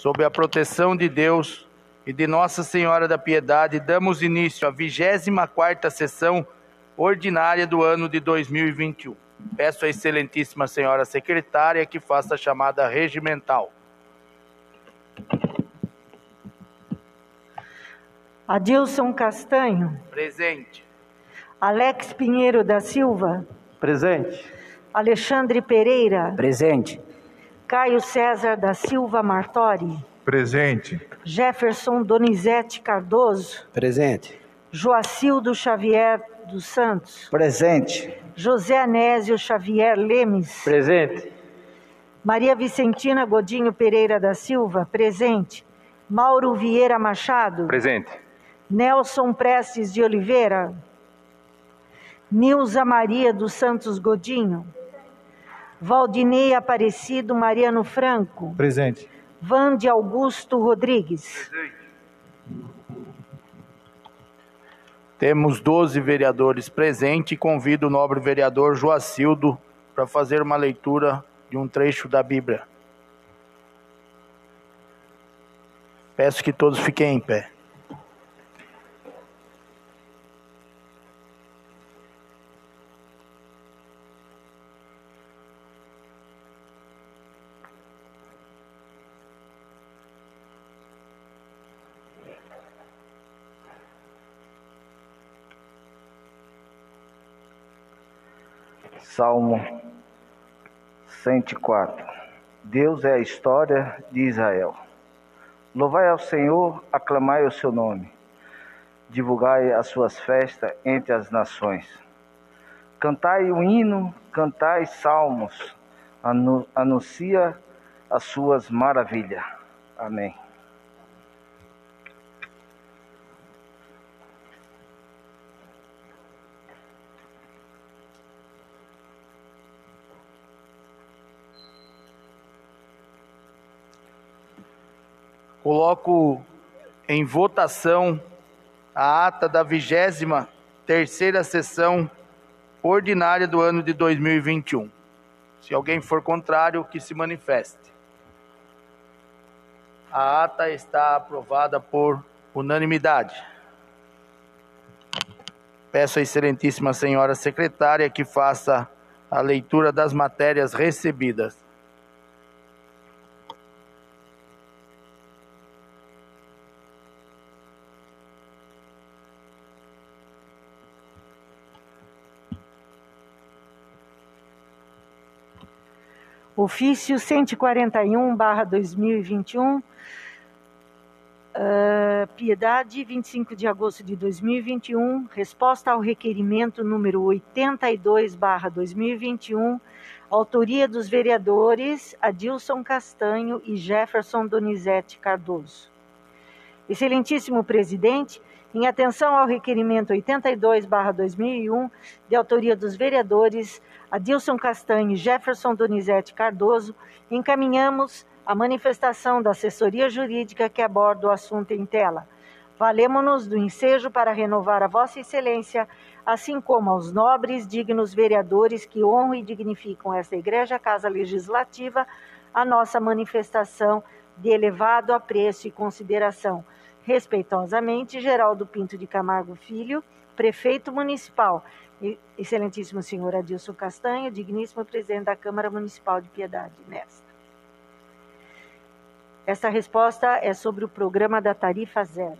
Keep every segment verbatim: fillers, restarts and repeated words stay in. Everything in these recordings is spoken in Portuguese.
sob a proteção de Deus e de Nossa Senhora da Piedade, damos início à vigésima quarta sessão ordinária do ano de dois mil e vinte e um. Peço à excelentíssima senhora secretária que faça a chamada regimental. Adilson Castanho. Presente. Alex Pinheiro da Silva. Presente. Alexandre Pereira. Presente. Caio César da Silva Martori. Presente. Jefferson Donizete Cardoso. Presente. Joacildo Xavier dos Santos. Presente. José Anésio Xavier Lemes. Presente. Maria Vicentina Godinho Pereira da Silva. Presente. Mauro Vieira Machado. Presente. Nelson Prestes de Oliveira. Nilza Maria dos Santos Godinho. Valdinei Aparecido Mariano Franco. Presente. Vande Augusto Rodrigues. Presente. Temos doze vereadores presentes e convido o nobre vereador Joacildo para fazer uma leitura de um trecho da Bíblia. Peço que todos fiquem em pé. Salmo cento e quatro. Deus é a história de Israel. Louvai ao Senhor, aclamai o seu nome. Divulgai as suas festas entre as nações. Cantai um hino, cantai salmos, anu- anuncia as suas maravilhas. Amém. Coloco em votação a ata da vigésima terceira sessão ordinária do ano de dois mil e vinte e um. Se alguém for contrário, que se manifeste. A ata está aprovada por unanimidade. Peço à excelentíssima senhora secretária que faça a leitura das matérias recebidas. Ofício cento e quarenta e um barra dois mil e vinte e um, uh, Piedade, vinte e cinco de agosto de dois mil e vinte e um, resposta ao requerimento número oitenta e dois barra dois mil e vinte e um, autoria dos vereadores Adilson Castanho e Jefferson Donizete Cardoso. Excelentíssimo presidente, em atenção ao requerimento oitenta e dois barra dois mil e um, de autoria dos vereadores Adilson Castanho e Jefferson Donizete Cardoso, encaminhamos a manifestação da assessoria jurídica que aborda o assunto em tela. Valemo-nos do ensejo para renovar a Vossa Excelência, assim como aos nobres, dignos vereadores que honram e dignificam esta Igreja Casa Legislativa, a nossa manifestação de elevado apreço e consideração. Respeitosamente, Geraldo Pinto de Camargo Filho, Prefeito Municipal. Excelentíssimo senhor Adilson Castanho, digníssimo presidente da Câmara Municipal de Piedade. Nesta. Esta resposta é sobre o programa da tarifa zero.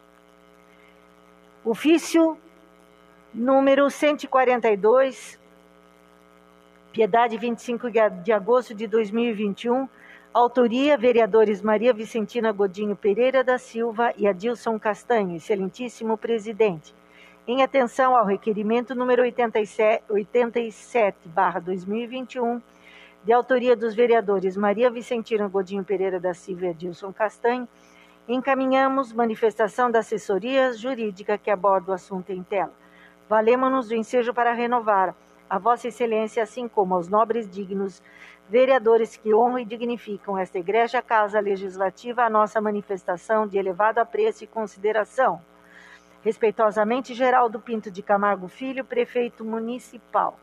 Ofício número cento e quarenta e dois, Piedade, vinte e cinco de agosto de dois mil e vinte e um, autoria, vereadores Maria Vicentina Godinho Pereira da Silva e Adilson Castanho. Excelentíssimo presidente, em atenção ao requerimento número oitenta e sete barra dois mil e vinte e um, de autoria dos vereadores Maria Vicentina Godinho Pereira da Silva e Adilson Castanho, encaminhamos manifestação da assessoria jurídica que aborda o assunto em tela. Valemo-nos do ensejo para renovar a Vossa Excelência, assim como aos nobres dignos vereadores que honram e dignificam esta Igreja Casa Legislativa, a nossa manifestação de elevado apreço e consideração. Respeitosamente, Geraldo Pinto de Camargo Filho, Prefeito Municipal.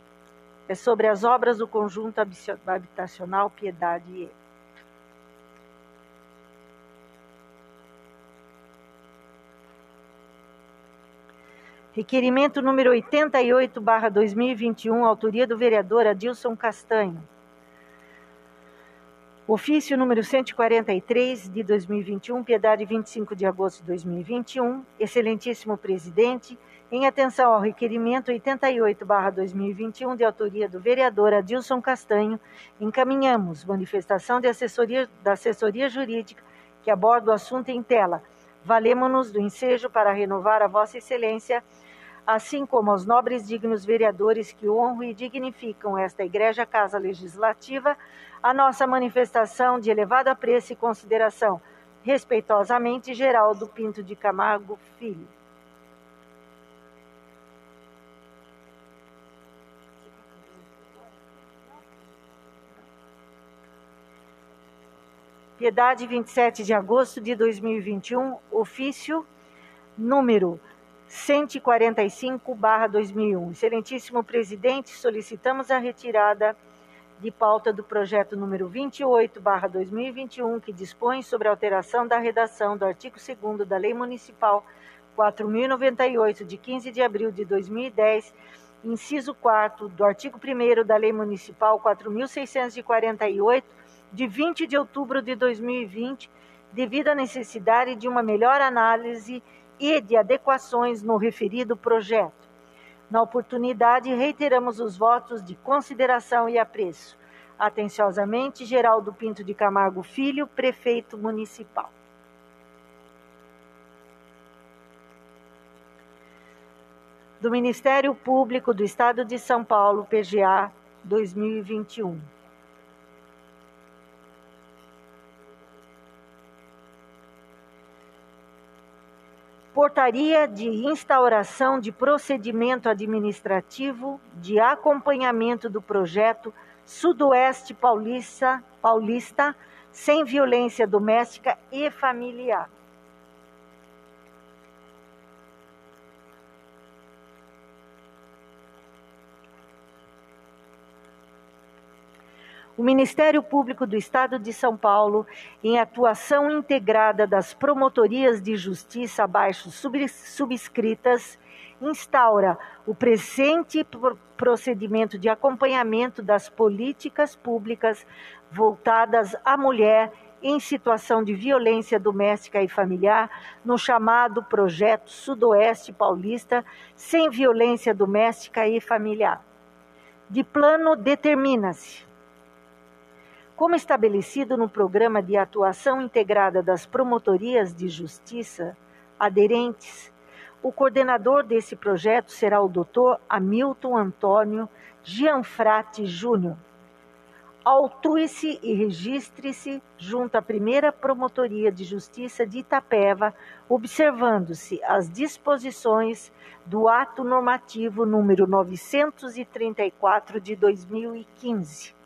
É sobre as obras do conjunto habitacional Piedade. Requerimento número oitenta e oito barra dois mil e vinte e um, autoria do vereador Adilson Castanho. Ofício número cento e quarenta e três, de dois mil e vinte e um, Piedade, vinte e cinco de agosto de dois mil e vinte e um. Excelentíssimo presidente, em atenção ao requerimento oitenta e oito barra dois mil e vinte e um, de autoria do vereador Adilson Castanho, encaminhamos manifestação de assessoria, da assessoria jurídica que aborda o assunto em tela. Valemo-nos do ensejo para renovar a Vossa Excelência, assim como aos nobres dignos vereadores que honram e dignificam esta Igreja Casa Legislativa, a nossa manifestação de elevado apreço e consideração. Respeitosamente, Geraldo Pinto de Camargo Filho. Piedade, vinte e sete de agosto de dois mil e vinte e um, ofício número cento e quarenta e cinco barra dois mil e um. Excelentíssimo presidente, solicitamos a retirada de pauta do projeto número vinte e oito barra dois mil e vinte e um, que dispõe sobre a alteração da redação do artigo segundo da Lei Municipal quatro mil e noventa e oito, de quinze de abril de dois mil e dez, inciso quarto do artigo primeiro da Lei Municipal quatro mil seiscentos e quarenta e oito, de vinte de outubro de dois mil e vinte, devido à necessidade de uma melhor análise e de adequações no referido projeto. Na oportunidade, reiteramos os votos de consideração e apreço. Atenciosamente, Geraldo Pinto de Camargo Filho, prefeito municipal. Do Ministério Público do Estado de São Paulo, P G A dois mil e vinte e um. Portaria de instauração de procedimento administrativo de acompanhamento do projeto Sudoeste Paulista, Paulista sem violência doméstica e familiar. O Ministério Público do Estado de São Paulo, em atuação integrada das promotorias de justiça abaixo subscritas, instaura o presente procedimento de acompanhamento das políticas públicas voltadas à mulher em situação de violência doméstica e familiar, no chamado Projeto Sudoeste Paulista sem violência doméstica e familiar. De plano, determina-se, como estabelecido no Programa de Atuação Integrada das Promotorias de Justiça aderentes, o coordenador desse projeto será o doutor Hamilton Antônio Gianfrati Júnior. Autue-se e registre-se junto à primeira Promotoria de Justiça de Itapeva, observando-se as disposições do ato normativo número novecentos e trinta e quatro de dois mil e quinze.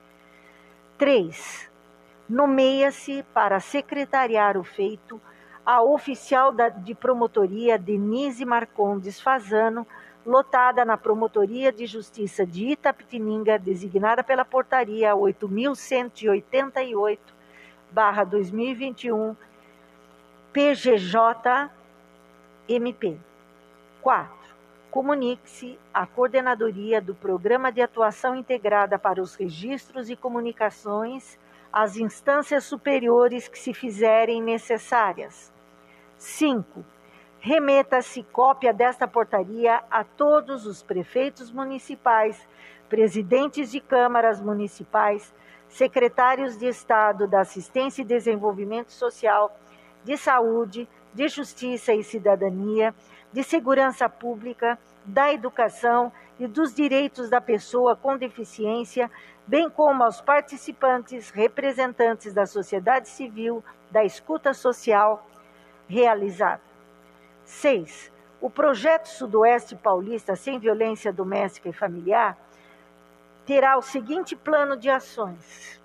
três. Nomeia-se para secretariar o feito a oficial da, de promotoria Denise Marcondes Fazano, lotada na Promotoria de Justiça de Itapetininga, designada pela Portaria oito mil cento e oitenta e oito barra dois mil e vinte e um, P G J M P. quatro. Comunique-se à Coordenadoria do Programa de Atuação Integrada para os Registros e Comunicações às instâncias superiores que se fizerem necessárias. cinco. Remeta-se cópia desta portaria a todos os prefeitos municipais, presidentes de câmaras municipais, secretários de Estado da Assistência e Desenvolvimento Social, de Saúde, de Justiça e Cidadania, de Segurança Pública, da Educação e dos Direitos da Pessoa com Deficiência, bem como aos participantes, representantes da sociedade civil, da escuta social realizada. seis. O projeto Sudoeste Paulista sem violência doméstica e familiar terá o seguinte plano de ações.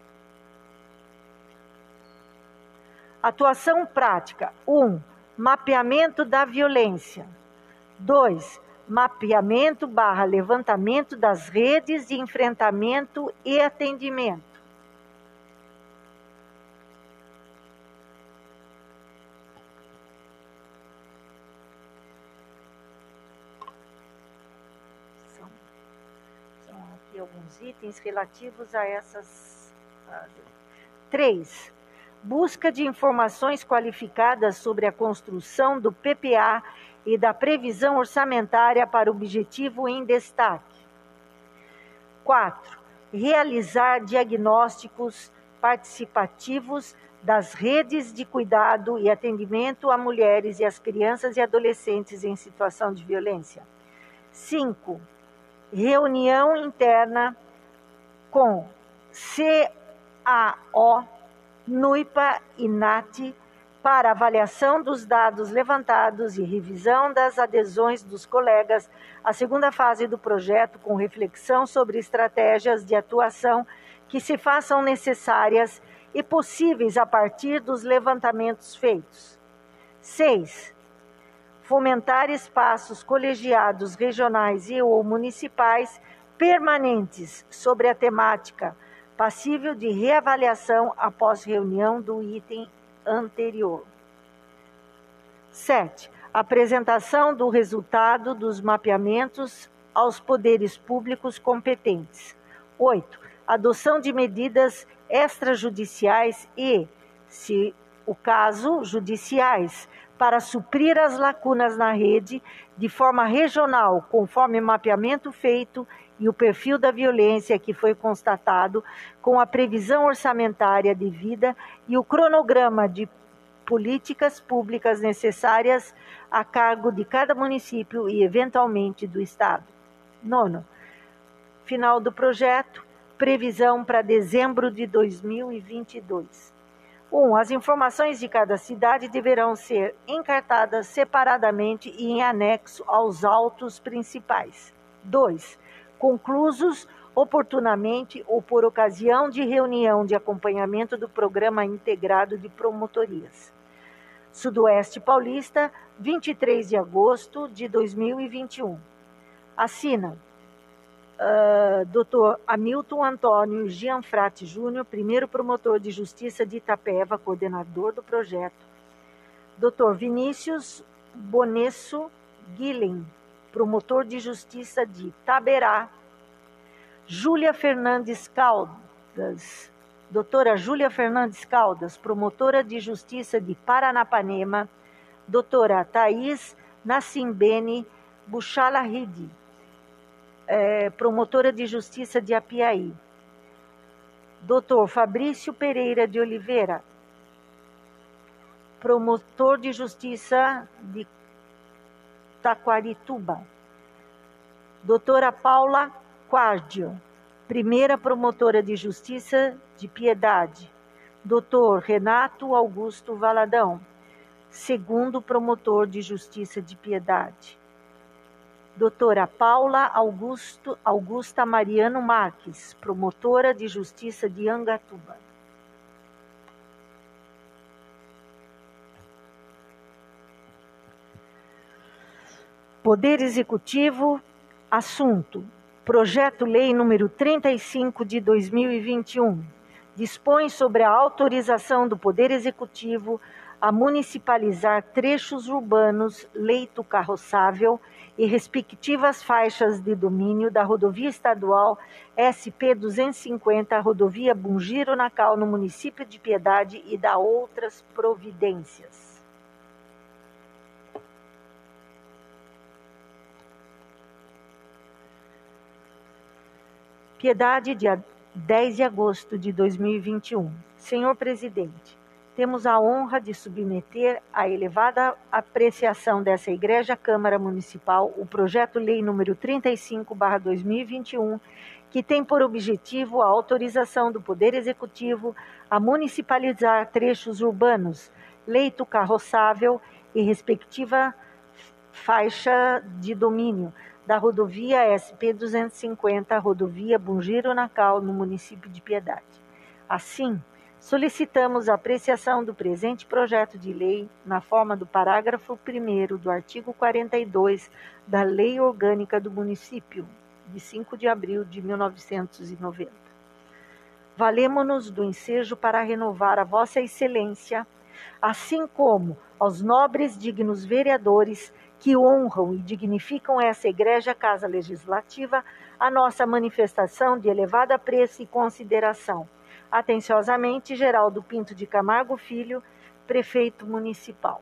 Atuação prática. um. Mapeamento da violência. dois. Mapeamento barra levantamento das redes de enfrentamento e atendimento. alguns itens relativos a essas... Três, busca de informações qualificadas sobre a construção do P P A e da previsão orçamentária para o objetivo em destaque. Quatro, realizar diagnósticos participativos das redes de cuidado e atendimento a mulheres e as crianças e adolescentes em situação de violência. Cinco, reunião interna com C A O, NUIPA e NAT para avaliação dos dados levantados e revisão das adesões dos colegas à segunda fase do projeto, com reflexão sobre estratégias de atuação que se façam necessárias e possíveis a partir dos levantamentos feitos. Seis, fomentar espaços colegiados regionais e ou municipais permanentes sobre a temática, passível de reavaliação após reunião do item anterior. Sete, apresentação do resultado dos mapeamentos aos poderes públicos competentes. Oito, adoção de medidas extrajudiciais e, se o caso, judiciais, para suprir as lacunas na rede de forma regional, conforme o mapeamento feito e o perfil da violência que foi constatado, com a previsão orçamentária devida e o cronograma de políticas públicas necessárias a cargo de cada município e, eventualmente, do Estado. Nono, final do projeto, previsão para dezembro de dois mil e vinte e dois. Um, as informações de cada cidade deverão ser encartadas separadamente e em anexo aos autos principais. Dois, conclusos oportunamente ou por ocasião de reunião de acompanhamento do Programa Integrado de Promotorias. Sudoeste Paulista, vinte e três de agosto de dois mil e vinte e um. Assina uh, doutor Hamilton Antônio Gianfrati Júnior, primeiro promotor de Justiça de Itapeva, coordenador do projeto. doutor Vinícius Bonesso Guilhem, promotor de Justiça de Taberá. Júlia Fernandes Caldas, doutora Júlia Fernandes Caldas, promotora de Justiça de Paranapanema. Doutora Thaís Nassimbene Buchalahidi, é, promotora de Justiça de Apiaí. doutor Fabrício Pereira de Oliveira, promotor de Justiça de Taquarituba. Doutora Paula Quardio, primeira promotora de Justiça de Piedade. doutor Renato Augusto Valadão, segundo promotor de Justiça de Piedade. doutora Paula Augusto, Augusta Mariano Marques, promotora de Justiça de Angatuba. Poder Executivo, assunto: Projeto-Lei número trinta e cinco de dois mil e vinte e um, dispõe sobre a autorização do Poder Executivo a municipalizar trechos urbanos, leito carroçável e respectivas faixas de domínio da rodovia estadual S P duzentos e cinquenta, rodovia Bungiro-Nacal, no município de Piedade, e da outras providências. Piedade, dia dez de agosto de dois mil e vinte e um. Senhor Presidente, temos a honra de submeter à elevada apreciação dessa Igreja Câmara Municipal o Projeto-Lei número trinta e cinco barra dois mil e vinte e um, que tem por objetivo a autorização do Poder Executivo a municipalizar trechos urbanos, leito carroçável e respectiva faixa de domínio da rodovia S P duzentos e cinquenta, rodovia Bungiro-Nacal, no município de Piedade. Assim, solicitamos a apreciação do presente projeto de lei na forma do parágrafo primeiro do artigo quarenta e dois da Lei Orgânica do Município, de cinco de abril de mil novecentos e noventa. Valemo-nos do ensejo para renovar a Vossa Excelência, assim como aos nobres dignos vereadores que honram e dignificam essa egrégia Casa Legislativa, a nossa manifestação de elevado apreço e consideração. Atenciosamente, Geraldo Pinto de Camargo Filho, Prefeito Municipal.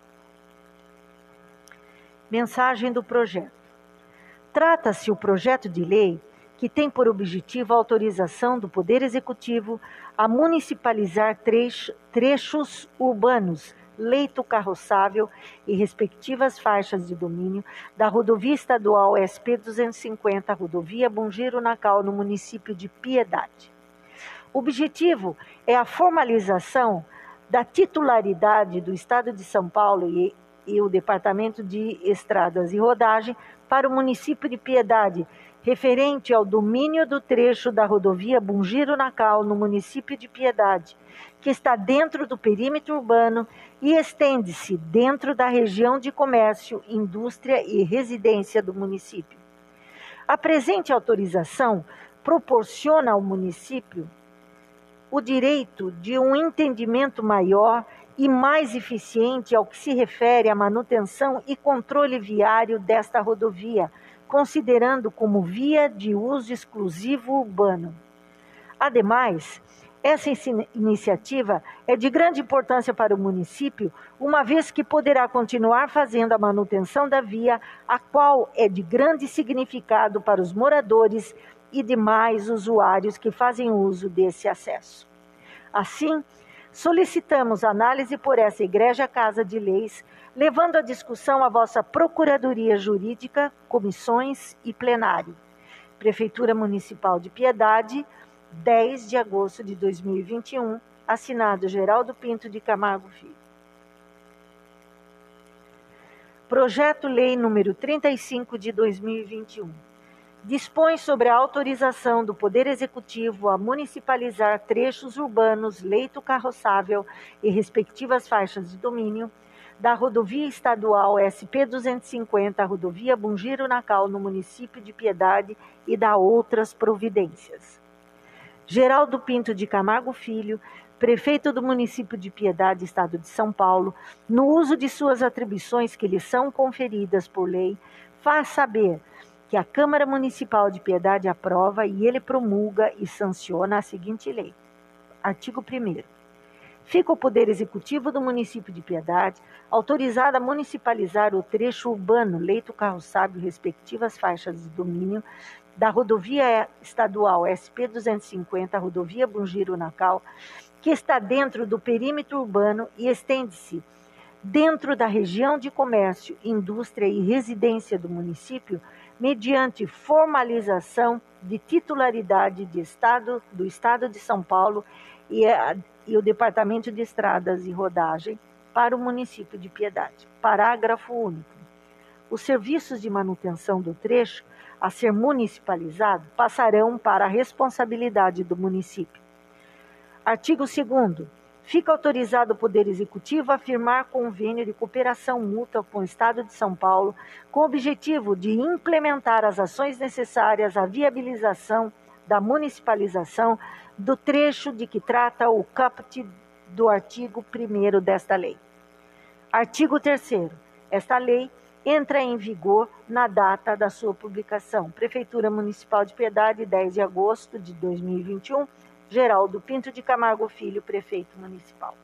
Mensagem do projeto. Trata-se o projeto de lei que tem por objetivo a autorização do Poder Executivo a municipalizar trechos, trechos urbanos, leito carroçável e respectivas faixas de domínio da rodovia estadual S P duzentos e cinquenta, rodovia Bugiro-Nacal, no município de Piedade. O objetivo é a formalização da titularidade do Estado de São Paulo e, e o Departamento de Estradas e Rodagem para o município de Piedade, referente ao domínio do trecho da rodovia Bugiro-Nacal, no município de Piedade, que está dentro do perímetro urbano e estende-se dentro da região de comércio, indústria e residência do município. A presente autorização proporciona ao município o direito de um entendimento maior e mais eficiente ao que se refere à manutenção e controle viário desta rodovia, considerando como via de uso exclusivo urbano. Ademais, essa iniciativa é de grande importância para o município, uma vez que poderá continuar fazendo a manutenção da via, a qual é de grande significado para os moradores e demais usuários que fazem uso desse acesso. Assim, solicitamos análise por essa egrégia Casa de Leis, levando a discussão à vossa Procuradoria Jurídica, comissões e plenário. Prefeitura Municipal de Piedade, dez de agosto de dois mil e vinte e um, assinado Geraldo Pinto de Camargo Filho. Projeto Lei número trinta e cinco de dois mil e vinte e um. Dispõe sobre a autorização do Poder Executivo a municipalizar trechos urbanos, leito carroçável e respectivas faixas de domínio da rodovia estadual S P duzentos e cinquenta, rodovia Bugiro-Nacal, no município de Piedade, e da outras providências. Geraldo Pinto de Camargo Filho, prefeito do município de Piedade, Estado de São Paulo, no uso de suas atribuições que lhe são conferidas por lei, faz saber que a Câmara Municipal de Piedade aprova e ele promulga e sanciona a seguinte lei. Artigo primeiro. Fica o Poder Executivo do município de Piedade autorizado a municipalizar o trecho urbano, leito carroçável e respectivas faixas de domínio da rodovia estadual S P duzentos e cinquenta, rodovia Bugiro-Nacal, que está dentro do perímetro urbano e estende-se dentro da região de comércio, indústria e residência do município, mediante formalização de titularidade de Estado, do Estado de São Paulo e, a, e o Departamento de Estradas e Rodagem para o município de Piedade. Parágrafo único. Os serviços de manutenção do trecho a ser municipalizado passarão para a responsabilidade do município. Artigo segundo. Fica autorizado o Poder Executivo a firmar convênio de cooperação mútua com o Estado de São Paulo, com o objetivo de implementar as ações necessárias à viabilização da municipalização do trecho de que trata o caput do artigo primeiro desta lei. Artigo terceiro. Esta lei entra em vigor na data da sua publicação. Prefeitura Municipal de Piedade, dez de agosto de dois mil e vinte e um, Geraldo Pinto de Camargo Filho, Prefeito Municipal.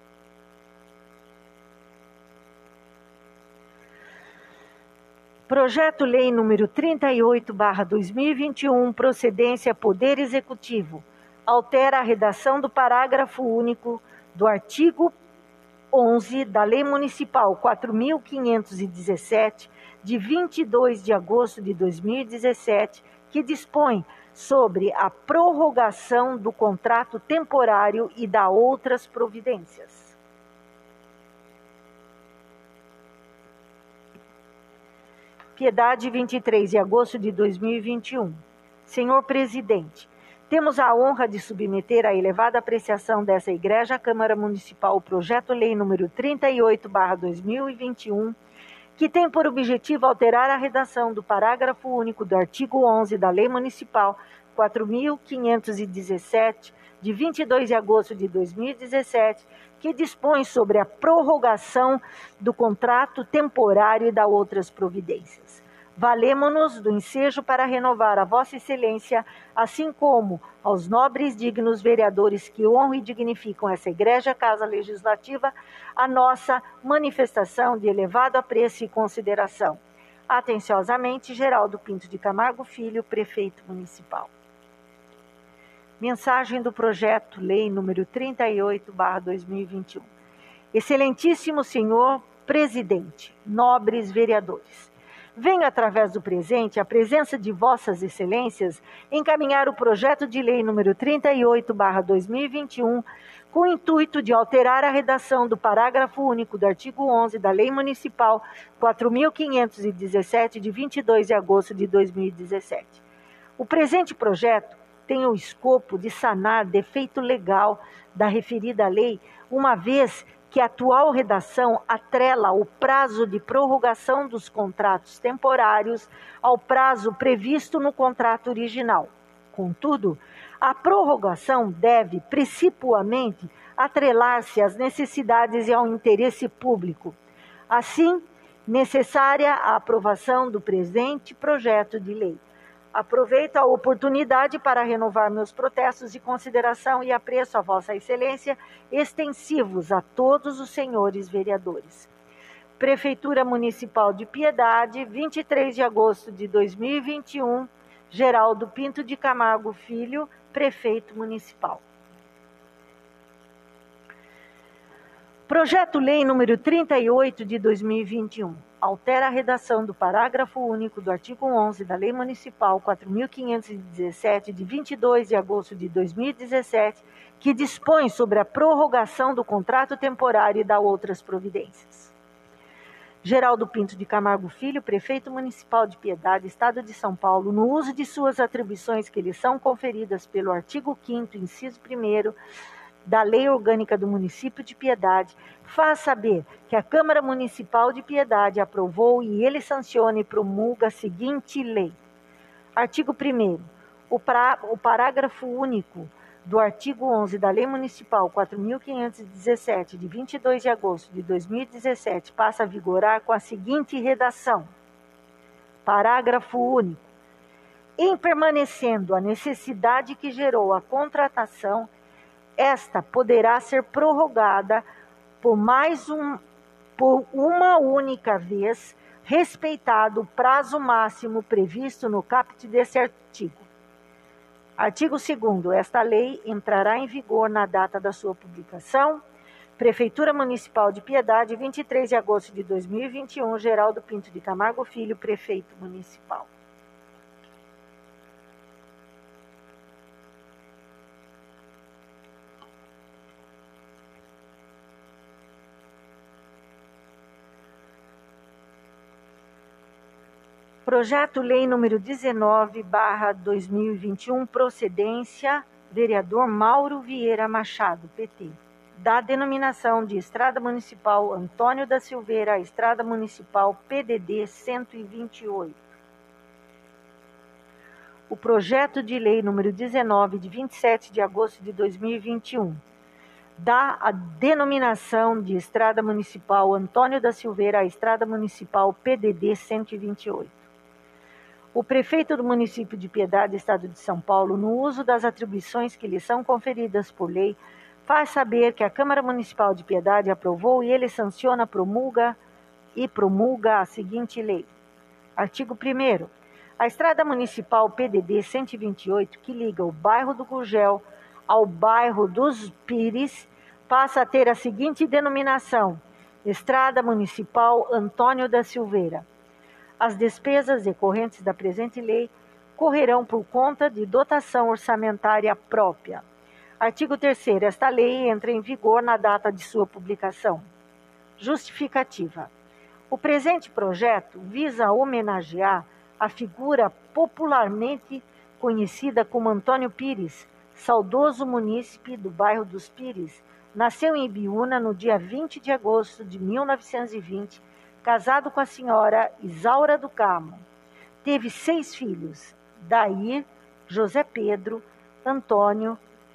Projeto Lei número trinta e oito barra dois mil e vinte e um, procedência Poder Executivo, altera a redação do parágrafo único do artigo onze da Lei Municipal quatro mil quinhentos e dezessete, de vinte e dois de agosto de dois mil e dezessete, que dispõe sobre a prorrogação do contrato temporário e da outras providências. Piedade, vinte e três de agosto de dois mil e vinte e um. Senhor Presidente, temos a honra de submeter à elevada apreciação dessa Igreja Câmara Municipal o Projeto-Lei número trinta e oito barra dois mil e vinte e um, que tem por objetivo alterar a redação do parágrafo único do artigo onze da Lei Municipal quatro mil quinhentos e dezessete, de vinte e dois de agosto de dois mil e dezessete, que dispõe sobre a prorrogação do contrato temporário e da outras providências. Valemo-nos do ensejo para renovar a Vossa Excelência, assim como aos nobres dignos vereadores que honram e dignificam essa Igreja Casa Legislativa, a nossa manifestação de elevado apreço e consideração. Atenciosamente, Geraldo Pinto de Camargo Filho, Prefeito Municipal. Mensagem do projeto Lei número trinta e oito barra dois mil e vinte e um. Excelentíssimo Senhor Presidente, nobres vereadores, venho através do presente, a presença de Vossas Excelências, encaminhar o projeto de lei número trinta e oito barra dois mil e vinte e um, com o intuito de alterar a redação do parágrafo único do artigo onze da Lei Municipal quatro mil quinhentos e dezessete, de vinte e dois de agosto de dois mil e dezessete. O presente projeto tem o escopo de sanar defeito legal da referida lei, uma vez que a atual redação atrela o prazo de prorrogação dos contratos temporários ao prazo previsto no contrato original. Contudo, a prorrogação deve, principalmente, atrelar-se às necessidades e ao interesse público. Assim, necessária a aprovação do presente projeto de lei. Aproveito a oportunidade para renovar meus protestos de consideração e apreço a Vossa Excelência, extensivos a todos os senhores vereadores. Prefeitura Municipal de Piedade, vinte e três de agosto de dois mil e vinte e um, Geraldo Pinto de Camargo Filho, Prefeito Municipal. Projeto Lei número trinta e oito de dois mil e vinte e um. Altera a redação do parágrafo único do artigo onze da Lei Municipal quatro mil quinhentos e dezessete, de vinte e dois de agosto de dois mil e dezessete, que dispõe sobre a prorrogação do contrato temporário e da outras providências. Geraldo Pinto de Camargo Filho, Prefeito Municipal de Piedade, Estado de São Paulo, no uso de suas atribuições que lhe são conferidas pelo artigo quinto, inciso primeiro, da Lei Orgânica do Município de Piedade, faz saber que a Câmara Municipal de Piedade aprovou e ele sanciona e promulga a seguinte lei. Artigo primeiro. O, pra, o parágrafo único do artigo onze da Lei Municipal quatro mil quinhentos e dezessete, de vinte e dois de agosto de dois mil e dezessete, passa a vigorar com a seguinte redação. Parágrafo único. Em permanecendo a necessidade que gerou a contratação, esta poderá ser prorrogada por mais um, por uma única vez, respeitado o prazo máximo previsto no caput desse artigo. Artigo segundo. Esta lei entrará em vigor na data da sua publicação. Prefeitura Municipal de Piedade, vinte e três de agosto de dois mil e vinte e um, Geraldo Pinto de Camargo Filho, Prefeito Municipal. Projeto Lei número dezenove barra dois mil e vinte e um, procedência, vereador Mauro Vieira Machado, P T. Da denominação de Estrada Municipal Antônio da Silveira à Estrada Municipal P D D cento e vinte e oito. O projeto de lei número dezenove, de vinte e sete de agosto de dois mil e vinte e um, dá a denominação de Estrada Municipal Antônio da Silveira à Estrada Municipal P D D cento e vinte e oito. O prefeito do município de Piedade, Estado de São Paulo, no uso das atribuições que lhe são conferidas por lei, faz saber que a Câmara Municipal de Piedade aprovou e ele sanciona, promulga e promulga a seguinte lei. Artigo primeiro. A Estrada Municipal P D D cento e vinte e oito, que liga o bairro do Gurgel ao bairro dos Pires, passa a ter a seguinte denominação: Estrada Municipal Antônio da Silveira. As despesas decorrentes da presente lei correrão por conta de dotação orçamentária própria. Artigo terceiro. Esta lei entra em vigor na data de sua publicação. Justificativa. O presente projeto visa homenagear a figura popularmente conhecida como Antônio Pires, saudoso munícipe do bairro dos Pires. Nasceu em Ibiúna no dia vinte de agosto de mil novecentos e vinte, casado com a senhora Isaura do Carmo. Teve seis filhos: Dair, José Pedro, Antônio,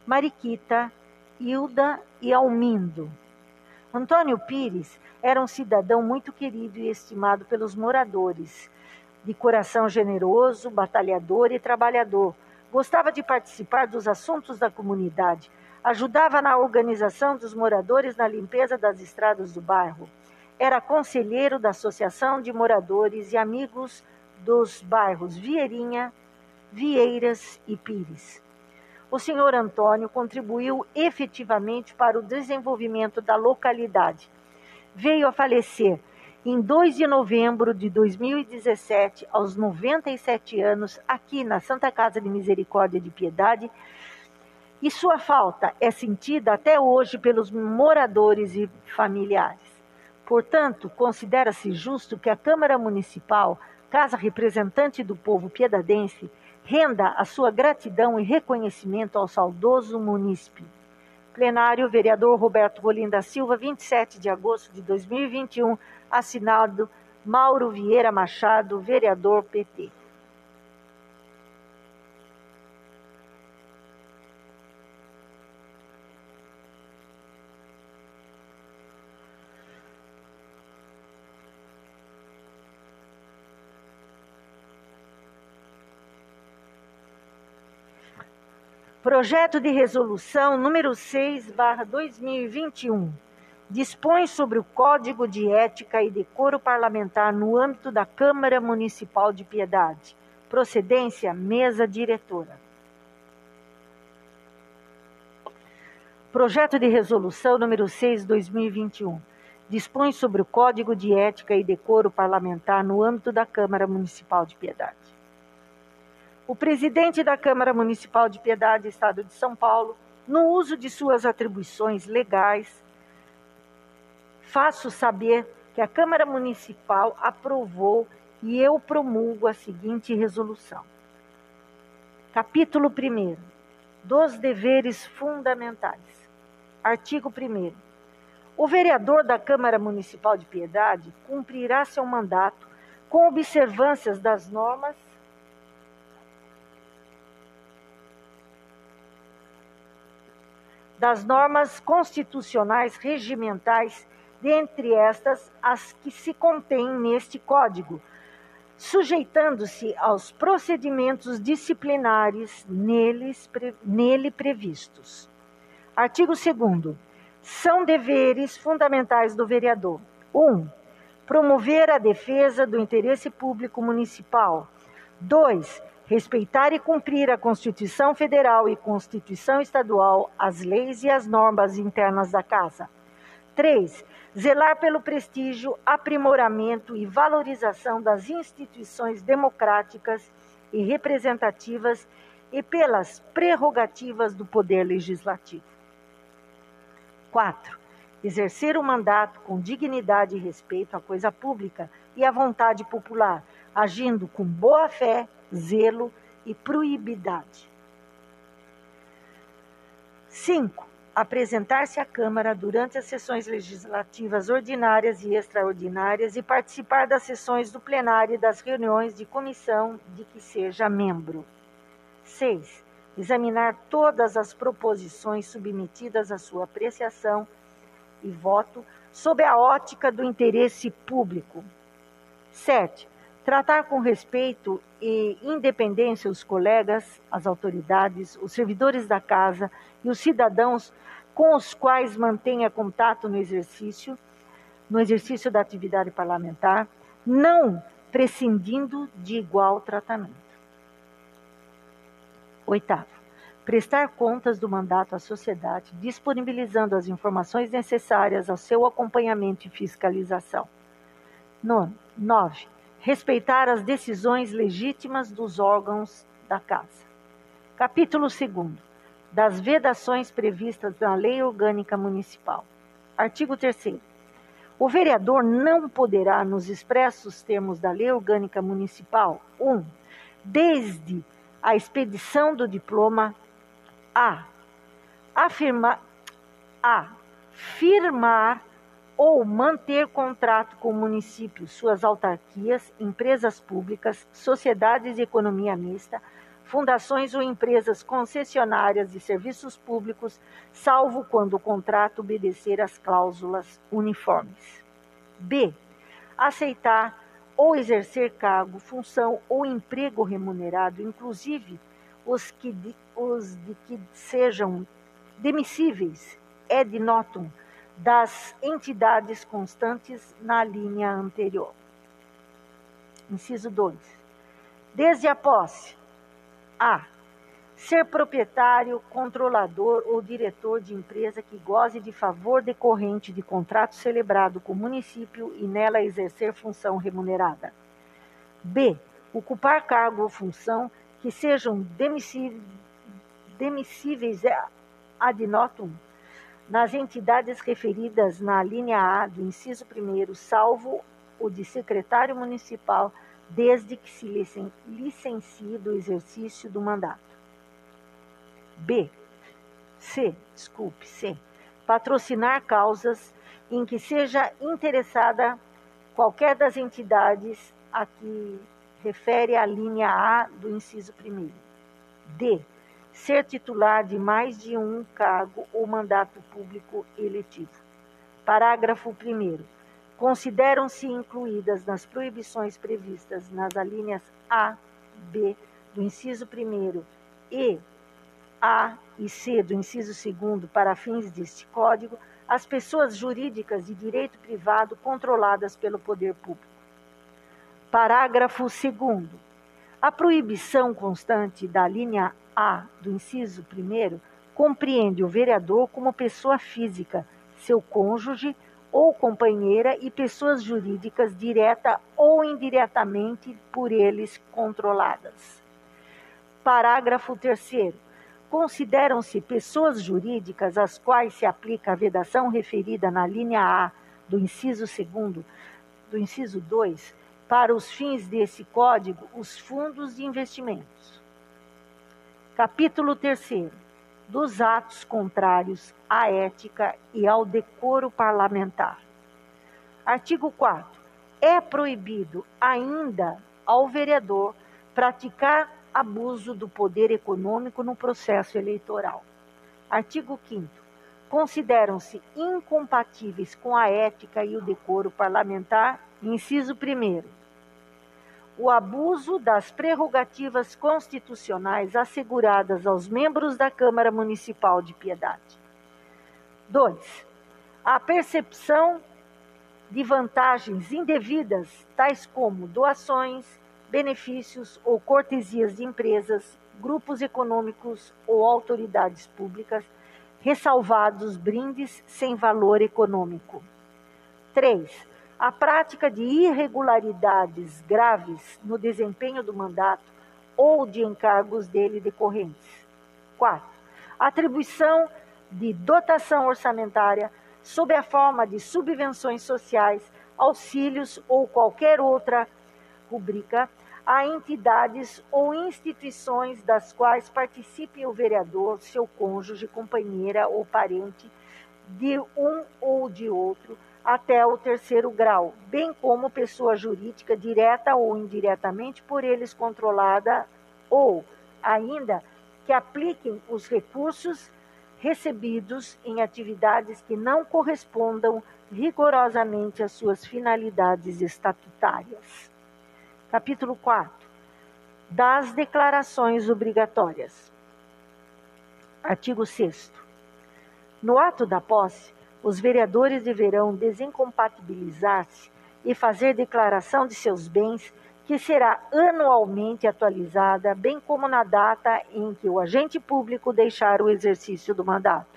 Mariquita, Hilda e Almindo. Antônio Pires era um cidadão muito querido e estimado pelos moradores, de coração generoso, batalhador e trabalhador. Gostava de participar dos assuntos da comunidade, ajudava na organização dos moradores na limpeza das estradas do bairro. Era conselheiro da Associação de Moradores e amigos dos bairros Vieirinha, Vieiras e Pires. O senhor Antônio contribuiu efetivamente para o desenvolvimento da localidade. Veio a falecer em dois de novembro de dois mil e dezessete, aos noventa e sete anos, aqui na Santa Casa de Misericórdia de Piedade, e sua falta é sentida até hoje pelos moradores e familiares. Portanto, considera-se justo que a Câmara Municipal, casa representante do povo piedadense, renda a sua gratidão e reconhecimento ao saudoso munícipe. Plenário, vereador Roberto Rolim da Silva, vinte e sete de agosto de dois mil e vinte e um, assinado Mauro Vieira Machado, vereador P T. Projeto de resolução número seis barra dois mil e vinte e um dispõe sobre o Código de Ética e Decoro Parlamentar no âmbito da Câmara Municipal de Piedade. Procedência, mesa diretora. Projeto de resolução número seis barra dois mil e vinte e um dispõe sobre o Código de Ética e Decoro Parlamentar no âmbito da Câmara Municipal de Piedade. O presidente da Câmara Municipal de Piedade, Estado de São Paulo, no uso de suas atribuições legais, faço saber que a Câmara Municipal aprovou e eu promulgo a seguinte resolução. Capítulo primeiro. Dos deveres fundamentais. Artigo primeiro. O vereador da Câmara Municipal de Piedade cumprirá seu mandato com observâncias das normas das normas constitucionais regimentais, dentre estas as que se contêm neste Código, sujeitando-se aos procedimentos disciplinares neles, pre, nele previstos. Artigo segundo. São deveres fundamentais do vereador. um. Promover a defesa do interesse público municipal. dois. Respeitar e cumprir a Constituição Federal e Constituição Estadual, as leis e as normas internas da Casa. três. Zelar pelo prestígio, aprimoramento e valorização das instituições democráticas e representativas e pelas prerrogativas do Poder Legislativo. quatro. Exercer o mandato com dignidade e respeito à coisa pública e à vontade popular, agindo com boa-fé, zelo e proibidade. cinco. Apresentar-se à Câmara durante as sessões legislativas ordinárias e extraordinárias e participar das sessões do plenário e das reuniões de comissão de que seja membro. seis. Examinar todas as proposições submetidas à sua apreciação e voto sob a ótica do interesse público. sete. Tratar com respeito e independência os colegas, as autoridades, os servidores da casa e os cidadãos com os quais mantenha contato no exercício, no exercício da atividade parlamentar, não prescindindo de igual tratamento. Oitavo. Prestar contas do mandato à sociedade, disponibilizando as informações necessárias ao seu acompanhamento e fiscalização. Nono. Nove. Respeitar as decisões legítimas dos órgãos da Casa. Capítulo segundo. Das vedações previstas na Lei Orgânica Municipal. Artigo terceiro. O vereador não poderá, nos expressos termos da Lei Orgânica Municipal, um. Desde a expedição do diploma, a. Afirmar, a. Firmar ou manter contrato com o município, suas autarquias, empresas públicas, sociedades de economia mista, fundações ou empresas concessionárias de serviços públicos, salvo quando o contrato obedecer às cláusulas uniformes. B. Aceitar ou exercer cargo, função ou emprego remunerado, inclusive os, que, os de que sejam demissíveis, ad notam, das entidades constantes na linha anterior. Inciso dois. Desde a posse, a. Ser proprietário, controlador ou diretor de empresa que goze de favor decorrente de contrato celebrado com o município e nela exercer função remunerada. B. Ocupar cargo ou função que sejam demissíveis ad notam nas entidades referidas na linha A do inciso primeiro, salvo o de secretário municipal, desde que se licencie do exercício do mandato. B. C. Desculpe, C. Patrocinar causas em que seja interessada qualquer das entidades a que refere a linha A do inciso primeiro. D. Ser titular de mais de um cargo ou mandato público eletivo. Parágrafo primeiro. Consideram-se incluídas nas proibições previstas nas alíneas A, B do inciso primeiro e A e C do inciso segundo para fins deste Código, as pessoas jurídicas de direito privado controladas pelo poder público. Parágrafo segundo. A proibição constante da linha A do inciso primeiro compreende o vereador como pessoa física, seu cônjuge ou companheira e pessoas jurídicas direta ou indiretamente por eles controladas. Parágrafo terceiro. Consideram-se pessoas jurídicas às quais se aplica a vedação referida na linha A do inciso segundo, do inciso dois, para os fins desse Código, os fundos de investimentos. Capítulo terceiro. Dos atos contrários à ética e ao decoro parlamentar. Artigo quarto. É proibido ainda ao vereador praticar abuso do poder econômico no processo eleitoral. Artigo quinto. Consideram-se incompatíveis com a ética e o decoro parlamentar, inciso primeiro, o abuso das prerrogativas constitucionais asseguradas aos membros da Câmara Municipal de Piedade. dois. A percepção de vantagens indevidas, tais como doações, benefícios ou cortesias de empresas, grupos econômicos ou autoridades públicas, ressalvados brindes sem valor econômico. três. A prática de irregularidades graves no desempenho do mandato ou de encargos dele decorrentes. quatro. Atribuição de dotação orçamentária sob a forma de subvenções sociais, auxílios ou qualquer outra rubrica a entidades ou instituições das quais participe o vereador, seu cônjuge, companheira ou parente de um ou de outro, até o terceiro grau, bem como pessoa jurídica direta ou indiretamente por eles controlada, ou ainda que apliquem os recursos recebidos em atividades que não correspondam rigorosamente às suas finalidades estatutárias. Capítulo quarto. Das declarações obrigatórias. Artigo sexto. No ato da posse, os vereadores deverão desincompatibilizar-se e fazer declaração de seus bens, que será anualmente atualizada, bem como na data em que o agente público deixar o exercício do mandato.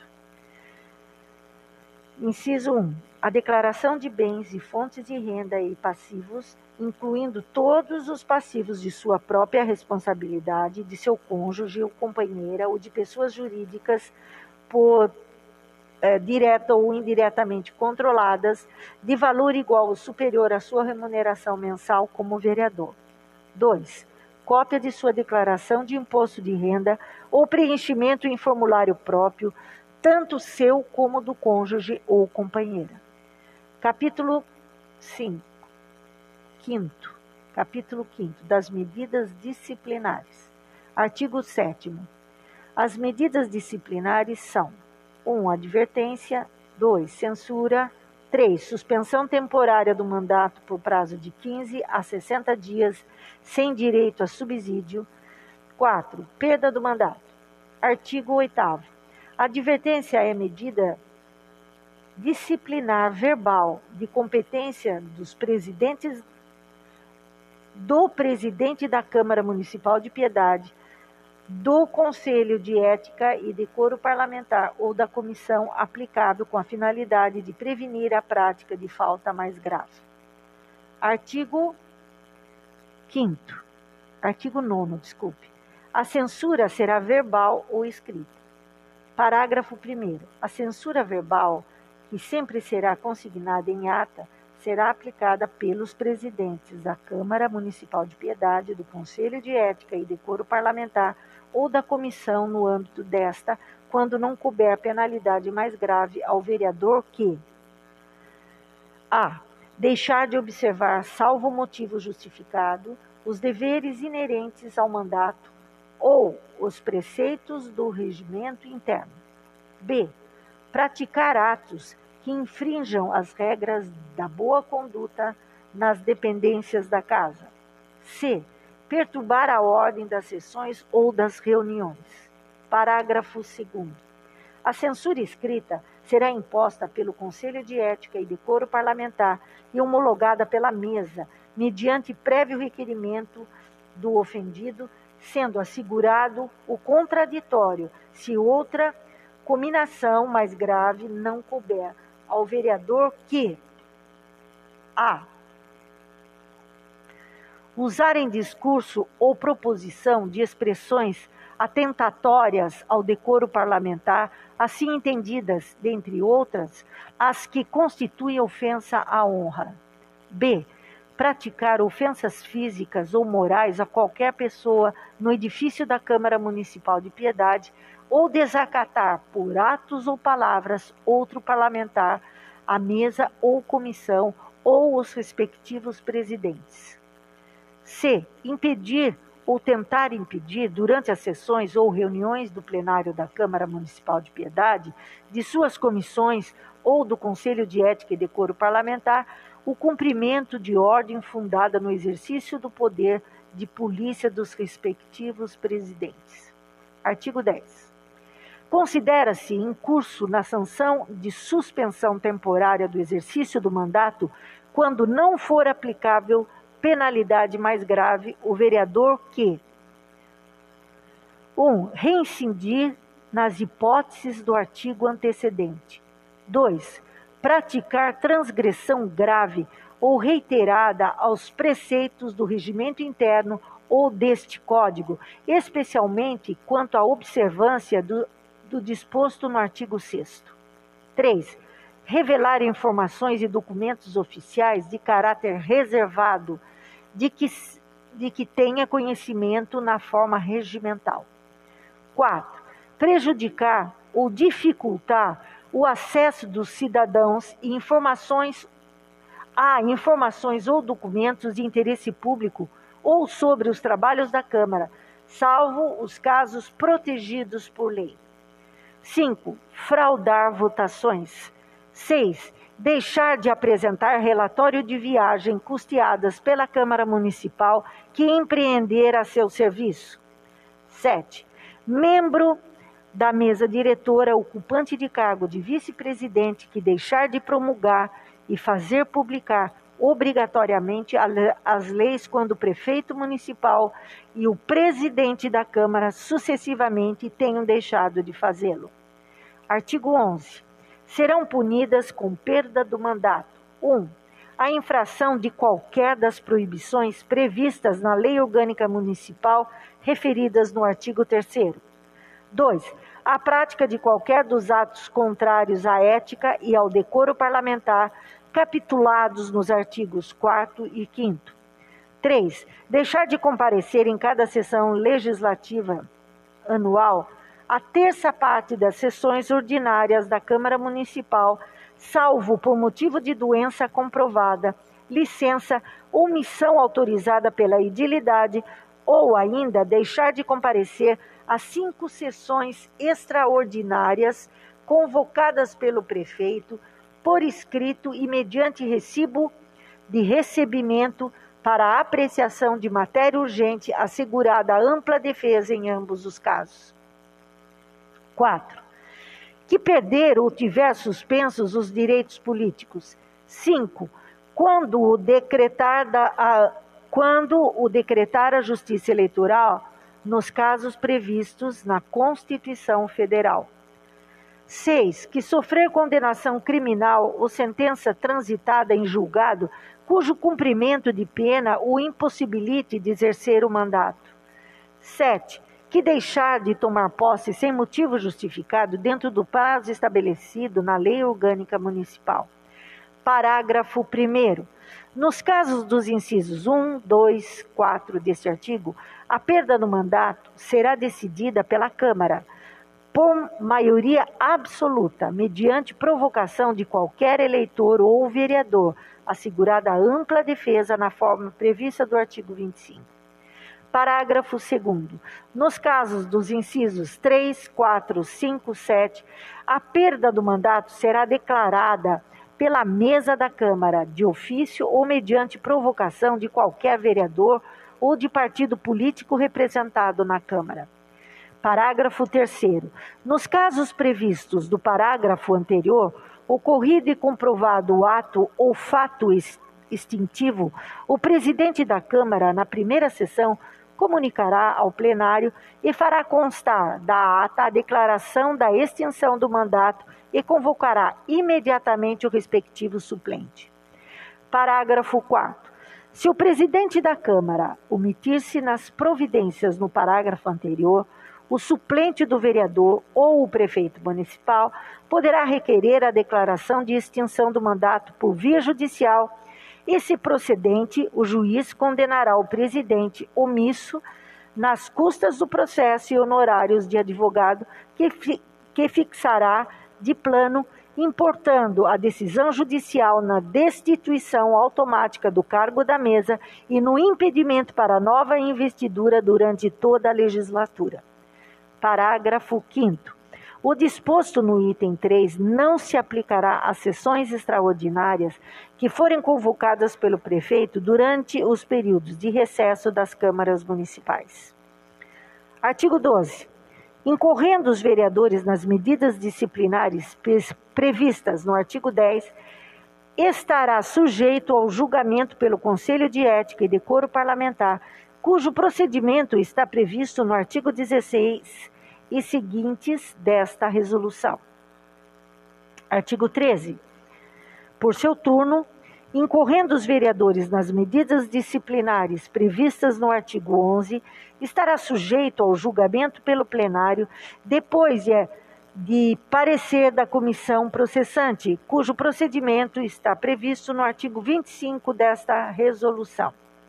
Inciso um. A declaração de bens e fontes de renda e passivos, incluindo todos os passivos de sua própria responsabilidade, de seu cônjuge ou companheira ou de pessoas jurídicas por É, direta ou indiretamente controladas, de valor igual ou superior à sua remuneração mensal como vereador. dois. Cópia de sua declaração de imposto de renda ou preenchimento em formulário próprio, tanto seu como do cônjuge ou companheira. Capítulo cinco. Quinto. Capítulo quinto. Das medidas disciplinares. Artigo sétimo. As medidas disciplinares são: um. Advertência. dois. Censura. três. Suspensão temporária do mandato por prazo de quinze a sessenta dias, sem direito a subsídio. quatro. Perda do mandato. Artigo oitavo. A advertência é medida disciplinar verbal de competência dos presidentes do presidente da Câmara Municipal de Piedade, do Conselho de Ética e Decoro Parlamentar ou da comissão aplicável com a finalidade de prevenir a prática de falta mais grave. Artigo quinto. Artigo nono, desculpe. A censura será verbal ou escrita. Parágrafo primeiro. A censura verbal, que sempre será consignada em ata, será aplicada pelos presidentes da Câmara Municipal de Piedade, do Conselho de Ética e Decoro Parlamentar ou da comissão no âmbito desta, quando não couber penalidade mais grave ao vereador que a. Deixar de observar, salvo motivo justificado, os deveres inerentes ao mandato ou os preceitos do regimento interno. B. Praticar atos que infrinjam as regras da boa conduta nas dependências da casa. C. Perturbar a ordem das sessões ou das reuniões. Parágrafo segundo. A censura escrita será imposta pelo Conselho de Ética e Decoro Parlamentar e homologada pela mesa, mediante prévio requerimento do ofendido, sendo assegurado o contraditório, se outra cominação mais grave não couber ao vereador que a. usar em discurso ou proposição de expressões atentatórias ao decoro parlamentar, assim entendidas, dentre outras, as que constituem ofensa à honra. B. Praticar ofensas físicas ou morais a qualquer pessoa no edifício da Câmara Municipal de Piedade ou desacatar por atos ou palavras outro parlamentar, a mesa ou comissão ou os respectivos presidentes. C. Impedir ou tentar impedir, durante as sessões ou reuniões do plenário da Câmara Municipal de Piedade, de suas comissões ou do Conselho de Ética e Decoro Parlamentar, o cumprimento de ordem fundada no exercício do poder de polícia dos respectivos presidentes. Artigo dez. Considera-se em curso na sanção de suspensão temporária do exercício do mandato, quando não for aplicável penalidade mais grave, o vereador que um. Reincidir nas hipóteses do artigo antecedente. dois. Praticar transgressão grave ou reiterada aos preceitos do regimento interno ou deste Código, especialmente quanto à observância do, do disposto no artigo sexto. três. Revelar informações e documentos oficiais de caráter reservado de que, de que tenha conhecimento na forma regimental. quatro. Prejudicar ou dificultar o acesso dos cidadãos e informações a informações ou documentos de interesse público ou sobre os trabalhos da Câmara, salvo os casos protegidos por lei. cinco. Fraudar votações. seis. Deixar de apresentar relatório de viagem custeadas pela Câmara Municipal que empreender a seu serviço. sete. Membro da mesa diretora ocupante de cargo de vice-presidente que deixar de promulgar e fazer publicar obrigatoriamente as leis quando o prefeito municipal e o presidente da Câmara sucessivamente tenham deixado de fazê-lo. Artigo onze. Serão punidas com perda do mandato. um. A infração de qualquer das proibições previstas na Lei Orgânica Municipal referidas no artigo terceiro. dois. A prática de qualquer dos atos contrários à ética e ao decoro parlamentar, capitulados nos artigos quarto e quinto. três. Deixar de comparecer em cada sessão legislativa anual a terça parte das sessões ordinárias da Câmara Municipal, salvo por motivo de doença comprovada, licença ou missão autorizada pela edilidade ou ainda deixar de comparecer às cinco sessões extraordinárias convocadas pelo prefeito, por escrito e mediante recibo de recebimento para apreciação de matéria urgente, assegurada ampla defesa em ambos os casos. quatro. Que perder ou tiver suspensos os direitos políticos. cinco. Quando o decretar, da, a, quando o decretar a Justiça Eleitoral nos casos previstos na Constituição Federal. seis. Que sofrer condenação criminal ou sentença transitada em julgado cujo cumprimento de pena o impossibilite de exercer o mandato. sete. Que deixar de tomar posse sem motivo justificado dentro do prazo estabelecido na Lei Orgânica Municipal. Parágrafo primeiro. Nos casos dos incisos um, dois, quatro deste artigo, a perda do mandato será decidida pela Câmara, por maioria absoluta, mediante provocação de qualquer eleitor ou vereador, assegurada a ampla defesa na forma prevista do artigo vinte e cinco. Parágrafo segundo. Nos casos dos incisos três, quatro, cinco, sete, a perda do mandato será declarada pela mesa da Câmara, de ofício ou mediante provocação de qualquer vereador ou de partido político representado na Câmara. Parágrafo terceiro. Nos casos previstos do parágrafo anterior, ocorrido e comprovado o ato ou fato extintivo, o presidente da Câmara, na primeira sessão, comunicará ao plenário e fará constar da ata a declaração da extinção do mandato e convocará imediatamente o respectivo suplente. Parágrafo quarto. Se o presidente da Câmara omitir-se nas providências no parágrafo anterior, o suplente do vereador ou o prefeito municipal poderá requerer a declaração de extinção do mandato por via judicial e, se procedente, o juiz condenará o presidente omisso nas custas do processo e honorários de advogado que, fi, que fixará de plano, importando a decisão judicial na destituição automática do cargo da mesa e no impedimento para nova investidura durante toda a legislatura. Parágrafo quinto. O disposto no item três não se aplicará às sessões extraordinárias que forem convocadas pelo prefeito durante os períodos de recesso das câmaras municipais. Artigo doze. Incorrendo os vereadores nas medidas disciplinares previstas no artigo dez, estará sujeito ao julgamento pelo Conselho de Ética e Decoro Parlamentar, cujo procedimento está previsto no artigo dezesseis e seguintes desta resolução. Artigo treze. Por seu turno, incorrendo os vereadores nas medidas disciplinares previstas no artigo onze, estará sujeito ao julgamento pelo plenário, depois de, de parecer da comissão processante, cujo procedimento está previsto no artigo vinte e cinco desta resolução.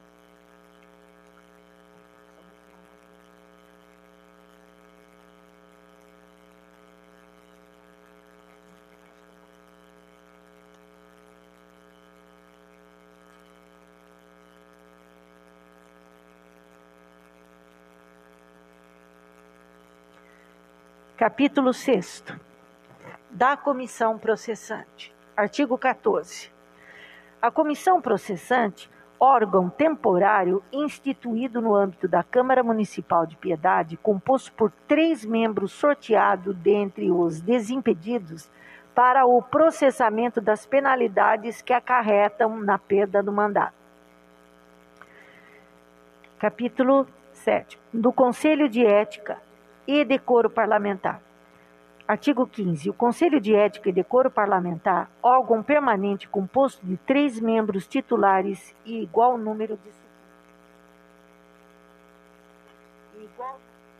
Capítulo sexto. Da comissão processante. Artigo quatorze. A comissão processante, órgão temporário instituído no âmbito da Câmara Municipal de Piedade, composto por três membros sorteados dentre os desimpedidos para o processamento das penalidades que acarretam na perda do mandato. Capítulo sétimo. Do Conselho de Ética e Decoro Parlamentar. Artigo quinze. O Conselho de Ética e Decoro Parlamentar, órgão permanente composto de três membros titulares e igual número de igual,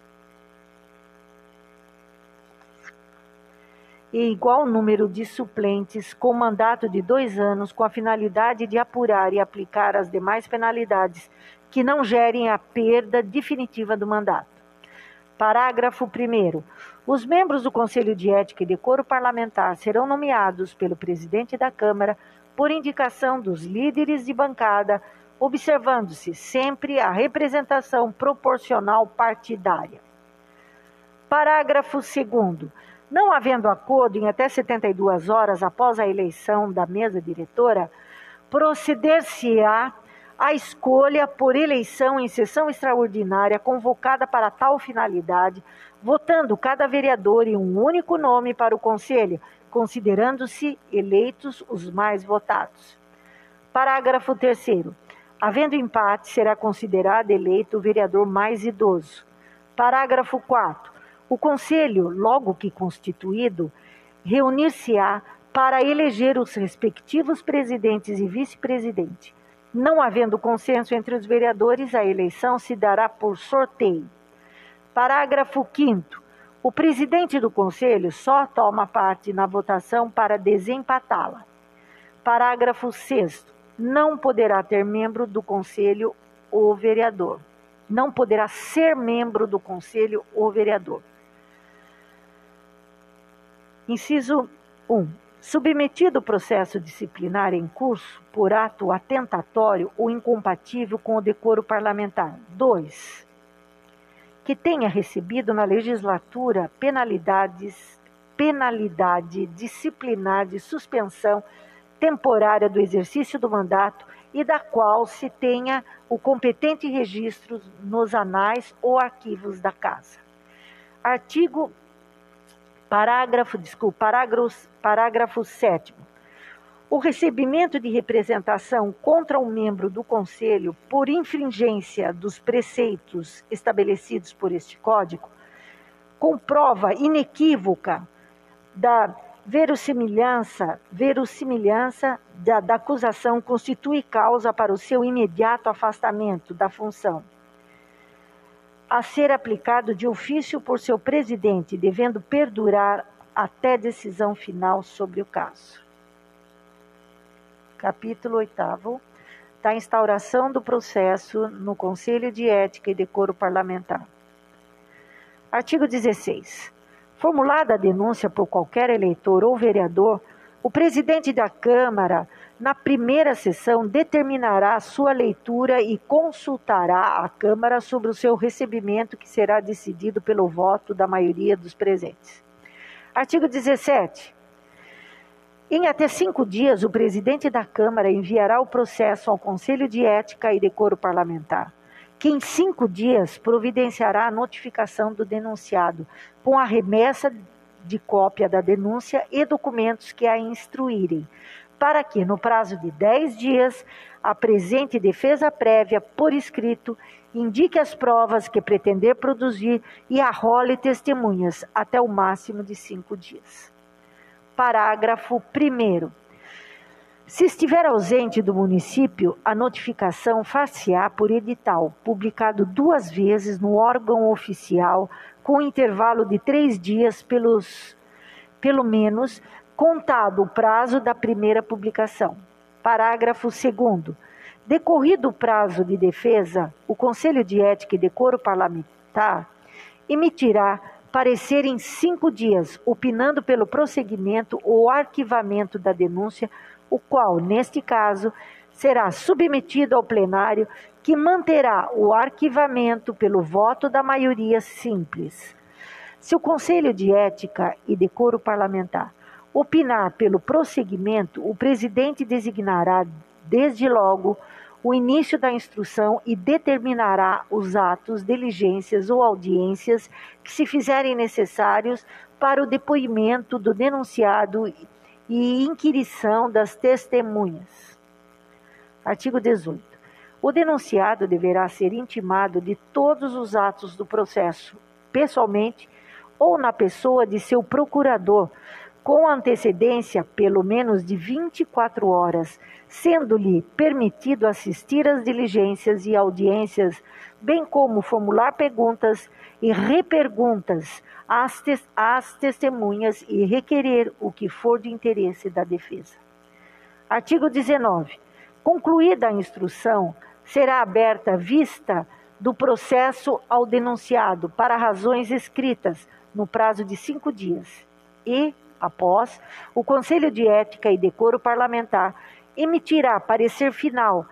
e igual número de suplentes com mandato de dois anos, com a finalidade de apurar e aplicar as demais penalidades que não gerem a perda definitiva do mandato. Parágrafo primeiro. Os membros do Conselho de Ética e Decoro Parlamentar serão nomeados pelo presidente da Câmara por indicação dos líderes de bancada observando-se sempre a representação proporcional partidária. Parágrafo segundo. Não havendo acordo em até setenta e duas horas após a eleição da mesa diretora, proceder-se-á à escolha por eleição em sessão extraordinária convocada para tal finalidade, votando cada vereador em um único nome para o Conselho, considerando-se eleitos os mais votados. Parágrafo terceiro. Havendo empate, será considerado eleito o vereador mais idoso. Parágrafo quarto. O Conselho, logo que constituído, reunir-se-á para eleger os respectivos presidentes e vice-presidente. Não havendo consenso entre os vereadores, a eleição se dará por sorteio. Parágrafo quinto. O presidente do Conselho só toma parte na votação para desempatá-la. Parágrafo sexto. Não poderá ter membro do Conselho o vereador. Não poderá ser membro do Conselho o vereador. Inciso um. Submetido o processo disciplinar em curso por ato atentatório ou incompatível com o decoro parlamentar. dois. Que tenha recebido na legislatura penalidades, penalidade disciplinar de suspensão temporária do exercício do mandato e da qual se tenha o competente registro nos anais ou arquivos da Casa. Artigo Parágrafo, desculpa, parágrafo, parágrafo sétimo. O recebimento de representação contra um membro do Conselho por infringência dos preceitos estabelecidos por este Código, com prova inequívoca da verossimilhança, verossimilhança da, da acusação, constitui causa para o seu imediato afastamento da função, a ser aplicado de ofício por seu presidente, devendo perdurar até decisão final sobre o caso. Capítulo oitavo. Da instauração do processo no Conselho de Ética e Decoro Parlamentar. Artigo dezesseis. Formulada a denúncia por qualquer eleitor ou vereador, o presidente da Câmara, na primeira sessão, determinará a sua leitura e consultará a Câmara sobre o seu recebimento, que será decidido pelo voto da maioria dos presentes. Artigo dezessete. Em até cinco dias, o presidente da Câmara enviará o processo ao Conselho de Ética e Decoro Parlamentar, que em cinco dias providenciará a notificação do denunciado, com a remessa de cópia da denúncia e documentos que a instruírem, para que, no prazo de dez dias, apresente defesa prévia por escrito, indique as provas que pretender produzir e arrole testemunhas até o máximo de cinco dias. Parágrafo primeiro. Se estiver ausente do município, a notificação far-se-á por edital, publicado duas vezes no órgão oficial, com intervalo de três dias, pelos, pelo menos, contado o prazo da primeira publicação. Parágrafo segundo. Decorrido o prazo de defesa, o Conselho de Ética e Decoro Parlamentar emitirá parecer em cinco dias, opinando pelo prosseguimento ou arquivamento da denúncia, o qual, neste caso, será submetido ao plenário, que manterá o arquivamento pelo voto da maioria simples. Se o Conselho de Ética e Decoro Parlamentar opinar pelo prosseguimento, o presidente designará, desde logo, o início da instrução e determinará os atos, diligências ou audiências que se fizerem necessários para o depoimento do denunciado e inquirição das testemunhas. Artigo dezoito. O denunciado deverá ser intimado de todos os atos do processo, pessoalmente ou na pessoa de seu procurador, com antecedência pelo menos de vinte e quatro horas, sendo-lhe permitido assistir às diligências e audiências, bem como formular perguntas e reperguntas às, te- às testemunhas e requerer o que for de interesse da defesa. Artigo dezenove. Concluída a instrução, será aberta vista do processo ao denunciado para razões escritas no prazo de cinco dias e, após, o Conselho de Ética e Decoro Parlamentar emitirá parecer final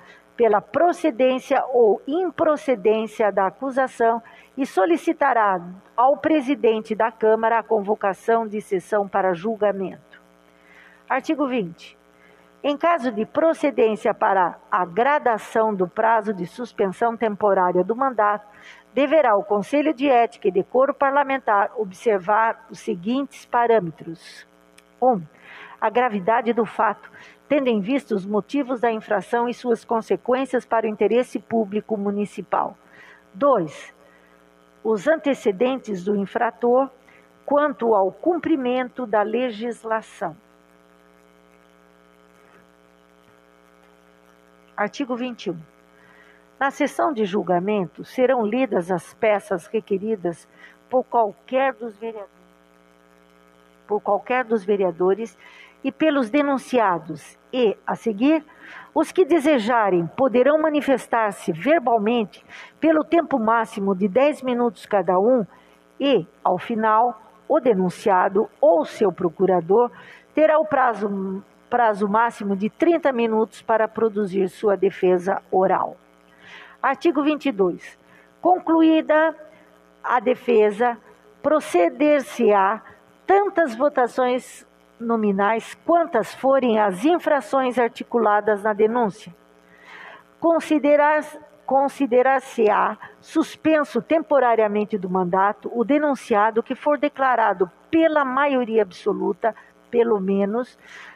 pela procedência ou improcedência da acusação e solicitará ao presidente da Câmara a convocação de sessão para julgamento. Artigo vinte. Em caso de procedência para a gradação do prazo de suspensão temporária do mandato, deverá o Conselho de Ética e Decoro Parlamentar observar os seguintes parâmetros. um. A gravidade do fato, tendo em vista os motivos da infração e suas consequências para o interesse público municipal. dois. Os antecedentes do infrator quanto ao cumprimento da legislação. Artigo vinte e um. Na sessão de julgamento, serão lidas as peças requeridas por qualquer dos vereadores, por qualquer dos vereadores e pelos denunciados e, a seguir, os que desejarem poderão manifestar-se verbalmente pelo tempo máximo de dez minutos cada um e, ao final, o denunciado ou seu procurador terá o prazo prazo máximo de trinta minutos para produzir sua defesa oral. Artigo vinte e dois. Concluída a defesa, proceder-se-á tantas votações nominais quantas forem as infrações articuladas na denúncia. Considerar, considerar-se-á suspenso temporariamente do mandato o denunciado que for declarado pela maioria absoluta, pelo menos,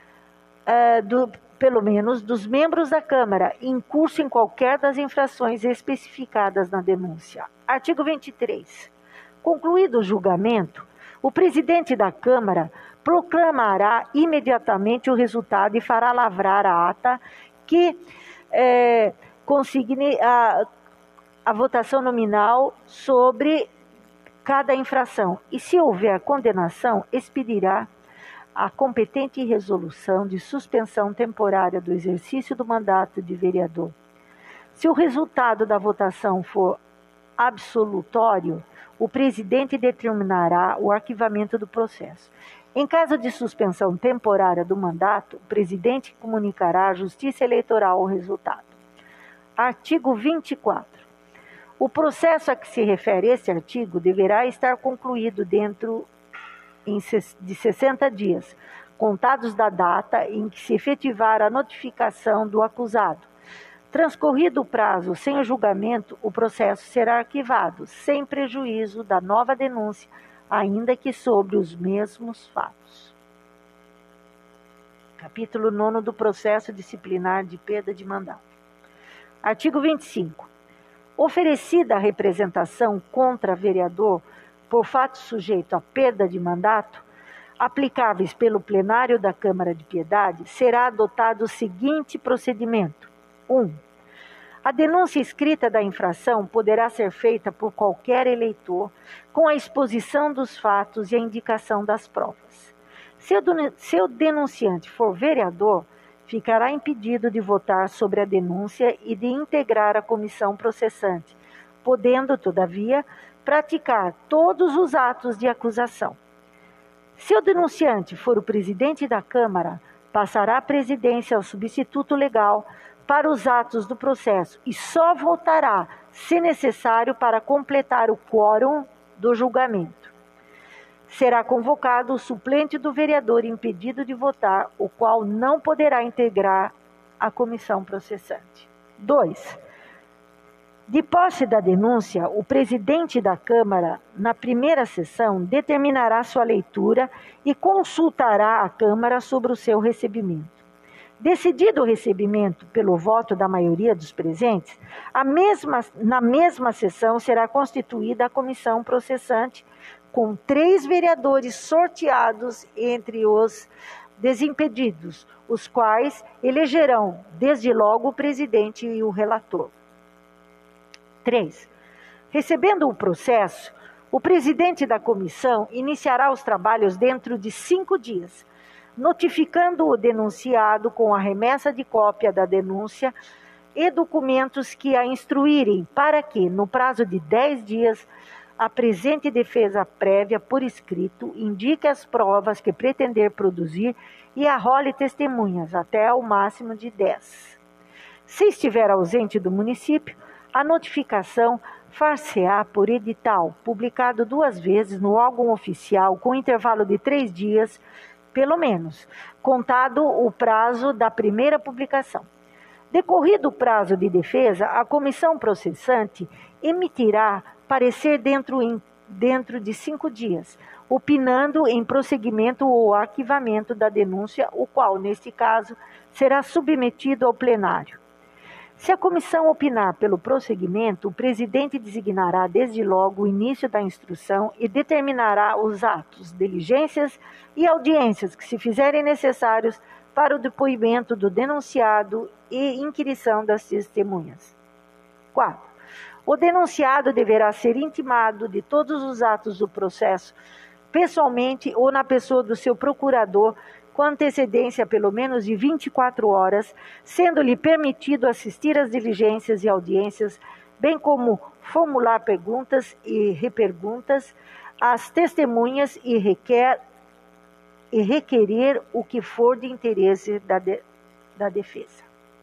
Uh, do, pelo menos dos membros da Câmara, em curso em qualquer das infrações especificadas na denúncia. Artigo vinte e três. Concluído o julgamento, o presidente da Câmara proclamará imediatamente o resultado e fará lavrar a ata que eh, consigne a, a votação nominal sobre cada infração. E, se houver condenação, expedirá a competente resolução de suspensão temporária do exercício do mandato de vereador. Se o resultado da votação for absolutório, o presidente determinará o arquivamento do processo. Em caso de suspensão temporária do mandato, o presidente comunicará à Justiça Eleitoral o resultado. Artigo vinte e quatro. O processo a que se refere este artigo deverá estar concluído dentro de sessenta dias, contados da data em que se efetivar a notificação do acusado. Transcorrido o prazo sem o julgamento, o processo será arquivado, sem prejuízo da nova denúncia, ainda que sobre os mesmos fatos. Capítulo nono do processo disciplinar de perda de mandato. Artigo vinte e cinco. Oferecida a representação contra vereador por fato sujeito à perda de mandato, aplicáveis pelo plenário da Câmara de Piedade, será adotado o seguinte procedimento. um. A denúncia escrita da infração poderá ser feita por qualquer eleitor com a exposição dos fatos e a indicação das provas. Se o denunciante for vereador, ficará impedido de votar sobre a denúncia e de integrar a comissão processante, podendo, todavia, praticar todos os atos de acusação. Se o denunciante for o presidente da Câmara, passará a presidência ao substituto legal para os atos do processo e só votará, se necessário, para completar o quórum do julgamento. Será convocado o suplente do vereador impedido de votar, o qual não poderá integrar a comissão processante. dois. De posse da denúncia, o presidente da Câmara, na primeira sessão, determinará sua leitura e consultará a Câmara sobre o seu recebimento. Decidido o recebimento pelo voto da maioria dos presentes, a mesma, na mesma sessão será constituída a comissão processante, com três vereadores sorteados entre os desimpedidos, os quais elegerão, desde logo, o presidente e o relator. três. Recebendo o processo, o presidente da comissão iniciará os trabalhos dentro de cinco dias, notificando o denunciado com a remessa de cópia da denúncia e documentos que a instruírem para que, no prazo de dez dias, apresente defesa prévia por escrito, indique as provas que pretender produzir e arrole testemunhas, até ao máximo de dez. Se estiver ausente do município, a notificação far-se-á por edital, publicado duas vezes no órgão oficial, com intervalo de três dias, pelo menos, contado o prazo da primeira publicação. Decorrido o prazo de defesa, a comissão processante emitirá parecer dentro, em, dentro de cinco dias, opinando em prosseguimento ou arquivamento da denúncia, o qual, neste caso, será submetido ao plenário. Se a comissão opinar pelo prosseguimento, o presidente designará desde logo o início da instrução e determinará os atos, diligências e audiências que se fizerem necessários para o depoimento do denunciado e inquirição das testemunhas. quatro. O denunciado deverá ser intimado de todos os atos do processo, pessoalmente ou na pessoa do seu procurador, com antecedência pelo menos de vinte e quatro horas, sendo-lhe permitido assistir às diligências e audiências, bem como formular perguntas e reperguntas às testemunhas e, requer, e requerer o que for de interesse da, de, da defesa.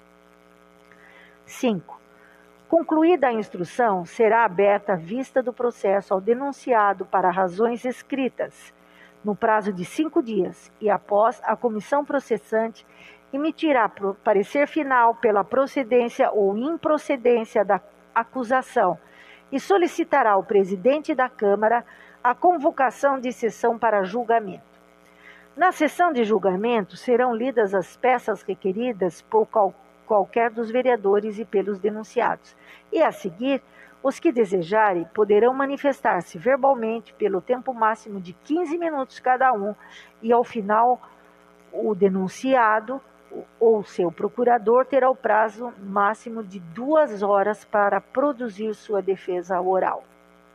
cinco. Concluída a instrução, será aberta a vista do processo ao denunciado para razões escritas, no prazo de cinco dias, e após a comissão processante emitirá parecer final pela procedência ou improcedência da acusação e solicitará ao presidente da Câmara a convocação de sessão para julgamento. Na sessão de julgamento serão lidas as peças requeridas por qual, qualquer dos vereadores e pelos denunciados, e a seguir, os que desejarem poderão manifestar-se verbalmente pelo tempo máximo de quinze minutos cada um, e ao final o denunciado ou seu procurador terá o prazo máximo de duas horas para produzir sua defesa oral.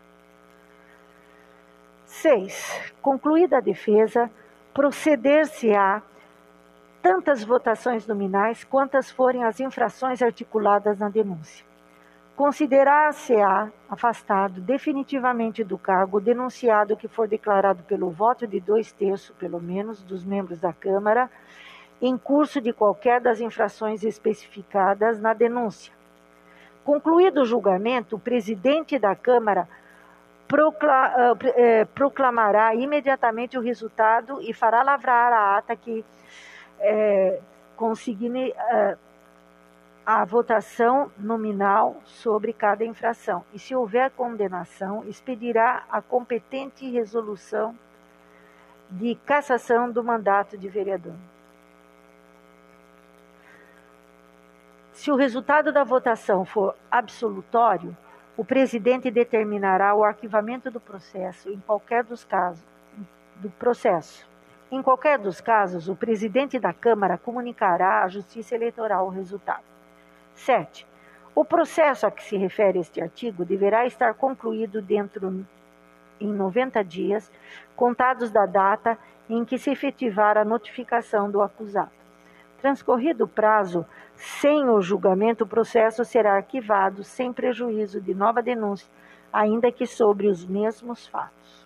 seis. Concluída a defesa, proceder-se-á tantas votações nominais quantas forem as infrações articuladas na denúncia. Considerar-se-á afastado definitivamente do cargo o denunciado que for declarado pelo voto de dois terços, pelo menos, dos membros da Câmara, em curso de qualquer das infrações especificadas na denúncia. Concluído o julgamento, o presidente da Câmara procla- eh, proclamará imediatamente o resultado e fará lavrar a ata que eh, consigne eh, a votação nominal sobre cada infração, e se houver condenação, expedirá a competente resolução de cassação do mandato de vereador. Se o resultado da votação for absolutório, o presidente determinará o arquivamento do processo em qualquer dos casos do processo. Em qualquer dos casos, o presidente da Câmara comunicará à Justiça Eleitoral o resultado. sete. O processo a que se refere este artigo deverá estar concluído dentro em noventa dias, contados da data em que se efetivar a notificação do acusado. Transcorrido o prazo, sem o julgamento, o processo será arquivado sem prejuízo de nova denúncia, ainda que sobre os mesmos fatos.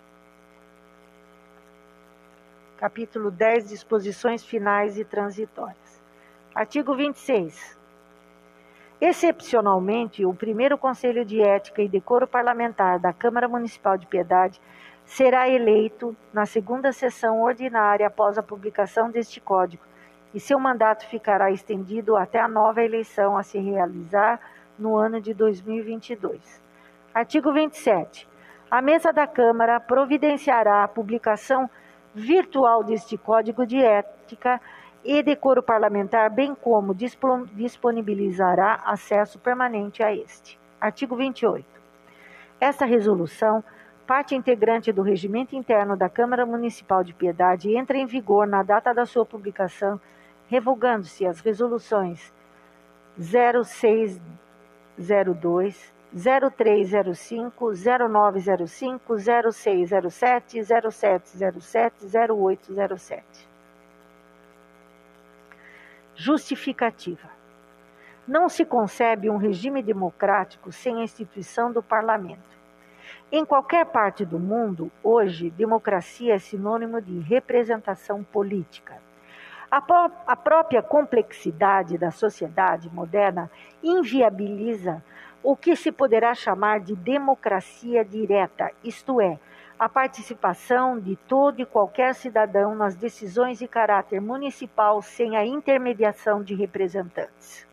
Capítulo dez. Disposições finais e transitórias. Artigo vinte e seis. Excepcionalmente, o primeiro Conselho de Ética e Decoro Parlamentar da Câmara Municipal de Piedade será eleito na segunda sessão ordinária após a publicação deste Código, e seu mandato ficará estendido até a nova eleição a se realizar no ano de dois mil e vinte e dois. Artigo vinte e sete. A mesa da Câmara providenciará a publicação virtual deste Código de Ética e Decoro Parlamentar, bem como disponibilizará acesso permanente a este. Artigo vinte e oito. Esta resolução, parte integrante do regimento interno da Câmara Municipal de Piedade, entra em vigor na data da sua publicação, revogando-se as resoluções zero seis zero dois, zero três zero cinco, zero nove zero cinco, zero seis zero sete, zero sete zero sete, zero oito zero sete. Justificativa. Não se concebe um regime democrático sem a instituição do parlamento. Em qualquer parte do mundo, hoje, democracia é sinônimo de representação política. A, pró a própria complexidade da sociedade moderna inviabiliza o que se poderá chamar de democracia direta, isto é, a participação de todo e qualquer cidadão nas decisões de caráter municipal sem a intermediação de representantes.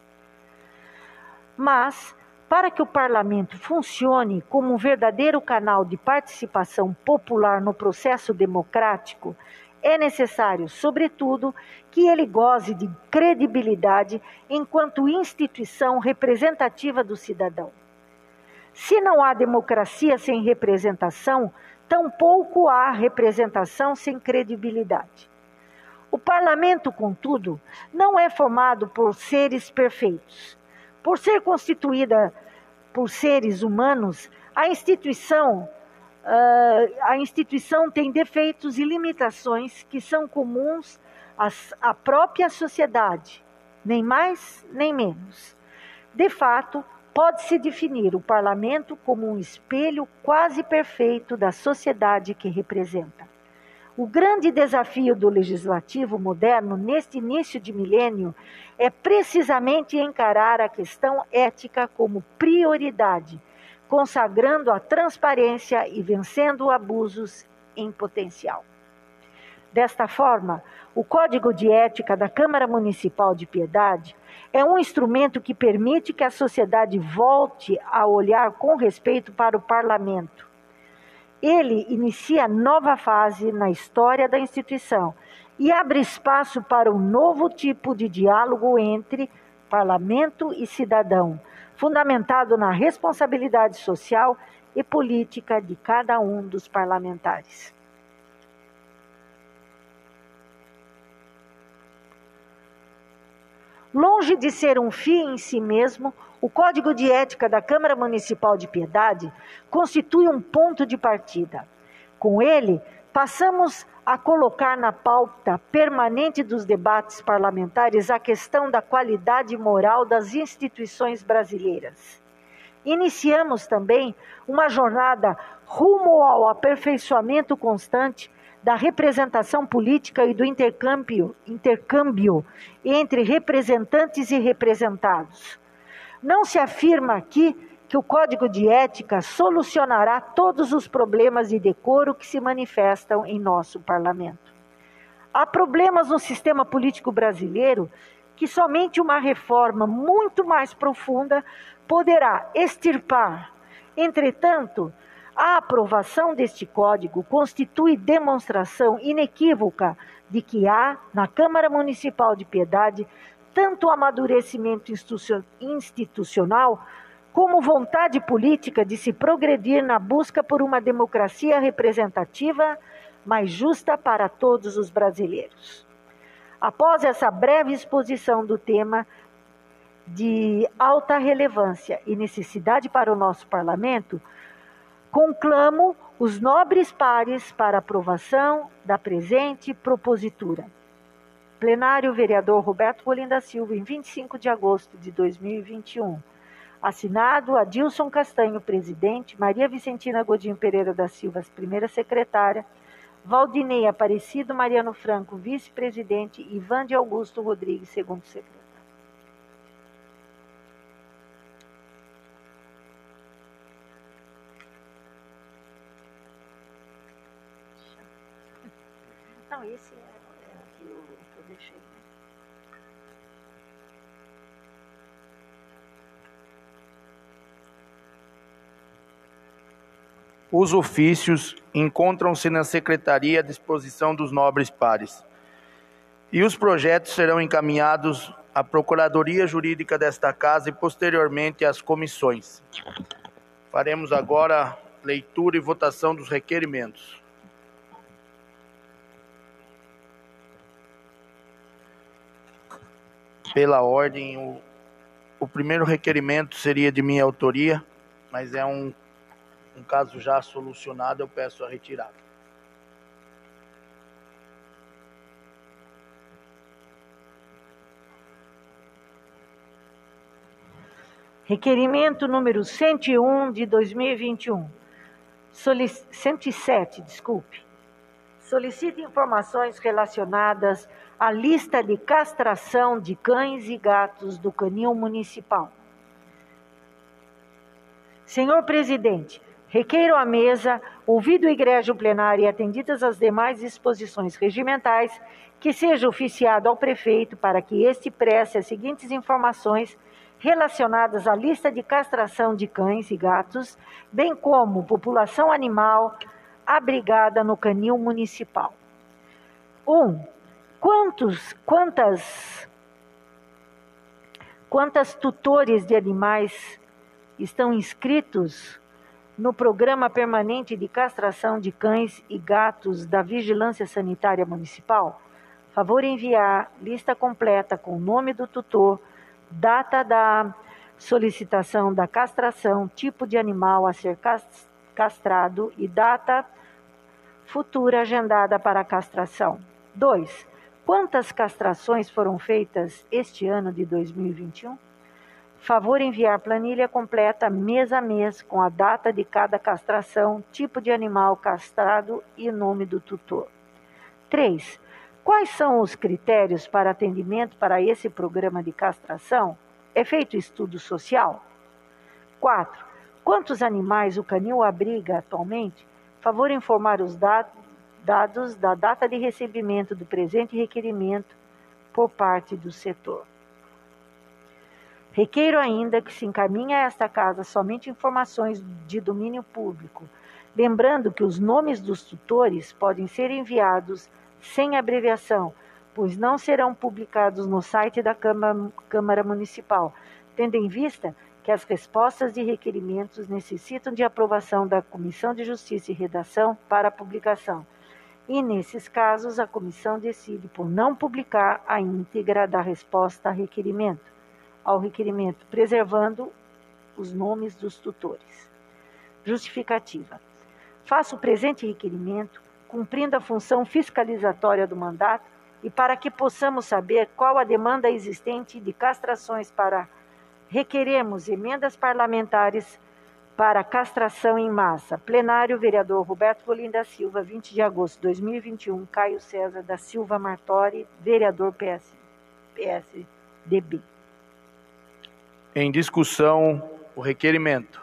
Mas, para que o parlamento funcione como um verdadeiro canal de participação popular no processo democrático, é necessário, sobretudo, que ele goze de credibilidade enquanto instituição representativa do cidadão. Se não há democracia sem representação, tampouco há representação sem credibilidade. O parlamento, contudo, não é formado por seres perfeitos. Por ser constituída por seres humanos, a instituição, uh, a instituição tem defeitos e limitações que são comuns às, à própria sociedade, nem mais nem menos. De fato, pode-se definir o parlamento como um espelho quase perfeito da sociedade que representa. O grande desafio do legislativo moderno neste início de milênio é precisamente encarar a questão ética como prioridade, consagrando a transparência e vencendo abusos em potencial. Desta forma, o Código de Ética da Câmara Municipal de Piedade é um instrumento que permite que a sociedade volte a olhar com respeito para o parlamento. Ele inicia nova fase na história da instituição e abre espaço para um novo tipo de diálogo entre parlamento e cidadão, fundamentado na responsabilidade social e política de cada um dos parlamentares. Longe de ser um fim em si mesmo, o Código de Ética da Câmara Municipal de Piedade constitui um ponto de partida. Com ele, passamos a colocar na pauta permanente dos debates parlamentares a questão da qualidade moral das instituições brasileiras. Iniciamos também uma jornada rumo ao aperfeiçoamento constante da representação política e do intercâmbio, intercâmbio entre representantes e representados. Não se afirma aqui que o Código de Ética solucionará todos os problemas de decoro que se manifestam em nosso parlamento. Há problemas no sistema político brasileiro que somente uma reforma muito mais profunda poderá extirpar. Entretanto, a aprovação deste código constitui demonstração inequívoca de que há, na Câmara Municipal de Piedade, tanto amadurecimento institucional como vontade política de se progredir na busca por uma democracia representativa mais justa para todos os brasileiros. Após essa breve exposição do tema de alta relevância e necessidade para o nosso parlamento, conclamo os nobres pares para aprovação da presente propositura. Plenário, vereador Roberto Rolim da Silva, em vinte e cinco de agosto de dois mil e vinte e um. Assinado Adilson Castanho, presidente, Maria Vicentina Godinho Pereira da Silva, primeira secretária, Valdinei Aparecido Mariano Franco, vice-presidente, e Ivan de Augusto Rodrigues, segundo secretário. Não, esse é, é aqui o que eu deixei. Os ofícios encontram-se na secretaria à disposição dos nobres pares, e os projetos serão encaminhados à Procuradoria Jurídica desta Casa e posteriormente às comissões. Faremos agora leitura e votação dos requerimentos. Pela ordem, o, o primeiro requerimento seria de minha autoria, mas é um, um caso já solucionado, eu peço a retirada. Requerimento número cento e um de dois mil e vinte e um. Solic... cento e sete, desculpe. solicita informações relacionadas à lista de castração de cães e gatos do Canil Municipal. Senhor Presidente, requeiro à mesa, ouvido o egrégio plenário e atendidas as demais disposições regimentais, que seja oficiado ao prefeito para que este preste as seguintes informações relacionadas à lista de castração de cães e gatos, bem como população animal abrigada no Canil Municipal. Um, quantos, quantas, quantas tutores de animais estão inscritos no Programa Permanente de Castração de Cães e Gatos da Vigilância Sanitária Municipal? Favor enviar lista completa com o nome do tutor, data da solicitação da castração, tipo de animal a ser castrado e data futura agendada para a castração. dois. Quantas castrações foram feitas este ano de dois mil e vinte e um? Favor enviar planilha completa mês a mês com a data de cada castração, tipo de animal castrado e nome do tutor. três. Quais são os critérios para atendimento para esse programa de castração? É feito estudo social? quatro. Quantos animais o canil abriga atualmente? Favor informar os dados da data de recebimento do presente requerimento por parte do setor. Requeiro ainda que se encaminhe a esta casa somente informações de domínio público, lembrando que os nomes dos tutores podem ser enviados sem abreviação, pois não serão publicados no site da Câmara, Câmara Municipal, tendo em vista que as respostas de requerimentos necessitam de aprovação da Comissão de Justiça e Redação para publicação. E, nesses casos, a comissão decide por não publicar a íntegra da resposta a requerimento, ao requerimento, preservando os nomes dos tutores. Justificativa. Faço o presente requerimento, cumprindo a função fiscalizatória do mandato, e para que possamos saber qual a demanda existente de castrações para requeremos emendas parlamentares para castração em massa. Plenário, vereador Roberto Golim da Silva, vinte de agosto de dois mil e vinte e um, Caio César da Silva Martori, vereador P S, P S D B. Em discussão, o requerimento.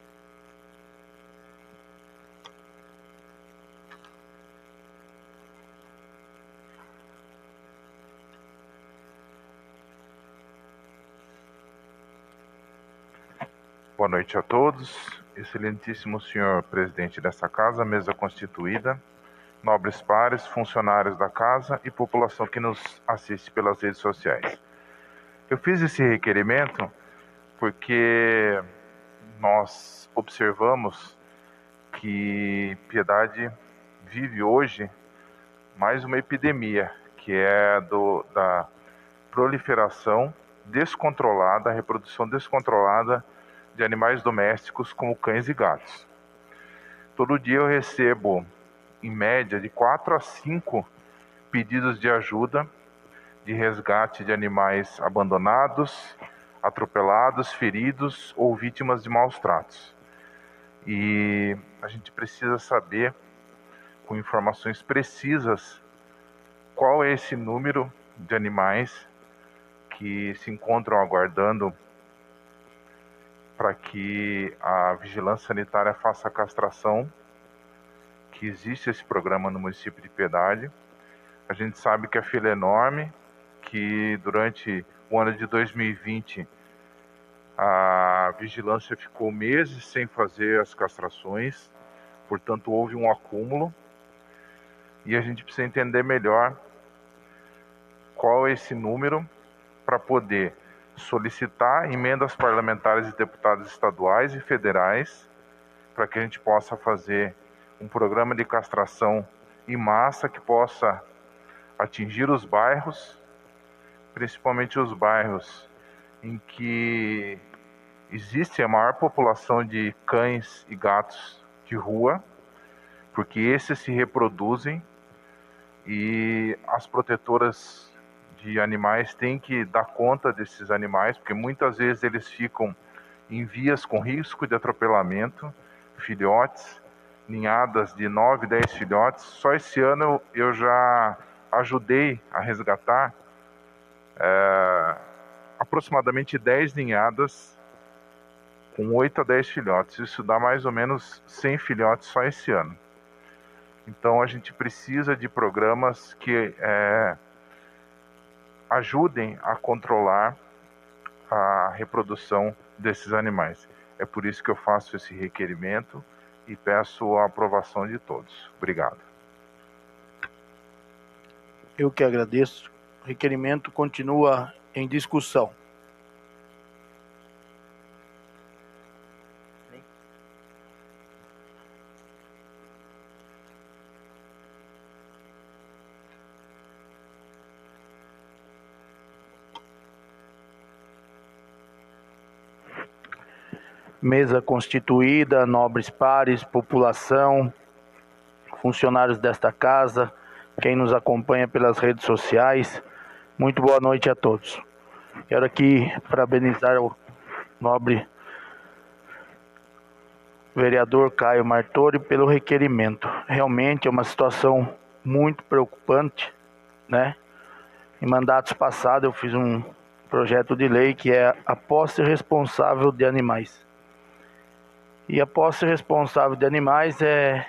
Boa noite a todos, excelentíssimo senhor presidente dessa casa, mesa constituída, nobres pares, funcionários da casa e população que nos assiste pelas redes sociais. Eu fiz esse requerimento porque nós observamos que Piedade vive hoje mais uma epidemia, que é do, da proliferação descontrolada, a reprodução descontrolada de animais domésticos como cães e gatos. Todo dia eu recebo, em média, de quatro a cinco pedidos de ajuda, de resgate de animais abandonados, atropelados, feridos ou vítimas de maus tratos. E a gente precisa saber, com informações precisas, qual é esse número de animais que se encontram aguardando para que a vigilância sanitária faça a castração, que existe esse programa no município de Piedade. A gente sabe que a fila é enorme, que durante o ano de dois mil e vinte a vigilância ficou meses sem fazer as castrações, portanto houve um acúmulo, e a gente precisa entender melhor qual é esse número para poder solicitar emendas parlamentares de deputados estaduais e federais para que a gente possa fazer um programa de castração em massa que possa atingir os bairros, principalmente os bairros em que existe a maior população de cães e gatos de rua, porque esses se reproduzem e as protetoras de animais têm que dar conta desses animais, porque muitas vezes eles ficam em vias com risco de atropelamento, filhotes, ninhadas de nove, dez filhotes. Só esse ano eu, eu já ajudei a resgatar é, aproximadamente dez ninhadas com oito a dez filhotes. Isso dá mais ou menos cem filhotes só esse ano. Então a gente precisa de programas que é, ajudem a controlar a reprodução desses animais. É por isso que eu faço esse requerimento e peço a aprovação de todos. Obrigado. Eu que agradeço. O requerimento continua em discussão. Mesa constituída, nobres pares, população, funcionários desta casa, quem nos acompanha pelas redes sociais, muito boa noite a todos. Quero aqui parabenizar o nobre vereador Caio Martori pelo requerimento. Realmente é uma situação muito preocupante, né? Em mandatos passados eu fiz um projeto de lei que é a posse responsável de animais. E a posse responsável de animais é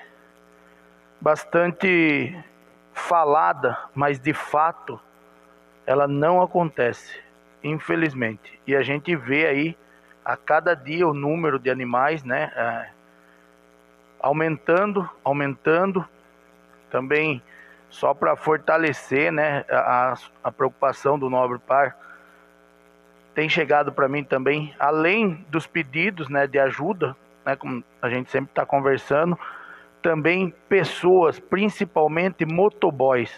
bastante falada, mas de fato ela não acontece, infelizmente. E a gente vê aí a cada dia o número de animais, né, é, aumentando, aumentando. Também só para fortalecer, né, a, a preocupação do nobre par, tem chegado para mim também, além dos pedidos, né, de ajuda, né, como a gente sempre está conversando, também pessoas, principalmente motoboys.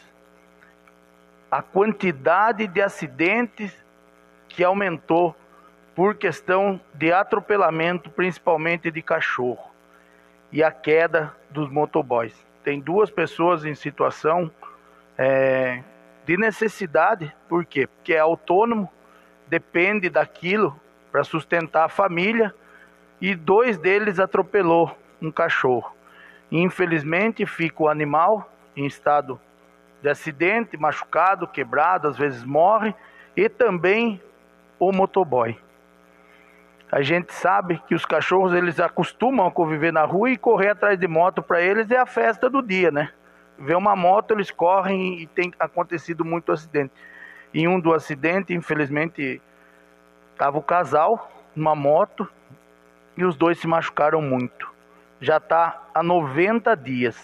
A quantidade de acidentes que aumentou por questão de atropelamento, principalmente de cachorro, e a queda dos motoboys. Tem duas pessoas em situação é, de necessidade. Por quê? Porque é autônomo, depende daquilo para sustentar a família, e dois deles atropelou um cachorro. Infelizmente fica o animal em estado de acidente, machucado, quebrado, às vezes morre, e também o motoboy. A gente sabe que os cachorros, eles acostumam a conviver na rua, e correr atrás de moto para eles é a festa do dia, né? Vê uma moto, eles correm, e tem acontecido muito acidente. Em um do acidente, infelizmente, estava o casal numa moto e os dois se machucaram muito. Já está há noventa dias.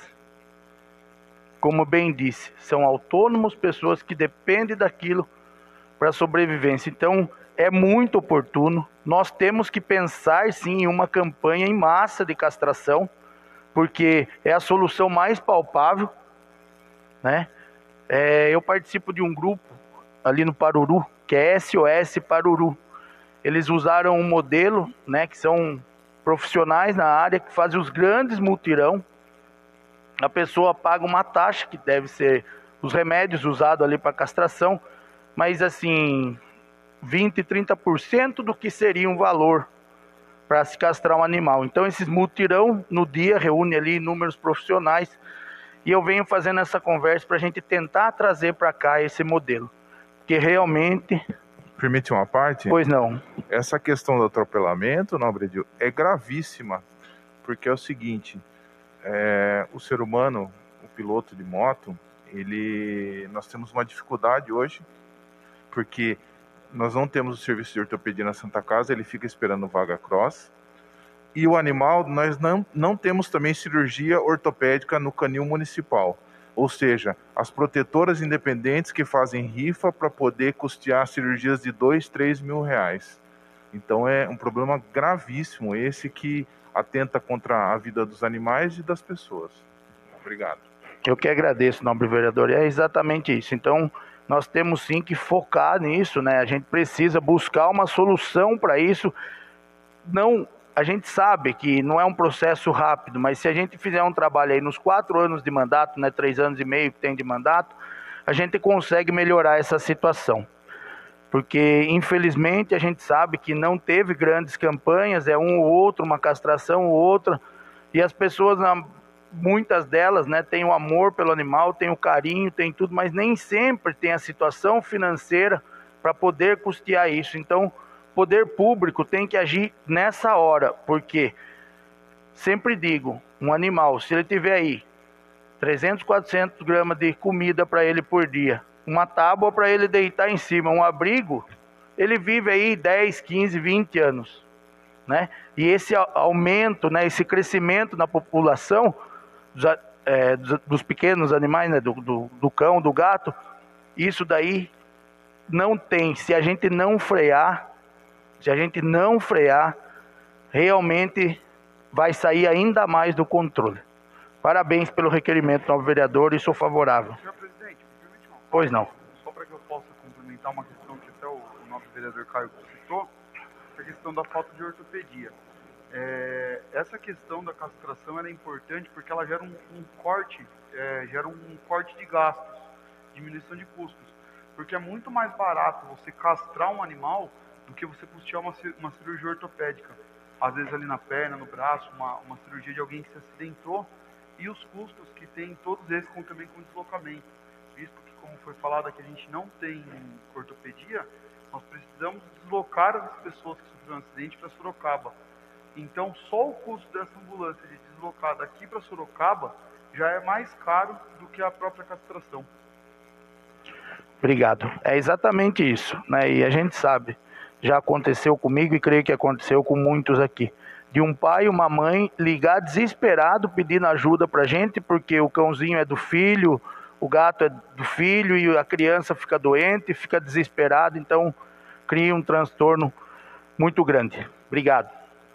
Como bem disse, são autônomos, pessoas que dependem daquilo para sobrevivência. Então, é muito oportuno. Nós temos que pensar, sim, em uma campanha em massa de castração, porque é a solução mais palpável, né? É, eu participo de um grupo ali no Paruru, que é S O S Paruru. Eles usaram um modelo, né, que são profissionais na área que fazem os grandes mutirão. A pessoa paga uma taxa, que deve ser os remédios usados ali para castração, mas assim, vinte, trinta por cento do que seria um valor para se castrar um animal. Então esses mutirão no dia reúne ali inúmeros profissionais, e eu venho fazendo essa conversa para a gente tentar trazer para cá esse modelo, que realmente... Permite uma parte? Pois não. Essa questão do atropelamento, nobre Edil, é gravíssima, porque é o seguinte, é, o ser humano, o piloto de moto, ele, nós temos uma dificuldade hoje, porque nós não temos o serviço de ortopedia na Santa Casa, ele fica esperando vaga cross, e o animal, nós não, não temos também cirurgia ortopédica no canil municipal. Ou seja, as protetoras independentes que fazem rifa para poder custear cirurgias de dois, três mil reais. Então é um problema gravíssimo esse, que atenta contra a vida dos animais e das pessoas. Obrigado. Eu que agradeço, nobre vereador. É exatamente isso. Então, nós temos sim que focar nisso, né? A gente precisa buscar uma solução para isso. Não... A gente sabe que não é um processo rápido, mas se a gente fizer um trabalho aí nos quatro anos de mandato, né, três anos e meio que tem de mandato, a gente consegue melhorar essa situação. Porque, infelizmente, a gente sabe que não teve grandes campanhas, é um ou outro, uma castração ou outra, e as pessoas, muitas delas, né, têm o amor pelo animal, têm o carinho, têm tudo, mas nem sempre tem a situação financeira para poder custear isso. Então, o poder público tem que agir nessa hora, porque, sempre digo, um animal, se ele tiver aí trezentos, quatrocentos gramas de comida para ele por dia, uma tábua para ele deitar em cima, um abrigo, ele vive aí dez, quinze, vinte anos, né? E esse aumento, né, esse crescimento na população dos, é, dos pequenos animais, né, do, do, do cão, do gato, isso daí não tem, se a gente não frear, se a gente não frear, realmente vai sair ainda mais do controle. Parabéns pelo requerimento, novo vereador, e sou favorável. Senhor presidente, me permite uma coisa? Pois não. Só para que eu possa complementar uma questão que até o, o novo vereador Caio citou, a questão da falta de ortopedia. É, essa questão da castração ela é importante porque ela gera um, um corte, é, gera um corte de gastos, diminuição de custos. Porque é muito mais barato você castrar um animal do que você custear uma, uma cirurgia ortopédica. Às vezes ali na perna, no braço, uma, uma cirurgia de alguém que se acidentou, e os custos que tem todos esses com, também com deslocamento. Visto que, como foi falado aqui, a gente não tem ortopedia, nós precisamos deslocar as pessoas que sofreram um acidente para Sorocaba. Então, só o custo dessa ambulância de deslocar daqui para Sorocaba já é mais caro do que a própria castração. Obrigado. É exatamente isso, né? E a gente sabe, já aconteceu comigo e creio que aconteceu com muitos aqui. De um pai e uma mãe ligar desesperado pedindo ajuda pra gente, porque o cãozinho é do filho, o gato é do filho e a criança fica doente, fica desesperado, então cria um transtorno muito grande. Obrigado.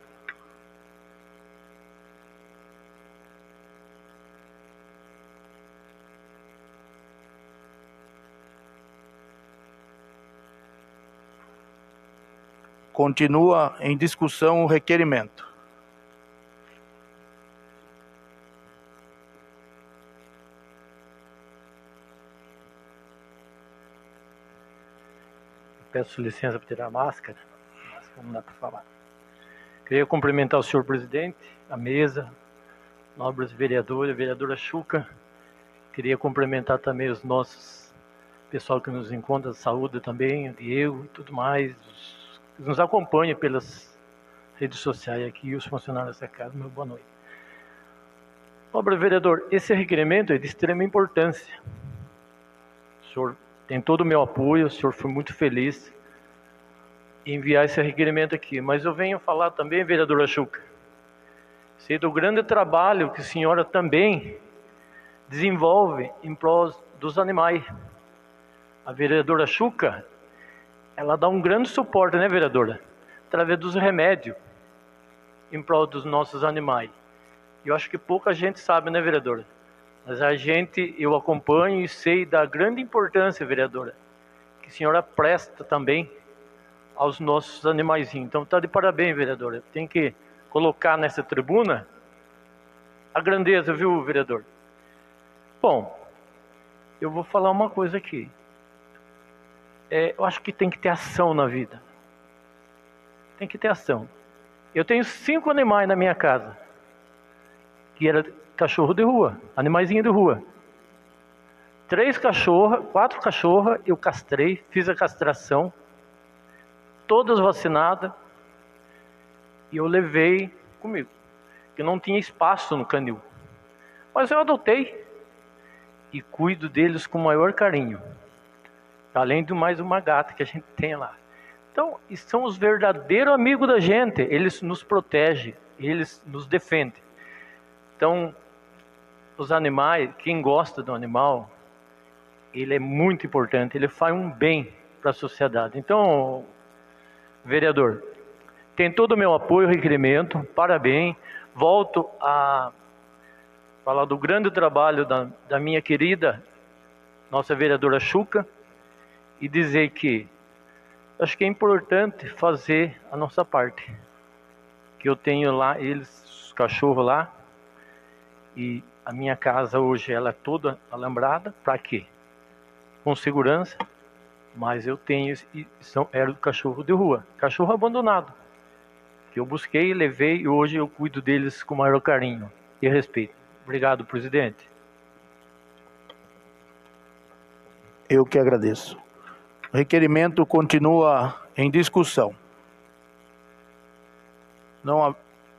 Continua em discussão o requerimento. Peço licença para tirar a máscara, mas não dá para falar. Queria cumprimentar o senhor presidente, a mesa, nobres vereadores, a vereadora Chuca. Queria cumprimentar também os nossos, pessoal que nos encontra de saúde também, o Diego e tudo mais, os que nos acompanham pelas redes sociais aqui e os funcionários dessa casa. Meu boa noite. Nobre vereador, esse requerimento é de extrema importância. O senhor tem todo o meu apoio, o senhor foi muito feliz em enviar esse requerimento aqui. Mas eu venho falar também, vereadora Chuca, sei do grande trabalho que a senhora também desenvolve em prol dos animais. A vereadora Chuca, ela dá um grande suporte, né, vereadora? Através dos remédios em prol dos nossos animais. E eu acho que pouca gente sabe, né, vereadora? Mas a gente, eu acompanho e sei da grande importância, vereadora, que a senhora presta também aos nossos animaizinhos. Então está de parabéns, vereadora. Tem que colocar nessa tribuna a grandeza, viu, vereador? Bom, eu vou falar uma coisa aqui. É, eu acho que tem que ter ação na vida. Tem que ter ação. Eu tenho cinco animais na minha casa, que era cachorro de rua, animaizinho de rua. Três cachorras, quatro cachorras, eu castrei, fiz a castração, todas vacinadas, e eu levei comigo, porque não tinha espaço no canil. Mas eu adotei e cuido deles com o maior carinho. Além de mais uma gata que a gente tem lá. Então, são os verdadeiros amigos da gente. Eles nos protegem, eles nos defendem. Então, os animais, quem gosta do animal, ele é muito importante. Ele faz um bem para a sociedade. Então, vereador, tem todo o meu apoio, requerimento. Parabéns. Volto a falar do grande trabalho da, da minha querida, nossa vereadora Chuca, e dizer que acho que é importante fazer a nossa parte. Que eu tenho lá, eles, os cachorros lá, e a minha casa hoje ela é toda alambrada. Para quê? Com segurança, mas eu tenho, e são, era o cachorro de rua, cachorro abandonado, que eu busquei, levei, e hoje eu cuido deles com o maior carinho e respeito. Obrigado, presidente. Eu que agradeço. O requerimento continua em discussão. Não há...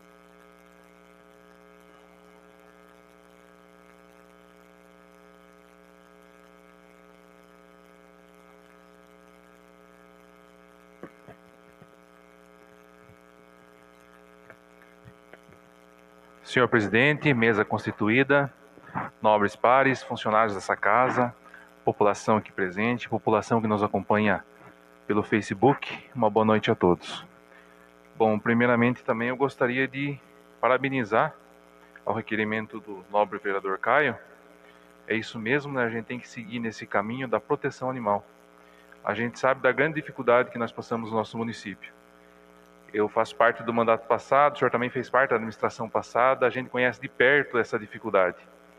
Senhor presidente, mesa constituída, nobres pares, funcionários dessa casa, população aqui presente, população que nos acompanha pelo Facebook, uma boa noite a todos. Bom, primeiramente também eu gostaria de parabenizar ao requerimento do nobre vereador Caio. É isso mesmo, né? A gente tem que seguir nesse caminho da proteção animal. A gente sabe da grande dificuldade que nós passamos no nosso município. Eu faço parte do mandato passado, o senhor também fez parte da administração passada, a gente conhece de perto essa dificuldade.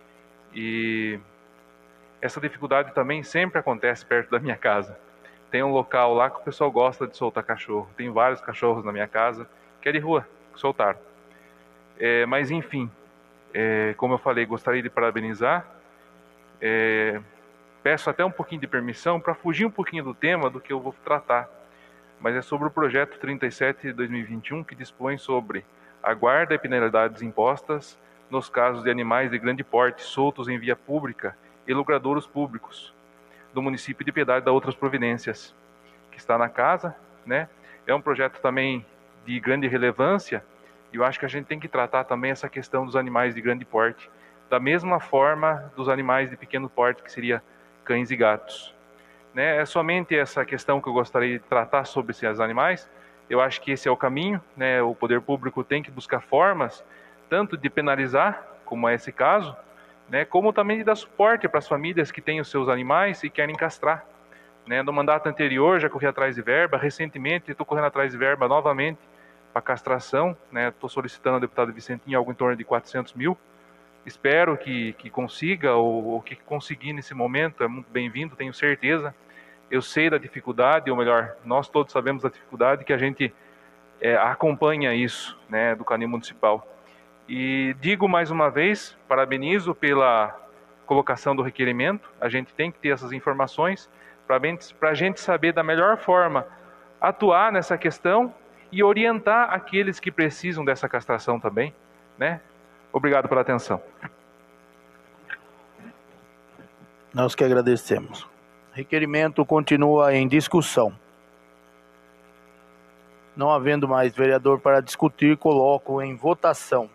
E essa dificuldade também sempre acontece perto da minha casa. Tem um local lá que o pessoal gosta de soltar cachorro. Tem vários cachorros na minha casa, que é de rua, que soltaram. É, mas enfim, é, como eu falei, gostaria de parabenizar. É, peço até um pouquinho de permissão para fugir um pouquinho do tema do que eu vou tratar. Mas é sobre o projeto trinta e sete de dois mil e vinte e um, que dispõe sobre a guarda e penalidades impostas nos casos de animais de grande porte soltos em via pública e logradouros públicos do município de Piedade e da outras providências, que está na casa, né? É um projeto também de grande relevância, e eu acho que a gente tem que tratar também essa questão dos animais de grande porte, da mesma forma dos animais de pequeno porte, que seria cães e gatos. Né? É somente essa questão que eu gostaria de tratar sobre esses animais. Eu acho que esse é o caminho, né? O poder público tem que buscar formas, tanto de penalizar, como é esse caso, né? Como também de dar suporte para as famílias que têm os seus animais e querem castrar. Né? No mandato anterior já corri atrás de verba, recentemente estou correndo atrás de verba novamente para castração. Estou, né? solicitando ao deputado Vicentinho algo em torno de quatrocentos mil. Espero que, que consiga, ou, ou que conseguir nesse momento, é muito bem-vindo, tenho certeza. Eu sei da dificuldade, ou melhor, nós todos sabemos da dificuldade que a gente é, acompanha isso, né, do canil municipal. E digo mais uma vez, parabenizo pela colocação do requerimento. A gente tem que ter essas informações para a gente saber da melhor forma atuar nessa questão e orientar aqueles que precisam dessa castração também, né? Obrigado pela atenção. Nós que agradecemos. O requerimento continua em discussão. Não havendo mais vereador para discutir, coloco em votação.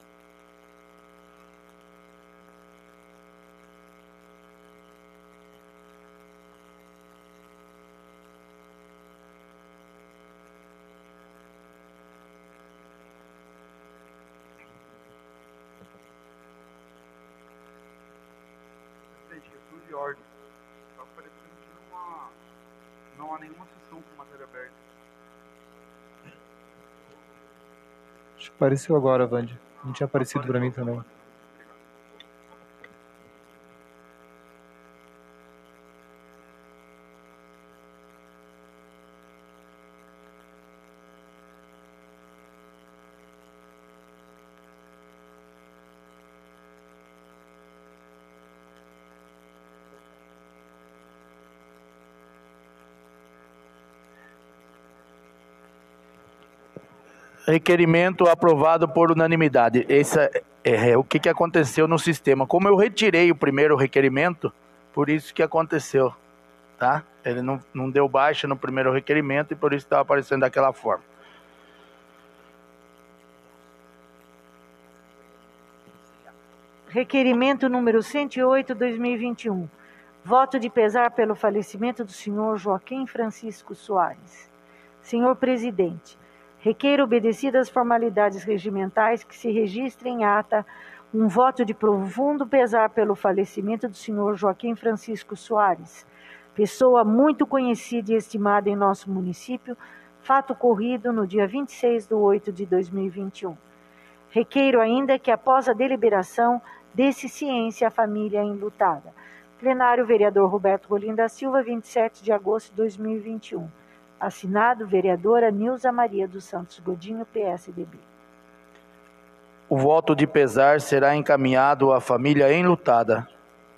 Questão de ordem. Está parecendo que não há, não há nenhuma sessão com matéria aberta. Acho que apareceu agora, Vande. Não tinha aparecido para mim também. Requerimento aprovado por unanimidade. Esse é, é o que, que aconteceu no sistema. Como eu retirei o primeiro requerimento, por isso que aconteceu, tá? Ele não, não deu baixa no primeiro requerimento e por isso estava aparecendo daquela forma. Requerimento número cento e oito, dois mil e vinte e um. Voto de pesar pelo falecimento do senhor Joaquim Francisco Soares. Senhor presidente, requeiro, obedecidas as formalidades regimentais, que se registre em ata um voto de profundo pesar pelo falecimento do senhor Joaquim Francisco Soares, pessoa muito conhecida e estimada em nosso município, fato ocorrido no dia vinte e seis de oito de dois mil e vinte e um. Requeiro ainda que, após a deliberação, dê-se ciência à família enlutada. Plenário, vereador Roberto Rolim da Silva, vinte e sete de agosto de dois mil e vinte e um. Assinado, vereadora Nilza Maria dos Santos Godinho, P S D B. o voto de pesar será encaminhado à família enlutada.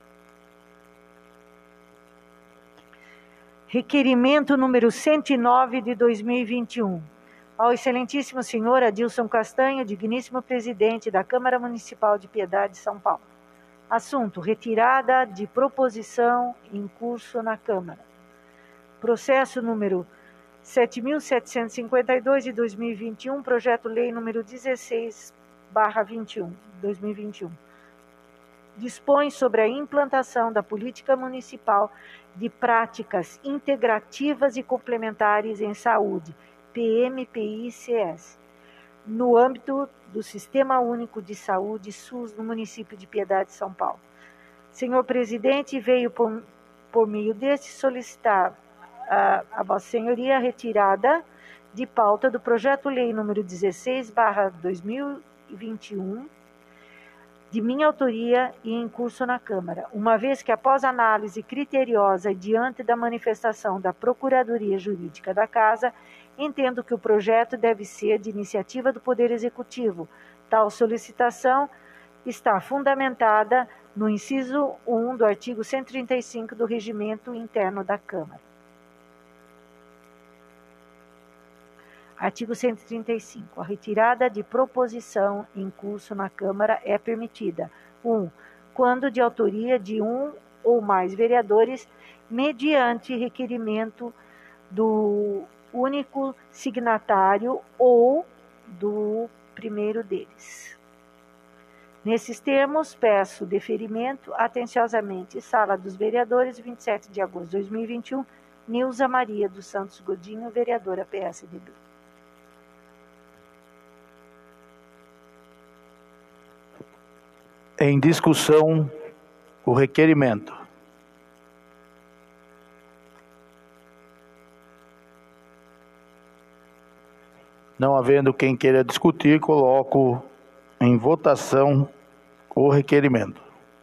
Requerimento número cento e nove de dois mil e vinte e um. Ao excelentíssimo senhor Adilson Castanho, digníssimo presidente da Câmara Municipal de Piedade, São Paulo. Assunto: retirada de proposição em curso na Câmara. Processo número sete mil setecentos e cinquenta e dois de dois mil e vinte e um, projeto-lei número dezesseis barra vinte e um, dois mil e vinte e um. Dispõe sobre a implantação da política municipal de práticas integrativas e complementares em saúde, P M P I C S, no âmbito do Sistema Único de Saúde, SUS, no município de Piedade, São Paulo. Senhor presidente, veio por, por meio deste solicitar a, a Vossa Senhoria a retirada de pauta do projeto-lei número dezesseis barra dois mil e vinte e um, de minha autoria e em curso na Câmara, uma vez que, após análise criteriosa e diante da manifestação da Procuradoria Jurídica da Casa, entendo que o projeto deve ser de iniciativa do Poder Executivo. Tal solicitação está fundamentada no inciso um do artigo cento e trinta e cinco do Regimento Interno da Câmara. Artigo cento e trinta e cinco. A retirada de proposição em curso na Câmara é permitida. um. Quando de autoria de um ou mais vereadores, mediante requerimento do único signatário ou do primeiro deles. Nesses termos, peço deferimento atenciosamente. Sala dos Vereadores, vinte e sete de agosto de dois mil e vinte e um, Nilza Maria dos Santos Godinho, vereadora P S D B. Em discussão, o requerimento. Não havendo quem queira discutir, coloco em votação o requerimento.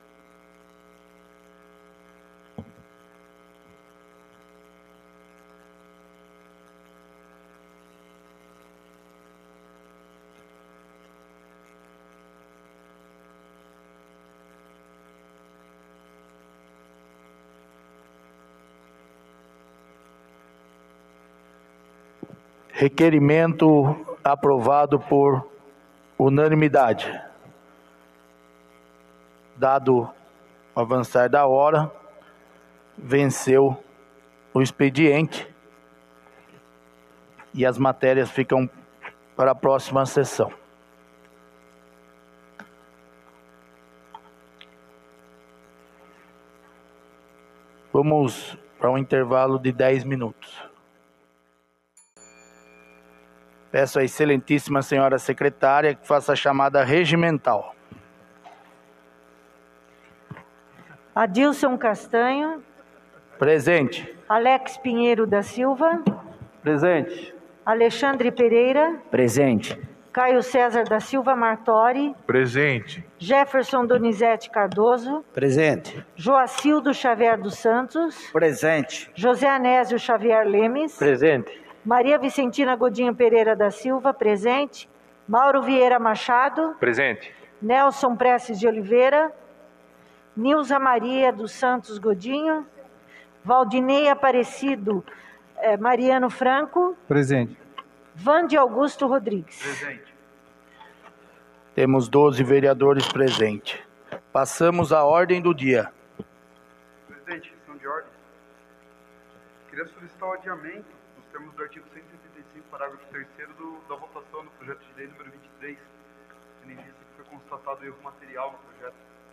Requerimento aprovado por unanimidade. Dado o avançar da hora, venceu o expediente e as matérias ficam para a próxima sessão. Vamos para um intervalo de dez minutos. Peço à excelentíssima senhora secretária que faça a chamada regimental. Adilson Castanho. Presente. Alex Pinheiro da Silva. Presente. Alexandre Pereira. Presente. Caio César da Silva Martori. Presente. Jefferson Donizete Cardoso. Presente. Joacildo Xavier dos Santos. Presente. José Anésio Xavier Lemes. Presente. Maria Vicentina Godinho Pereira da Silva, presente. Mauro Vieira Machado. Presente. Nelson Prestes de Oliveira. Nilza Maria dos Santos Godinho. Valdinei Aparecido eh, Mariano Franco. Presente. Vande Augusto Rodrigues. Presente. Temos doze vereadores presentes. Passamos à ordem do dia. Presidente, questão de ordem. Queria solicitar o adiamento nos termos do artigo cento e setenta e cinco, parágrafo terceiro do, da votação do projeto de lei número vinte e três, tendo em vista que foi constatado erro material no projeto.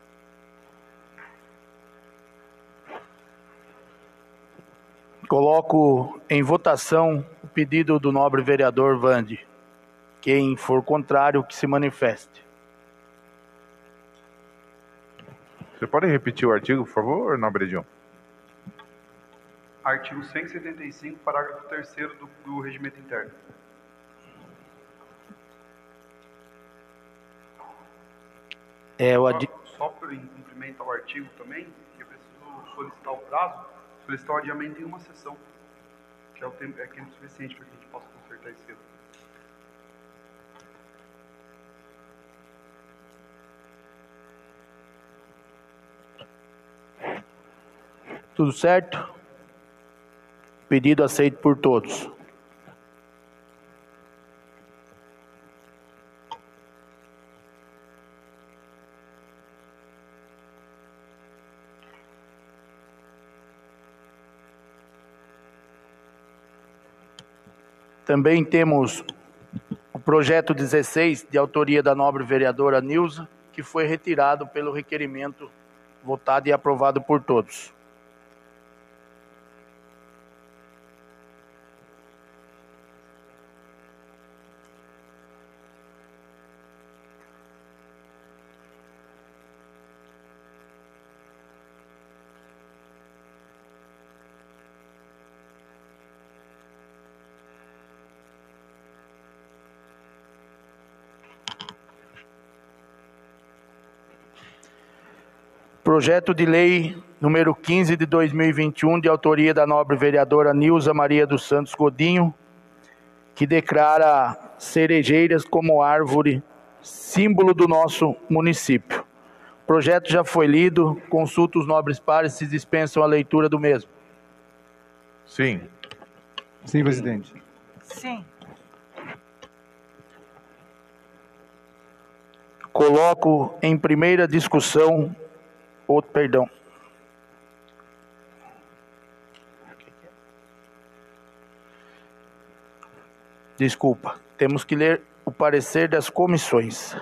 Coloco em votação o pedido do nobre vereador Vande. Quem for contrário, que se manifeste. Você pode repetir o artigo, por favor, nobre Edion? Artigo cento e setenta e cinco, parágrafo terceiro do, do Regimento Interno. É, o Só, adi... só por em cumprimento ao artigo também, eu preciso solicitar o prazo, solicitar o adiamento em uma sessão, que é o tempo, é tempo suficiente para que a gente possa consertar esse erro. Tudo certo? Pedido aceito por todos. Também temos o projeto dezesseis, de autoria da nobre vereadora Nilza, que foi retirado pelo requerimento votado e aprovado por todos. Projeto de lei número quinze de dois mil e vinte e um, de autoria da nobre vereadora Nilza Maria dos Santos Godinho, que declara cerejeiras como árvore símbolo do nosso município. O projeto já foi lido, consulta os nobres pares se dispensam a leitura do mesmo. Sim. Sim, presidente. Sim. Coloco em primeira discussão, outro, perdão. Desculpa, temos que ler o parecer das comissões.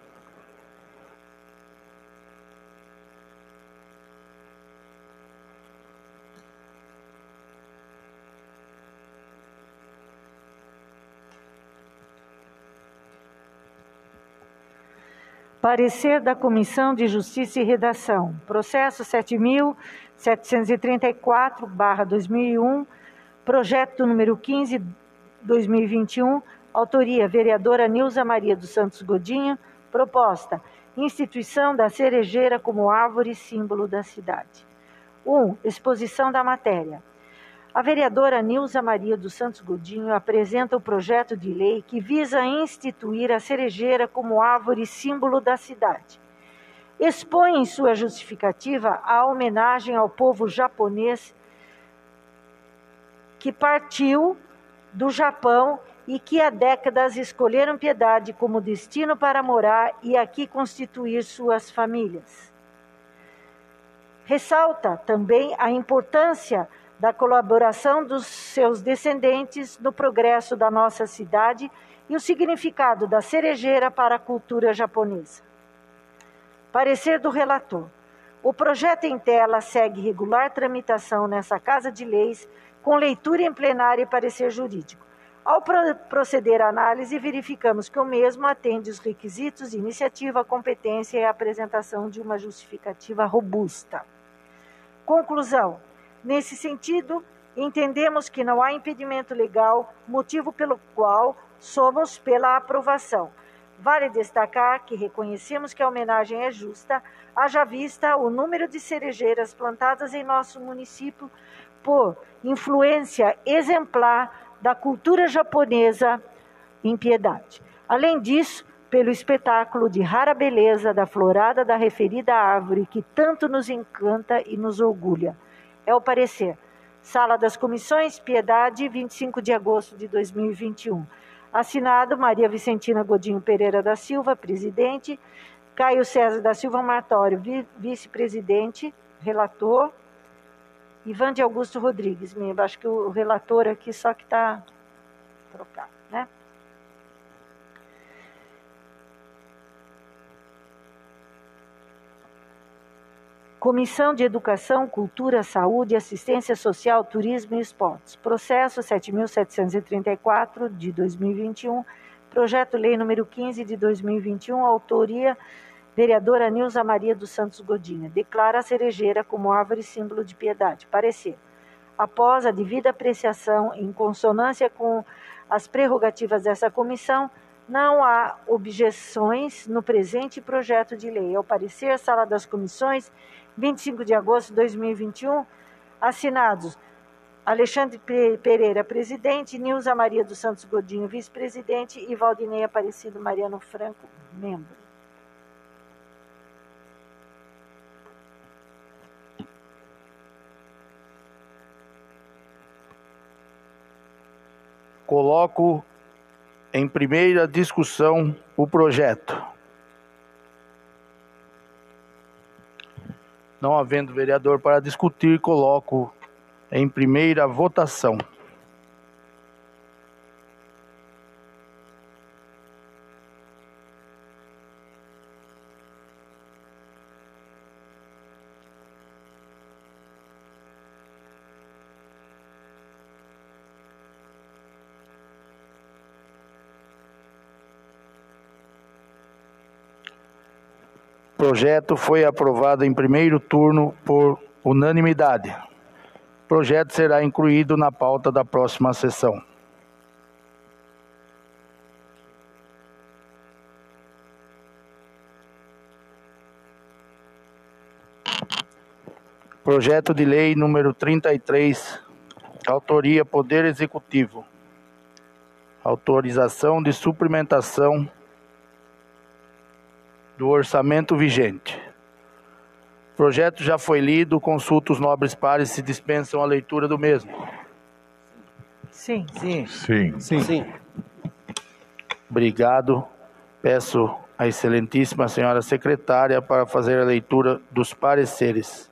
Parecer da Comissão de Justiça e Redação. Processo sete mil setecentos e trinta e quatro barra dois mil e um, projeto número quinze, dois mil e vinte e um, autoria vereadora Nilza Maria dos Santos Godinho, proposta, instituição da cerejeira como árvore símbolo da cidade. um. Exposição da matéria. A vereadora Nilza Maria dos Santos Godinho apresenta o projeto de lei que visa instituir a cerejeira como árvore símbolo da cidade. Expõe em sua justificativa a homenagem ao povo japonês que partiu do Japão e que há décadas escolheram Piedade como destino para morar e aqui constituir suas famílias. Ressalta também a importância da colaboração dos seus descendentes no progresso da nossa cidade e o significado da cerejeira para a cultura japonesa. Parecer do relator. O projeto em tela segue regular tramitação nessa Casa de Leis, com leitura em plenário e parecer jurídico. Ao pro- proceder à análise, verificamos que o mesmo atende os requisitos de iniciativa, competência e apresentação de uma justificativa robusta. Conclusão. Nesse sentido, entendemos que não há impedimento legal, motivo pelo qual somos pela aprovação. Vale destacar que reconhecemos que a homenagem é justa, haja vista o número de cerejeiras plantadas em nosso município por influência exemplar da cultura japonesa em Piedade. Além disso, pelo espetáculo de rara beleza da florada da referida árvore que tanto nos encanta e nos orgulha. É o parecer. Sala das Comissões, Piedade, vinte e cinco de agosto de dois mil e vinte e um. Assinado Maria Vicentina Godinho Pereira da Silva, presidente. Caio César da Silva Martório, vi- vice-presidente, relator. Ivan de Augusto Rodrigues, membro. Acho que o relator aqui só que está trocado, né? Comissão de Educação, Cultura, Saúde, Assistência Social, Turismo e Esportes. Processo sete mil setecentos e trinta e quatro, de dois mil e vinte e um. Projeto Lei número quinze, de dois mil e vinte e um. Autoria, vereadora Nilza Maria dos Santos Godinho. Declara a cerejeira como árvore símbolo de Piedade. Parecer. Após a devida apreciação, em consonância com as prerrogativas dessa comissão, não há objeções no presente projeto de lei. Ao parecer, Sala das Comissões, vinte e cinco de agosto de dois mil e vinte e um, assinados Alexandre Pereira, presidente, Nilza Maria dos Santos Godinho, vice-presidente, e Valdinei Aparecido Mariano Franco, membro. Coloco em primeira discussão o projeto. Não havendo vereador para discutir, coloco em primeira votação. O projeto foi aprovado em primeiro turno por unanimidade. O projeto será incluído na pauta da próxima sessão. Projeto de lei número trinta e três, autoria Poder Executivo. Autorização de suplementação do orçamento vigente. O projeto já foi lido, consulta os nobres pares se dispensam a leitura do mesmo. Sim. Sim. Sim. Sim. Obrigado. Peço à excelentíssima senhora secretária para fazer a leitura dos pareceres.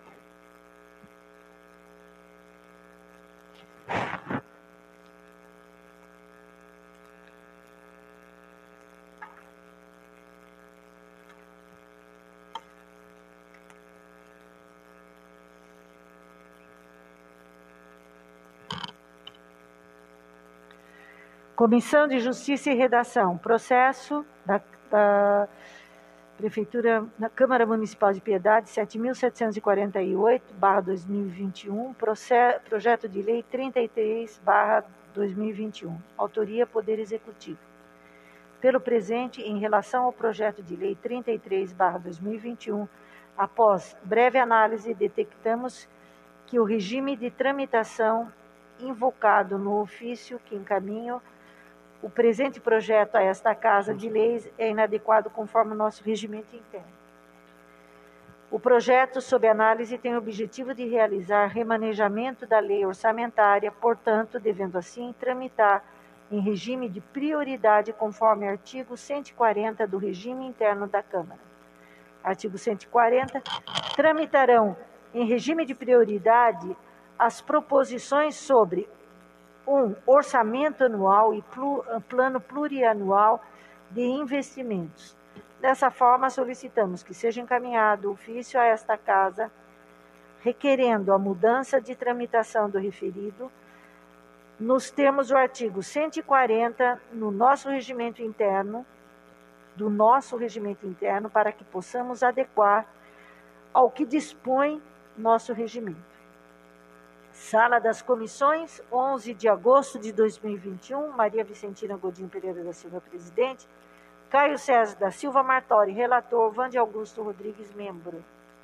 Comissão de Justiça e Redação. Processo da, da Prefeitura, da Câmara Municipal de Piedade, sete mil setecentos e quarenta e oito barra dois mil e vinte e um, projeto de lei trinta e três barra dois mil e vinte e um. Autoria Poder Executivo. Pelo presente, em relação ao projeto de lei trinta e três barra dois mil e vinte e um, após breve análise, detectamos que o regime de tramitação invocado no ofício que encaminho o presente projeto a esta Casa de Leis é inadequado conforme o nosso regimento interno. O projeto, sob análise, tem o objetivo de realizar remanejamento da lei orçamentária, portanto, devendo assim tramitar em regime de prioridade conforme artigo cento e quarenta do regime interno da Câmara. Artigo cento e quarenta. Tramitarão em regime de prioridade as proposições sobre um orçamento anual e plano plurianual de investimentos. Dessa forma, solicitamos que seja encaminhado ofício a esta Casa, requerendo a mudança de tramitação do referido, nos termos do artigo cento e quarenta, no nosso regimento interno, do nosso regimento interno, para que possamos adequar ao que dispõe nosso regimento. Sala das Comissões, onze de agosto de dois mil e vinte e um, Maria Vicentina Godinho Pereira da Silva, presidente. Caio César da Silva Martori, relator. Vande Augusto Rodrigues, membro.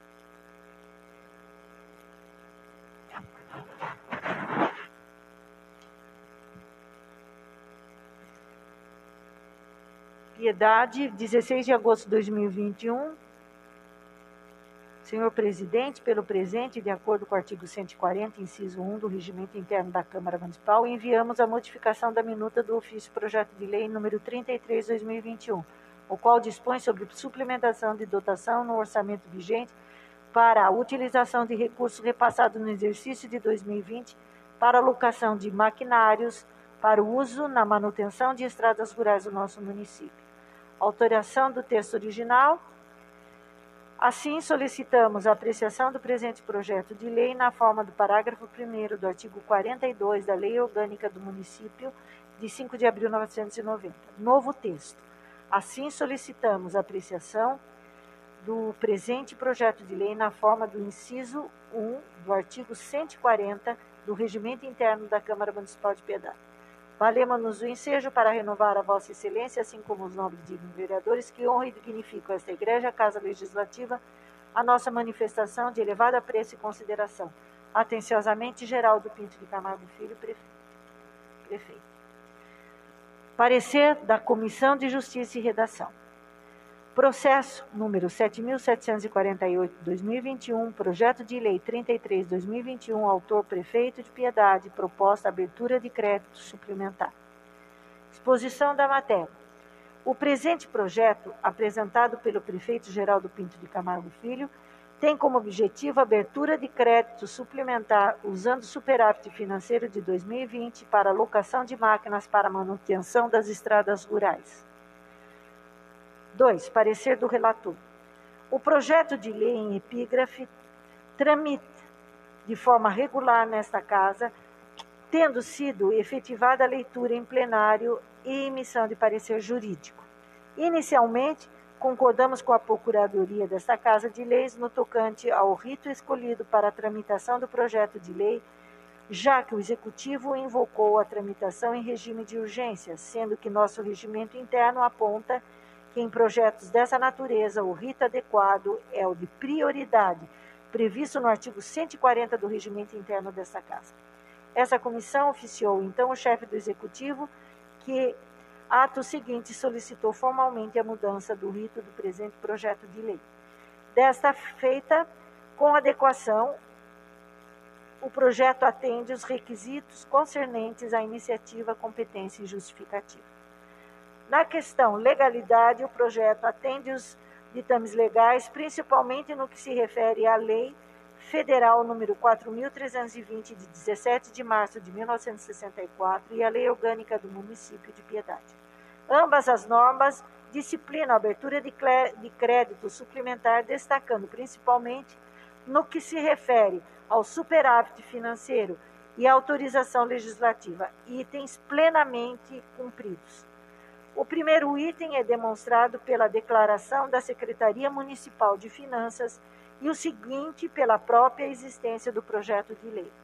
Piedade, dezesseis de agosto de dois mil e vinte e um. Senhor presidente, pelo presente, de acordo com o artigo cento e quarenta, inciso um do Regimento Interno da Câmara Municipal, enviamos a modificação da minuta do ofício projeto de lei número trinta e três barra dois mil e vinte e um, o qual dispõe sobre suplementação de dotação no orçamento vigente para a utilização de recursos repassados no exercício de dois mil e vinte para alocação de maquinários para o uso na manutenção de estradas rurais do nosso município. Alteração do texto original. Assim, solicitamos a apreciação do presente projeto de lei na forma do parágrafo primeiro do artigo quarenta e dois da Lei Orgânica do Município, de cinco de abril de mil novecentos e noventa. Novo texto. Assim, solicitamos a apreciação do presente projeto de lei na forma do inciso um do artigo cento e quarenta do Regimento Interno da Câmara Municipal de Piedade. Valemos-nos o ensejo para renovar a Vossa Excelência, assim como os nobres dignos vereadores, que honram e dignificam esta Igreja, Casa Legislativa, a nossa manifestação de elevado apreço e consideração. Atenciosamente, Geraldo Pinto de Camargo Filho, prefeito. Parecer da Comissão de Justiça e Redação. Processo número sete mil setecentos e quarenta e oito, dois mil e vinte e um, projeto de lei trinta e três, dois mil e vinte e um, autor prefeito de Piedade, proposta abertura de crédito suplementar. Exposição da matéria. O presente projeto, apresentado pelo prefeito Geraldo Pinto de Camargo Filho, tem como objetivo a abertura de crédito suplementar usando o superávit financeiro de dois mil e vinte para alocação de máquinas para manutenção das estradas rurais. dois. Parecer do relator. O projeto de lei em epígrafe tramita de forma regular nesta Casa, tendo sido efetivada a leitura em plenário e emissão de parecer jurídico. Inicialmente, concordamos com a Procuradoria desta Casa de Leis no tocante ao rito escolhido para a tramitação do projeto de lei, já que o Executivo invocou a tramitação em regime de urgência, sendo que nosso regimento interno aponta que em projetos dessa natureza o rito adequado é o de prioridade, previsto no artigo cento e quarenta do regimento interno desta Casa. Essa comissão oficiou então o chefe do Executivo que, ato seguinte, solicitou formalmente a mudança do rito do presente projeto de lei. Desta feita, com adequação, o projeto atende os requisitos concernentes à iniciativa, competência e justificativa. Na questão legalidade, o projeto atende os ditames legais, principalmente no que se refere à Lei Federal número quatro mil trezentos e vinte, de dezessete de março de mil novecentos e sessenta e quatro, e a Lei Orgânica do Município de Piedade. Ambas as normas disciplinam a abertura de crédito suplementar, destacando principalmente no que se refere ao superávit financeiro e à autorização legislativa, itens plenamente cumpridos. O primeiro item é demonstrado pela declaração da Secretaria Municipal de Finanças e o seguinte pela própria existência do projeto de lei.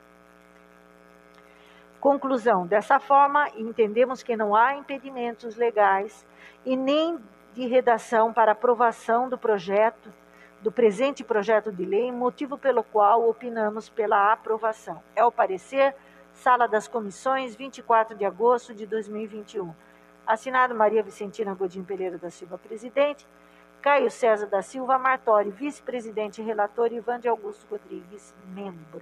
Conclusão. Dessa forma, entendemos que não há impedimentos legais e nem de redação para aprovação do projeto, do presente projeto de lei, motivo pelo qual opinamos pela aprovação. É o parecer, Sala das Comissões, vinte e quatro de agosto de dois mil e vinte e um. Assinado Maria Vicentina Godinho Pereira da Silva, presidente, Caio César da Silva Martori, vice-presidente e relator, e Ivan de Augusto Rodrigues, membro.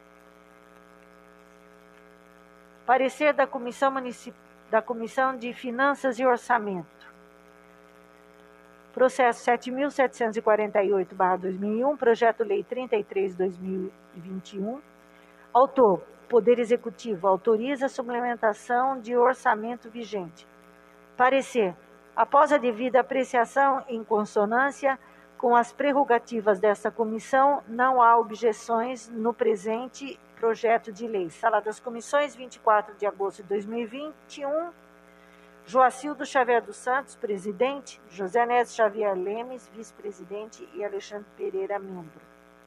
Parecer da Comissão, Municip... da Comissão de Finanças e Orçamento. Processo sete mil setecentos e quarenta e oito barra dois mil e um, Projeto-Lei trinta e três barra dois mil e vinte e um. Autor, Poder Executivo, autoriza a suplementação de orçamento vigente. Parecer. Após a devida apreciação em consonância com as prerrogativas desta comissão, não há objeções no presente projeto de lei. Sala das Comissões, vinte e quatro de agosto de dois mil e vinte e um. Joacildo Xavier dos Santos, presidente. José Nésio Xavier Lemes, vice-presidente. E Alexandre Pereira, membro.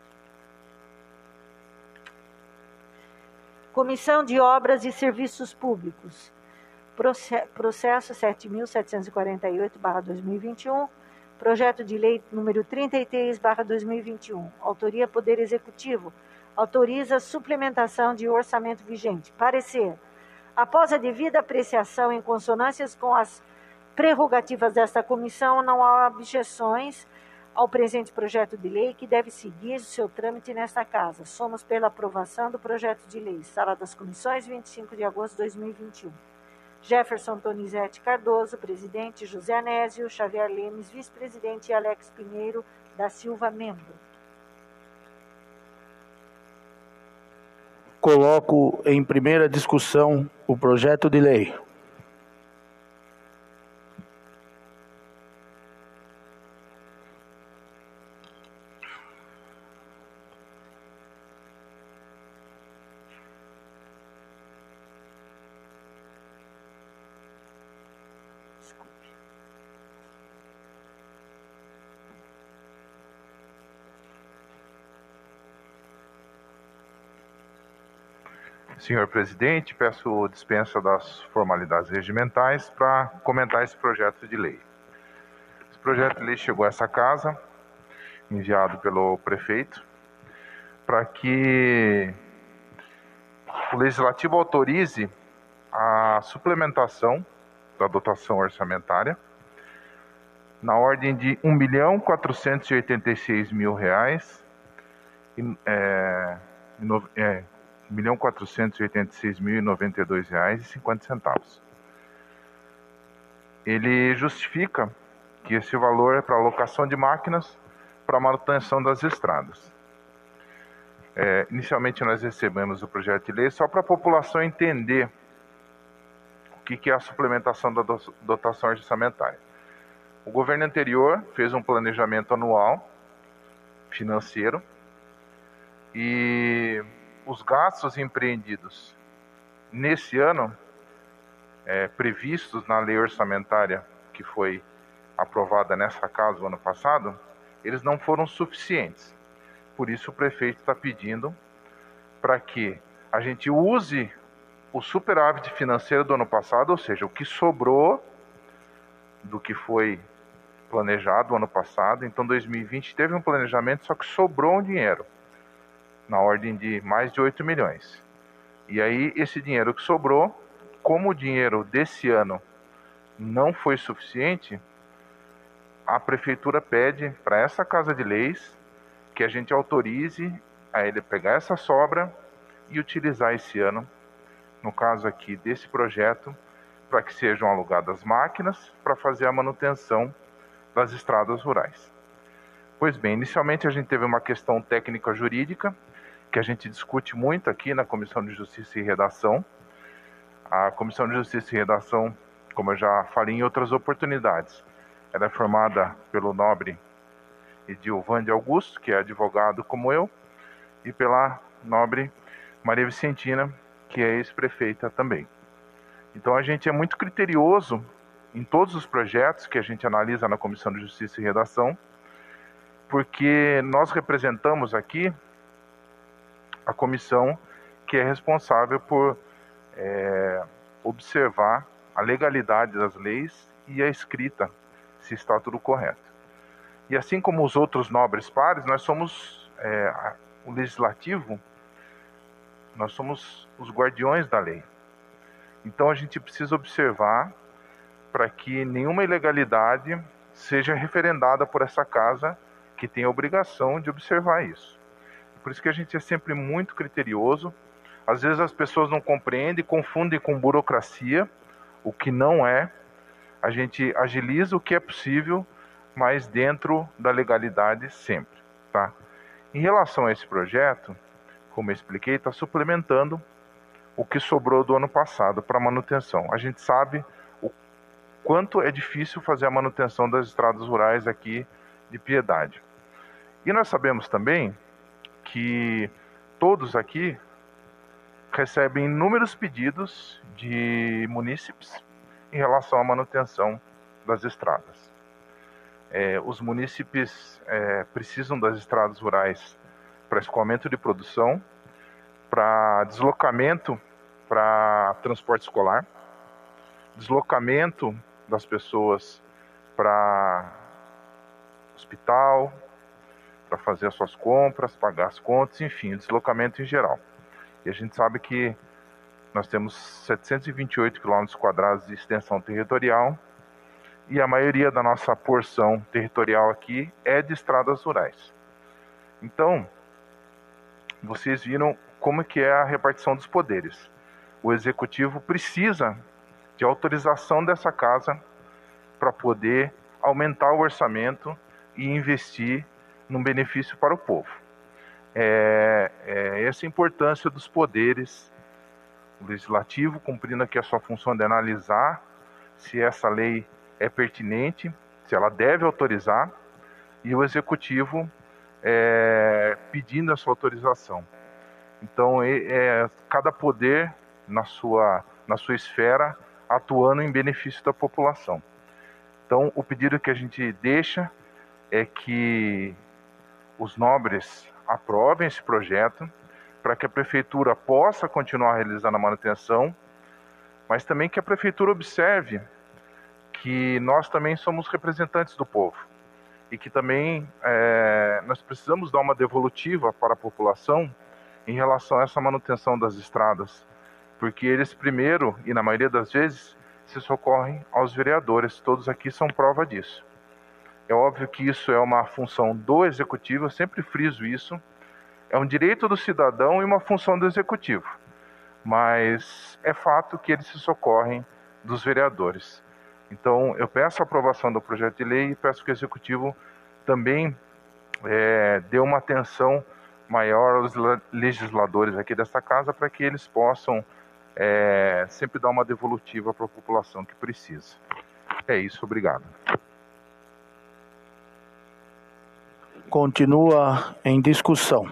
Comissão de Obras e Serviços Públicos. Processo sete mil setecentos e quarenta e oito barra dois mil e vinte e um, projeto de lei número trinta e três barra dois mil e vinte e um, autoria Poder Executivo, autoriza suplementação de orçamento vigente. Parecer. Após a devida apreciação em consonâncias com as prerrogativas desta comissão, não há objeções ao presente projeto de lei, que deve seguir o seu trâmite nesta Casa. Somos pela aprovação do projeto de lei. Sala das Comissões, vinte e cinco de agosto de dois mil e vinte e um. Jefferson Donizete Cardoso, presidente. José Anésio Xavier Lemes, vice-presidente. E Alex Pinheiro da Silva, membro. Coloco em primeira discussão o projeto de lei. Senhor presidente, peço dispensa das formalidades regimentais para comentar esse projeto de lei. Esse projeto de lei chegou a essa casa, enviado pelo prefeito, para que o Legislativo autorize a suplementação da dotação orçamentária na ordem de um milhão quatrocentos e oitenta e seis mil reais, e, é, é, um milhão quatrocentos e oitenta e seis mil e noventa e dois reais e cinquenta centavos. Ele justifica que esse valor é para alocação de máquinas para manutenção das estradas. É, inicialmente nós recebemos o projeto de lei só para a população entender o que, que é a suplementação da dotação orçamentária. O governo anterior fez um planejamento anual financeiro e os gastos empreendidos nesse ano, é, previstos na lei orçamentária que foi aprovada nessa casa no ano passado, eles não foram suficientes. Por isso o prefeito está pedindo para que a gente use o superávit financeiro do ano passado, ou seja, o que sobrou do que foi planejado ano passado. Então dois mil e vinte teve um planejamento, só que sobrou um dinheiro na ordem de mais de oito milhões. E aí esse dinheiro que sobrou, como o dinheiro desse ano não foi suficiente, a prefeitura pede para essa Casa de Leis que a gente autorize a ele pegar essa sobra e utilizar esse ano, no caso aqui desse projeto, para que sejam alugadas máquinas para fazer a manutenção das estradas rurais. Pois bem, inicialmente a gente teve uma questão técnica jurídica, que a gente discute muito aqui na Comissão de Justiça e Redação. A Comissão de Justiça e Redação, como eu já falei em outras oportunidades, ela é formada pelo nobre Edilvande Augusto, que é advogado como eu, e pela nobre Maria Vicentina, que é ex-prefeita também. Então a gente é muito criterioso em todos os projetos que a gente analisa na Comissão de Justiça e Redação, porque nós representamos aqui a comissão que é responsável por é, observar a legalidade das leis e a escrita, se está tudo correto. E assim como os outros nobres pares, nós somos é, o legislativo, nós somos os guardiões da lei. Então a gente precisa observar para que nenhuma ilegalidade seja referendada por essa casa, que tem a obrigação de observar isso. Por isso que a gente é sempre muito criterioso. Às vezes as pessoas não compreendem, confundem com burocracia, o que não é. A gente agiliza o que é possível, mas dentro da legalidade sempre, tá? Em relação a esse projeto, como eu expliquei, está suplementando o que sobrou do ano passado para manutenção. A gente sabe o quanto é difícil fazer a manutenção das estradas rurais aqui de Piedade. E nós sabemos também que todos aqui recebem inúmeros pedidos de munícipes em relação à manutenção das estradas. É, os munícipes é, precisam das estradas rurais para escoamento de produção, para deslocamento para transporte escolar, deslocamento das pessoas para hospital, para fazer as suas compras, pagar as contas, enfim, deslocamento em geral. E a gente sabe que nós temos setecentos e vinte e oito quilômetros quadrados de extensão territorial e a maioria da nossa porção territorial aqui é de estradas rurais. Então, vocês viram como que é a repartição dos poderes. O executivo precisa de autorização dessa casa para poder aumentar o orçamento e investir num benefício para o povo. É, é essa a importância dos poderes. O legislativo cumprindo aqui a sua função de analisar se essa lei é pertinente, se ela deve autorizar, e o executivo é, pedindo a sua autorização. Então, é, é, cada poder na sua, na sua esfera atuando em benefício da população. Então, o pedido que a gente deixa é que os nobres aprovem esse projeto para que a prefeitura possa continuar realizando a manutenção, mas também que a prefeitura observe que nós também somos representantes do povo e que também é, nós precisamos dar uma devolutiva para a população em relação a essa manutenção das estradas, porque eles primeiro, e na maioria das vezes, se socorrem aos vereadores. Todos aqui são prova disso. É óbvio que isso é uma função do Executivo, eu sempre friso isso. É um direito do cidadão e uma função do Executivo. Mas é fato que eles se socorrem dos vereadores. Então, eu peço a aprovação do projeto de lei e peço que o Executivo também é, dê uma atenção maior aos legisladores aqui desta casa para que eles possam é, sempre dar uma devolutiva para a população que precisa. É isso, obrigado. Continua em discussão.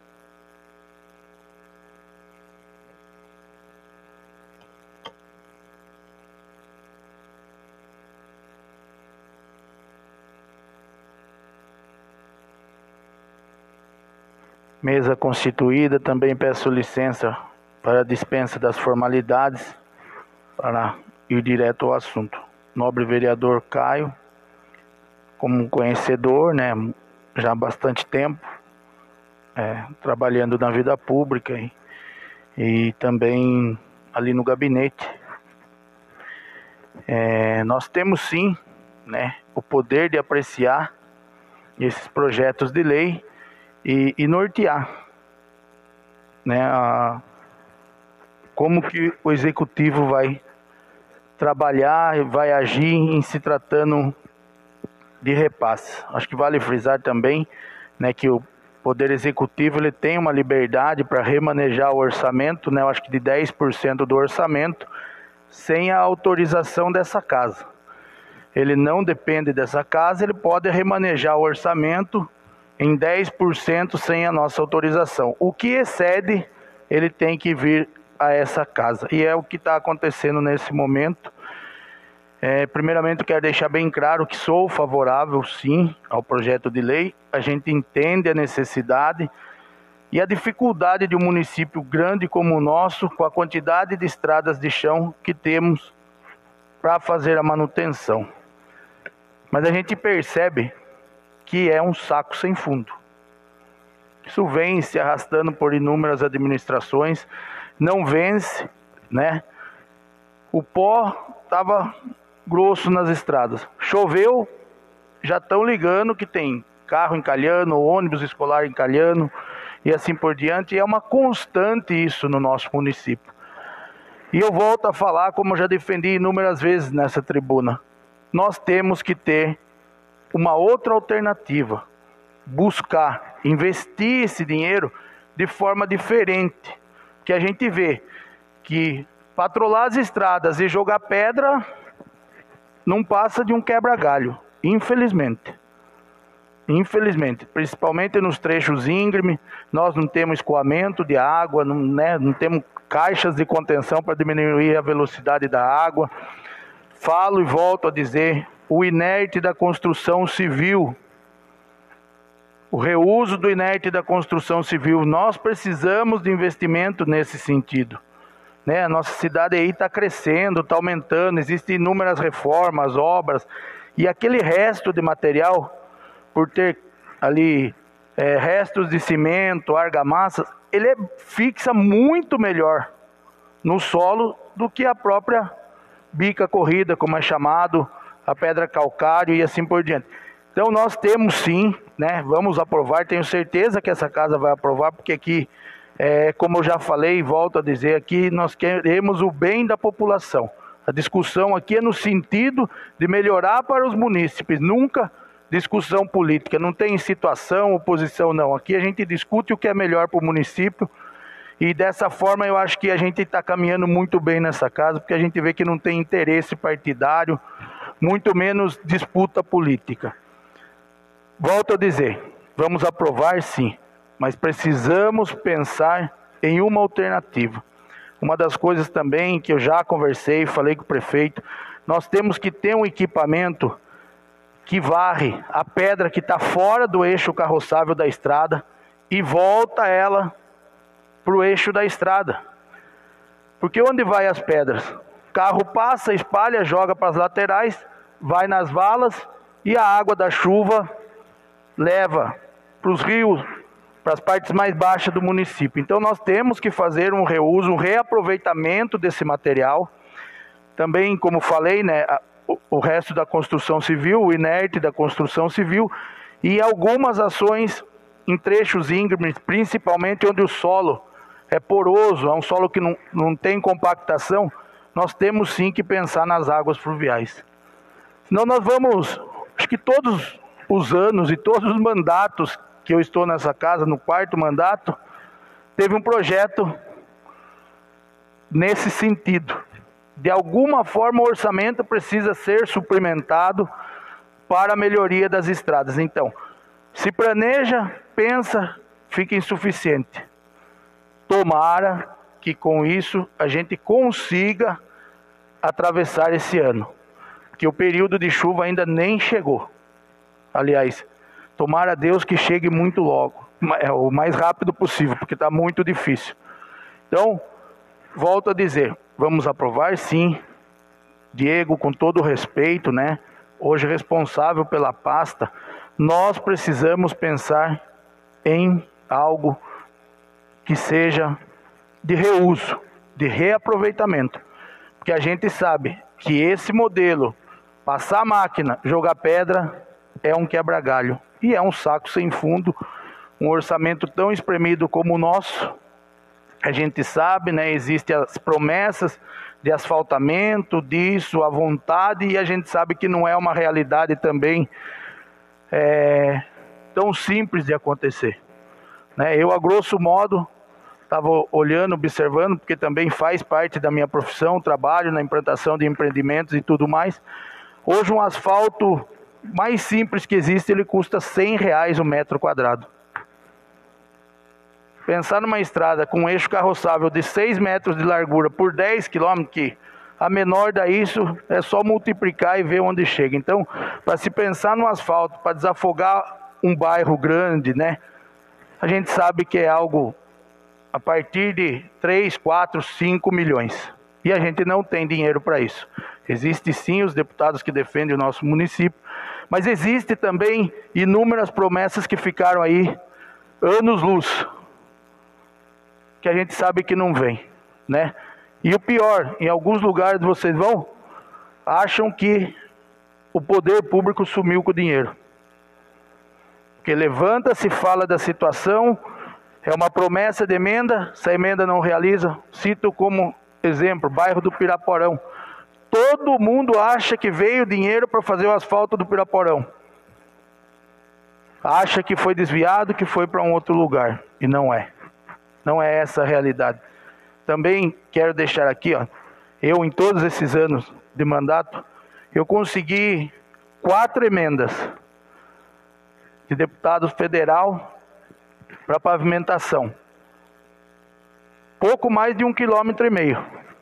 Mesa constituída, também peço licença para a dispensa das formalidades para ir direto ao assunto. Nobre vereador Caio, como conhecedor, né, já há bastante tempo, é, trabalhando na vida pública e, e também ali no gabinete. É, nós temos sim, né, o poder de apreciar esses projetos de lei e, e nortear, né, a, como que o executivo vai trabalhar, vai agir em se tratando de repasse. Acho que vale frisar também, né, que o Poder Executivo ele tem uma liberdade para remanejar o orçamento, né, eu acho que de dez por cento do orçamento, sem a autorização dessa casa. Ele não depende dessa casa, ele pode remanejar o orçamento em dez por cento sem a nossa autorização. O que excede, ele tem que vir a essa casa. E é o que está acontecendo nesse momento. É, primeiramente, eu quero deixar bem claro que sou favorável, sim, ao projeto de lei. A gente entende a necessidade e a dificuldade de um município grande como o nosso, com a quantidade de estradas de chão que temos para fazer a manutenção. Mas a gente percebe que é um saco sem fundo. Isso vem se arrastando por inúmeras administrações, não vence, né? O pó estava grosso nas estradas. Choveu, já estão ligando que tem carro encalhando, ônibus escolar encalhando e assim por diante. E é uma constante isso no nosso município. E eu volto a falar, como eu já defendi inúmeras vezes nessa tribuna, nós temos que ter uma outra alternativa, buscar investir esse dinheiro de forma diferente, que a gente vê que patrulhar as estradas e jogar pedra não passa de um quebra-galho, infelizmente. Infelizmente, principalmente nos trechos íngremes, nós não temos escoamento de água, não, né, não temos caixas de contenção para diminuir a velocidade da água. Falo e volto a dizer, o inerte da construção civil, o reuso do inerte da construção civil, nós precisamos de investimento nesse sentido. Né? A nossa cidade aí está crescendo, está aumentando, existem inúmeras reformas, obras, e aquele resto de material, por ter ali é, restos de cimento, argamassa, ele é, fixa muito melhor no solo do que a própria bica corrida, como é chamado, a pedra calcário e assim por diante. Então nós temos sim, né, vamos aprovar, tenho certeza que essa casa vai aprovar, porque aqui, é, como eu já falei e volto a dizer aqui, nós queremos o bem da população. A discussão aqui é no sentido de melhorar para os munícipes, nunca discussão política, não tem situação, oposição não. Aqui a gente discute o que é melhor para o município e dessa forma eu acho que a gente está caminhando muito bem nessa casa, porque a gente vê que não tem interesse partidário, muito menos disputa política. Volto a dizer, vamos aprovar sim, mas precisamos pensar em uma alternativa. Uma das coisas também que eu já conversei, falei com o prefeito, nós temos que ter um equipamento que varre a pedra que está fora do eixo carroçável da estrada e volta ela para o eixo da estrada. Porque onde vai as pedras? O carro passa, espalha, joga para as laterais, vai nas valas e a água da chuva leva para os rios, para as partes mais baixas do município. Então nós temos que fazer um reuso, um reaproveitamento desse material. Também, como falei, né, o, o resto da construção civil, o inerte da construção civil, e algumas ações em trechos íngremes, principalmente onde o solo é poroso, é um solo que não, não tem compactação, nós temos sim que pensar nas águas fluviais. Senão nós vamos, acho que todos os anos e todos os mandatos que eu estou nessa casa, no quarto mandato, teve um projeto nesse sentido. De alguma forma o orçamento precisa ser suplementado para a melhoria das estradas. Então, se planeja, pensa, fica insuficiente. Tomara que com isso a gente consiga atravessar esse ano, que o período de chuva ainda nem chegou. Aliás, tomara a Deus que chegue muito logo, o mais rápido possível, porque está muito difícil. Então, volto a dizer, vamos aprovar sim. Diego, com todo o respeito, né, hoje responsável pela pasta, nós precisamos pensar em algo que seja de reuso, de reaproveitamento. Porque a gente sabe que esse modelo, passar a máquina, jogar pedra, é um quebra-galho. E é um saco sem fundo, um orçamento tão espremido como o nosso. A gente sabe, né, existem as promessas de asfaltamento, disso, a vontade, e a gente sabe que não é uma realidade também é, tão simples de acontecer. Né? Eu, a grosso modo, estava olhando, observando, porque também faz parte da minha profissão, trabalho na implantação de empreendimentos e tudo mais. Hoje um asfalto mais simples que existe, ele custa cem reais o metro quadrado. Pensar numa estrada com um eixo carroçável de seis metros de largura por dez quilômetros, que a menor da isso é só multiplicar e ver onde chega. Então, para se pensar no asfalto, para desafogar um bairro grande, né, a gente sabe que é algo a partir de três, quatro, cinco milhões. E a gente não tem dinheiro para isso. Existem sim os deputados que defendem o nosso município, mas existe também inúmeras promessas que ficaram aí anos-luz, que a gente sabe que não vem, né? E o pior, em alguns lugares vocês vão, acham que o poder público sumiu com o dinheiro. Porque levanta-se, fala da situação, é uma promessa de emenda, se a emenda não realiza, cito como exemplo, bairro do Piraporão. Todo mundo acha que veio dinheiro para fazer o asfalto do Piraporão. Acha que foi desviado, que foi para um outro lugar, e não é. Não é essa a realidade. Também quero deixar aqui, ó, eu em todos esses anos de mandato, eu consegui quatro emendas de deputado federal para pavimentação. Pouco mais de um quilômetro e meio.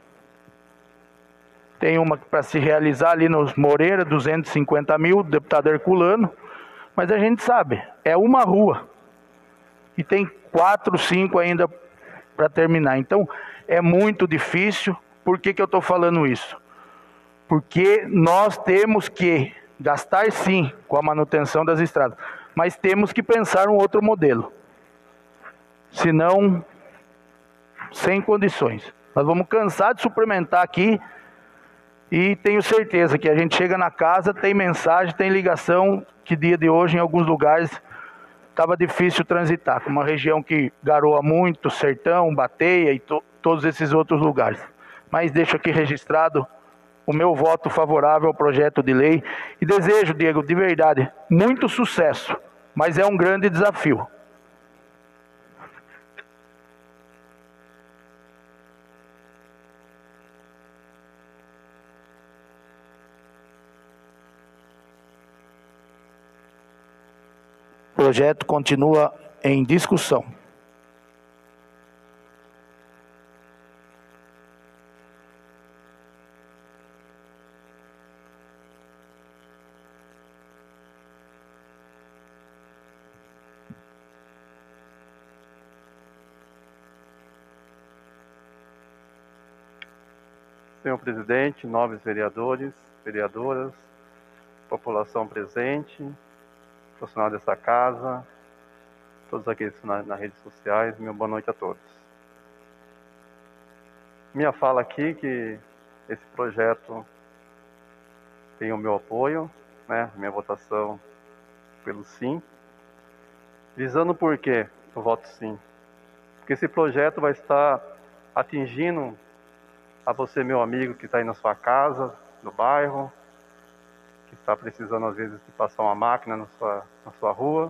Tem uma para se realizar ali nos Moreira, duzentos e cinquenta mil, deputado Herculano, mas a gente sabe, é uma rua. E tem quatro, cinco ainda para terminar. Então, é muito difícil. Por que que eu estou falando isso? Porque nós temos que gastar sim com a manutenção das estradas, mas temos que pensar um outro modelo. Senão, sem condições. Nós vamos cansar de suplementar aqui e tenho certeza que a gente chega na casa, tem mensagem, tem ligação, que dia de hoje em alguns lugares estava difícil transitar, com uma região que garoa muito, Sertão, Bateia e to, todos esses outros lugares. Mas deixo aqui registrado o meu voto favorável ao projeto de lei e desejo, Diego, de verdade, muito sucesso, mas é um grande desafio. O projeto continua em discussão. Senhor presidente, nobres vereadores, vereadoras, população presente, profissional dessa casa, todos aqueles que estão nas redes sociais, minha boa noite a todos. Minha fala aqui que esse projeto tem o meu apoio, né, minha votação pelo sim. Visando por quê eu voto sim? Porque esse projeto vai estar atingindo a você, meu amigo, que está aí na sua casa, no bairro, que está precisando às vezes de passar uma máquina na sua, na sua rua,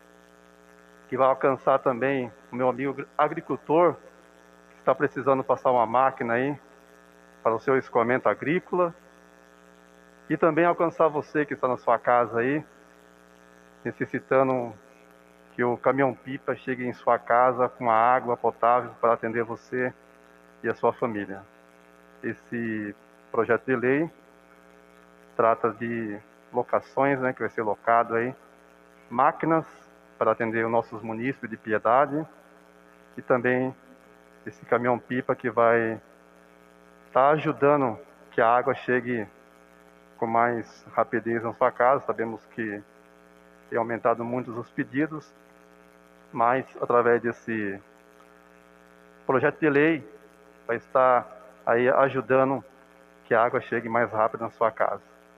que vai alcançar também o meu amigo agricultor, que está precisando passar uma máquina aí para o seu escoamento agrícola, e também alcançar você que está na sua casa aí, necessitando que o caminhão-pipa chegue em sua casa com a água potável para atender você e a sua família. Esse projeto de lei trata de locações, né, que vai ser locado aí, máquinas para atender os nossos munícipes de Piedade, e também esse caminhão-pipa que vai estar ajudando que a água chegue com mais rapidez na sua casa. Sabemos que tem aumentado muito os pedidos, mas através desse projeto de lei vai estar aí ajudando que a água chegue mais rápido na sua casa.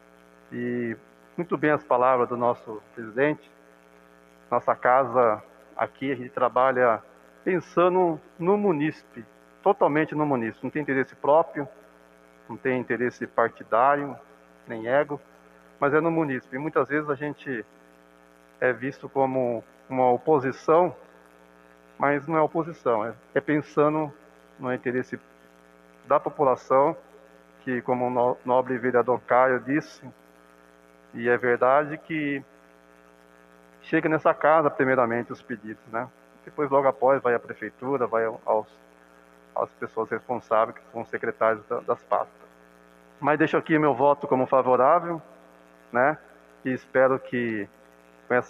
E muito bem as palavras do nosso presidente. Nossa casa aqui, a gente trabalha pensando no munícipe, totalmente no munícipe. Não tem interesse próprio, não tem interesse partidário, nem ego, mas é no munícipe. E muitas vezes a gente é visto como uma oposição, mas não é oposição, é, é pensando no interesse da população, que, como o nobre vereador Caio disse, e é verdade, que chega nessa casa primeiramente os pedidos, né? Depois, logo após, vai à prefeitura, vai aos, às pessoas responsáveis, que são os secretários da, das pastas. Mas deixo aqui meu voto como favorável, né? E espero que com esse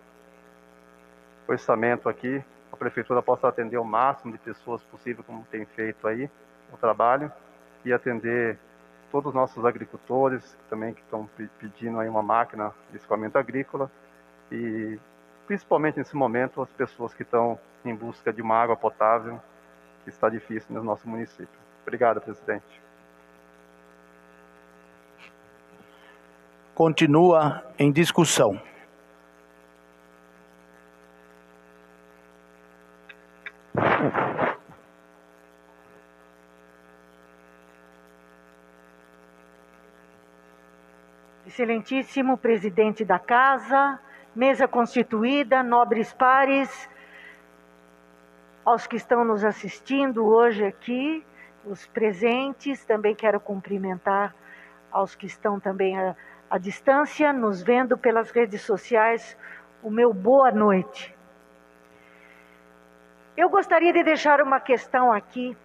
orçamento aqui, a prefeitura possa atender o máximo de pessoas possível, como tem feito aí o trabalho, e atender todos os nossos agricultores também que estão pedindo aí uma máquina de escoamento agrícola, e principalmente nesse momento as pessoas que estão em busca de uma água potável, que está difícil no nosso município. Obrigado, presidente. Continua em discussão. Excelentíssimo presidente da Casa, mesa constituída, nobres pares, aos que estão nos assistindo hoje aqui, os presentes, também quero cumprimentar aos que estão também à, à distância, nos vendo pelas redes sociais, o meu boa noite. Eu gostaria de deixar uma questão aqui.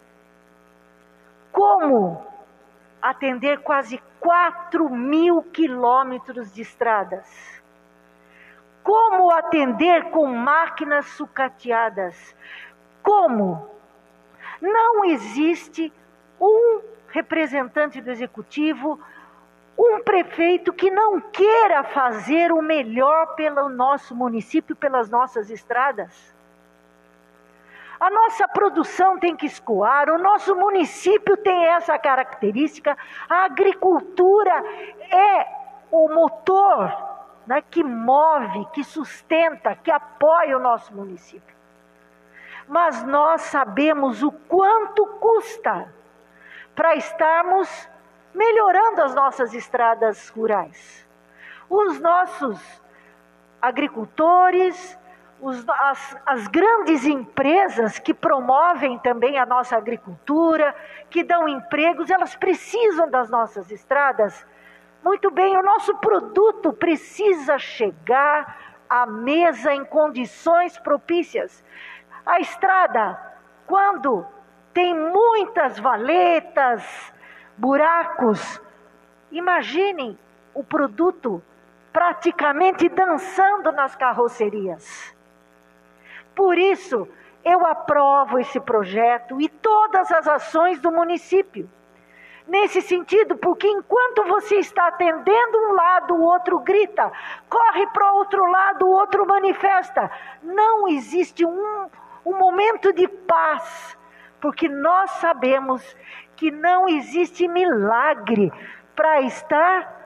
Como atender quase quatro mil quilômetros de estradas? Como atender com máquinas sucateadas? Como? Não existe um representante do executivo, um prefeito que não queira fazer o melhor pelo nosso município, pelas nossas estradas. A nossa produção tem que escoar, o nosso município tem essa característica, a agricultura é o motor, né, que move, que sustenta, que apoia o nosso município. Mas nós sabemos o quanto custa para estarmos melhorando as nossas estradas rurais. Os nossos agricultores, Os, as, as grandes empresas que promovem também a nossa agricultura, que dão empregos, elas precisam das nossas estradas. Muito bem, o nosso produto precisa chegar à mesa em condições propícias. A estrada, quando tem muitas valetas, buracos, imaginem o produto praticamente dançando nas carrocerias. Por isso, eu aprovo esse projeto e todas as ações do município. Nesse sentido, porque enquanto você está atendendo um lado, o outro grita, corre para o outro lado, o outro manifesta. Não existe um, um momento de paz, porque nós sabemos que não existe milagre para estar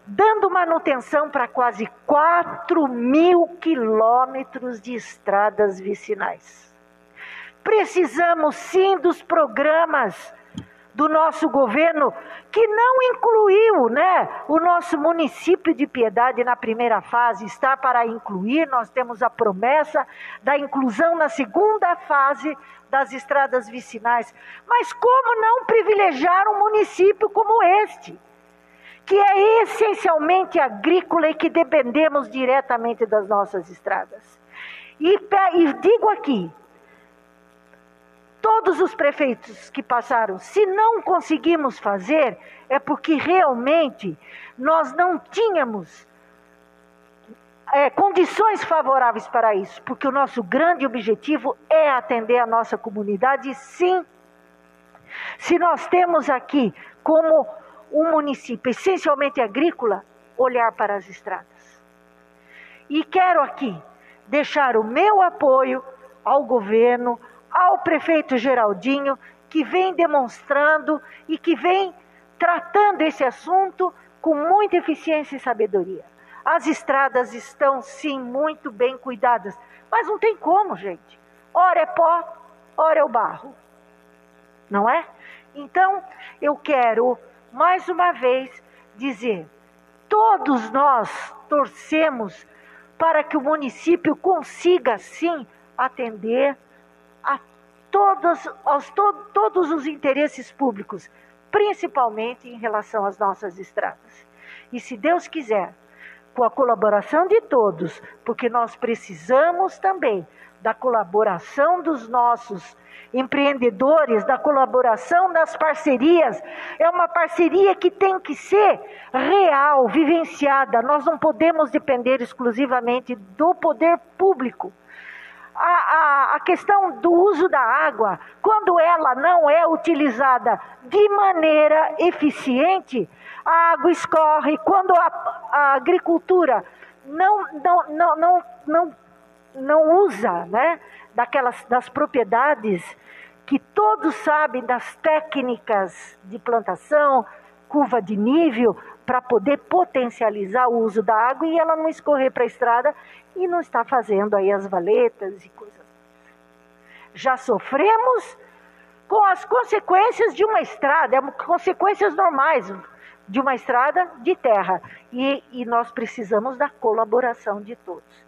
dando manutenção para quase quatro mil quilômetros de estradas vicinais. Precisamos sim dos programas do nosso governo, que não incluiu, né, o nosso município de Piedade na primeira fase, está para incluir. Nós temos a promessa da inclusão na segunda fase das estradas vicinais. Mas como não privilegiar um município como este, que é essencialmente agrícola e que dependemos diretamente das nossas estradas? E, e digo aqui, todos os prefeitos que passaram, se não conseguimos fazer, é porque realmente nós não tínhamos é, condições favoráveis para isso, porque o nosso grande objetivo é atender a nossa comunidade, sim. Se nós temos aqui, como um município essencialmente agrícola, olhar para as estradas. E quero aqui deixar o meu apoio ao governo, ao prefeito Geraldinho, que vem demonstrando e que vem tratando esse assunto com muita eficiência e sabedoria. As estradas estão, sim, muito bem cuidadas, mas não tem como, gente. Ora é pó, ora é o barro, não é? Então, eu quero, mais uma vez, dizer, todos nós torcemos para que o município consiga, sim, atender a todos, aos, to, todos os interesses públicos, principalmente em relação às nossas estradas. E se Deus quiser, com a colaboração de todos, porque nós precisamos também da colaboração dos nossos empreendedores, da colaboração das parcerias. É uma parceria que tem que ser real, vivenciada. Nós não podemos depender exclusivamente do poder público. A, a, a questão do uso da água, quando ela não é utilizada de maneira eficiente, a água escorre. Quando a, a agricultura não, não, não, não, não, não usa, né, daquelas, das propriedades que todos sabem, das técnicas de plantação, curva de nível, para poder potencializar o uso da água e ela não escorrer para a estrada e não está fazendo aí as valetas e coisas. Já sofremos com as consequências de uma estrada, consequências normais de uma estrada de terra. E, e nós precisamos da colaboração de todos.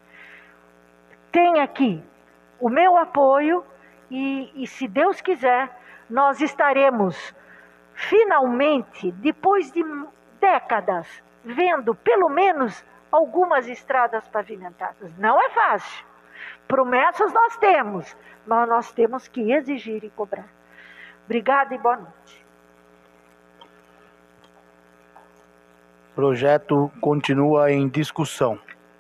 Tem aqui o meu apoio e, e se Deus quiser, nós estaremos finalmente, depois de décadas, vendo pelo menos algumas estradas pavimentadas. Não é fácil. Promessas nós temos, mas nós temos que exigir e cobrar. Obrigada e boa noite. O projeto continua em discussão.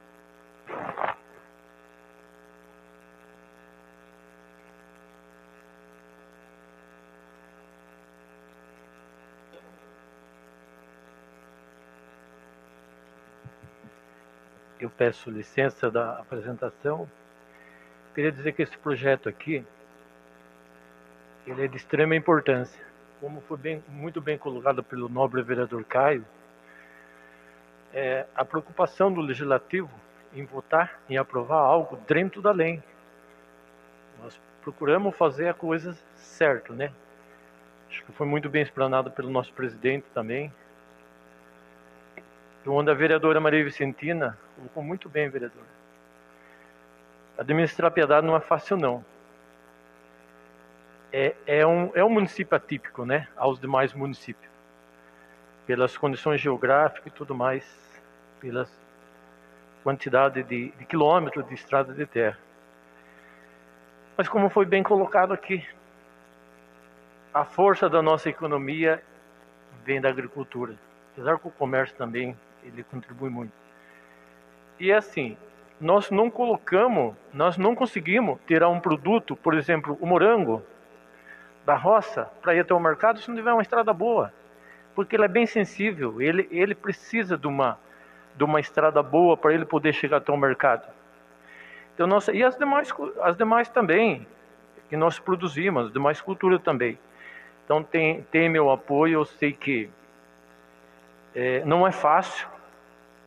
Eu peço licença da apresentação. Queria dizer que esse projeto aqui, ele é de extrema importância. Como foi bem, muito bem colocado pelo nobre vereador Caio, é, a preocupação do Legislativo em votar, em aprovar algo dentro da lei. Nós procuramos fazer a coisa certa, né? Acho que foi muito bem explanado pelo nosso presidente também. Onde a vereadora Maria Vicentina colocou muito bem, vereadora. Administrar Piedade não é fácil, não. É, é, um, é um município atípico, né, aos demais municípios. Pelas condições geográficas e tudo mais, pela quantidade de, de quilômetros de estrada de terra. Mas como foi bem colocado aqui, a força da nossa economia vem da agricultura. Apesar que o comércio também, ele contribui muito. E assim, nós não colocamos, nós não conseguimos tirar um produto, por exemplo, o morango da roça, para ir até o mercado se não tiver uma estrada boa. Porque ele é bem sensível, ele, ele precisa de uma, de uma estrada boa para ele poder chegar até o mercado. Então, nossa, e as demais, as demais também, que nós produzimos, as demais culturas também. Então tem, tem meu apoio, eu sei que é, não é fácil,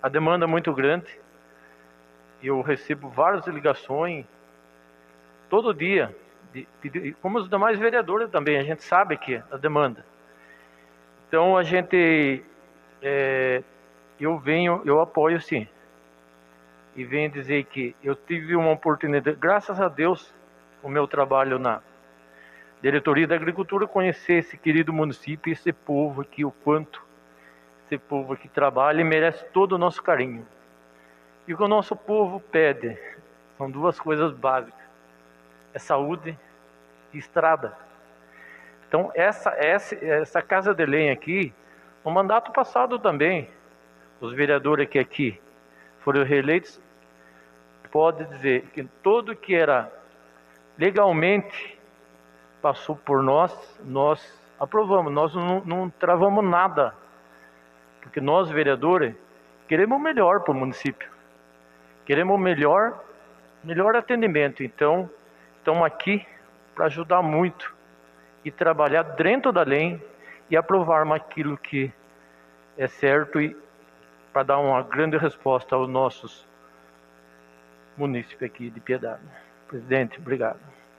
a demanda é muito grande. Eu recebo várias ligações todo dia, de, de, como os demais vereadores também, a gente sabe que a demanda. Então a gente, é, eu venho, eu apoio sim. E venho dizer que eu tive uma oportunidade, graças a Deus, o meu trabalho na Diretoria da Agricultura, conhecer esse querido município, esse povo aqui, o quanto esse povo aqui trabalha e merece todo o nosso carinho. E o que o nosso povo pede são duas coisas básicas: é saúde e estrada. Então essa, essa, essa Casa de Lenha aqui, no mandato passado também, os vereadores que aqui foram reeleitos, pode dizer que tudo que era legalmente passou por nós, nós aprovamos, nós não, não travamos nada, porque nós vereadores queremos o melhor para o município, queremos o melhor, melhor atendimento. Então estamos aqui para ajudar muito e trabalhar dentro da lei e aprovarmos aquilo que é certo e para dar uma grande resposta aos nossos municípios aqui de Piedade. Presidente, obrigado.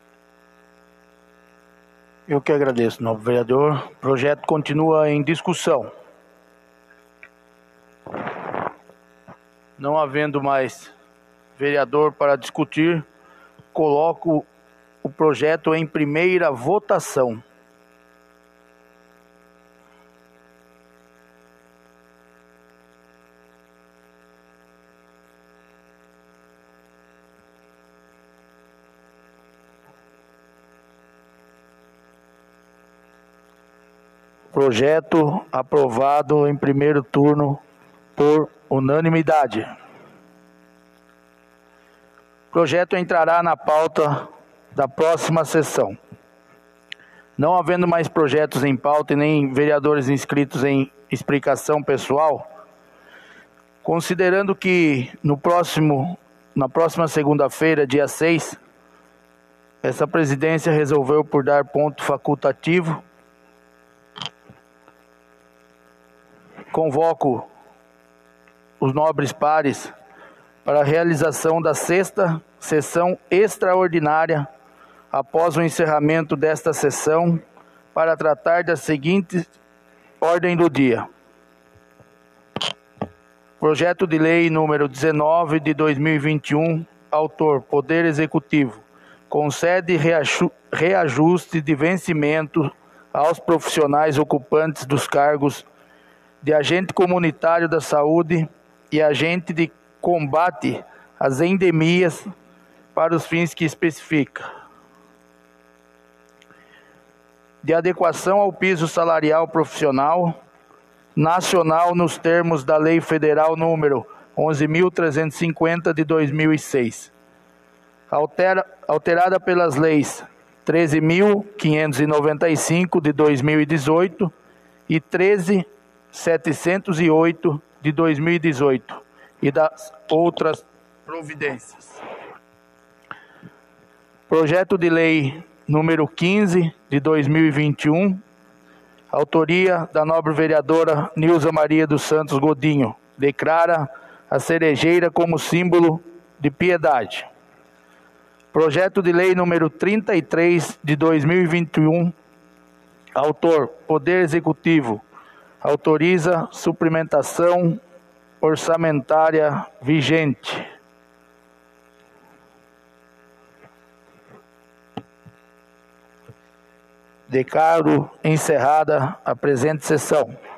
Eu que agradeço, novo vereador. O projeto continua em discussão. Não havendo mais vereador para discutir, coloco o projeto em primeira votação. Projeto aprovado em primeiro turno por unanimidade. O projeto entrará na pauta da próxima sessão. Não havendo mais projetos em pauta e nem vereadores inscritos em explicação pessoal, considerando que no próximo, na próxima segunda-feira, dia seis, essa presidência resolveu por dar ponto facultativo, convoco os nobres pares para a realização da sexta sessão extraordinária após o encerramento desta sessão, para tratar da seguinte ordem do dia. Projeto de lei número dezenove de dois mil e vinte e um, autor Poder Executivo, concede reajuste de vencimento aos profissionais ocupantes dos cargos de agente comunitário da saúde e agente de combate às endemias para os fins que especifica. De adequação ao piso salarial profissional nacional nos termos da Lei Federal número onze mil trezentos e cinquenta de dois mil e seis, altera, alterada pelas leis treze mil quinhentos e noventa e cinco de dois mil e dezoito e treze mil setecentos e oito de dois mil e dezoito e das outras providências. Projeto de lei número quinze de dois mil e vinte e um, autoria da nobre vereadora Nilza Maria dos Santos Godinho, declara a cerejeira como símbolo de piedade. Projeto de lei número trinta e três de dois mil e vinte e um, autor Poder Executivo, autoriza suplementação orçamentária vigente. Declaro encerrada a presente sessão.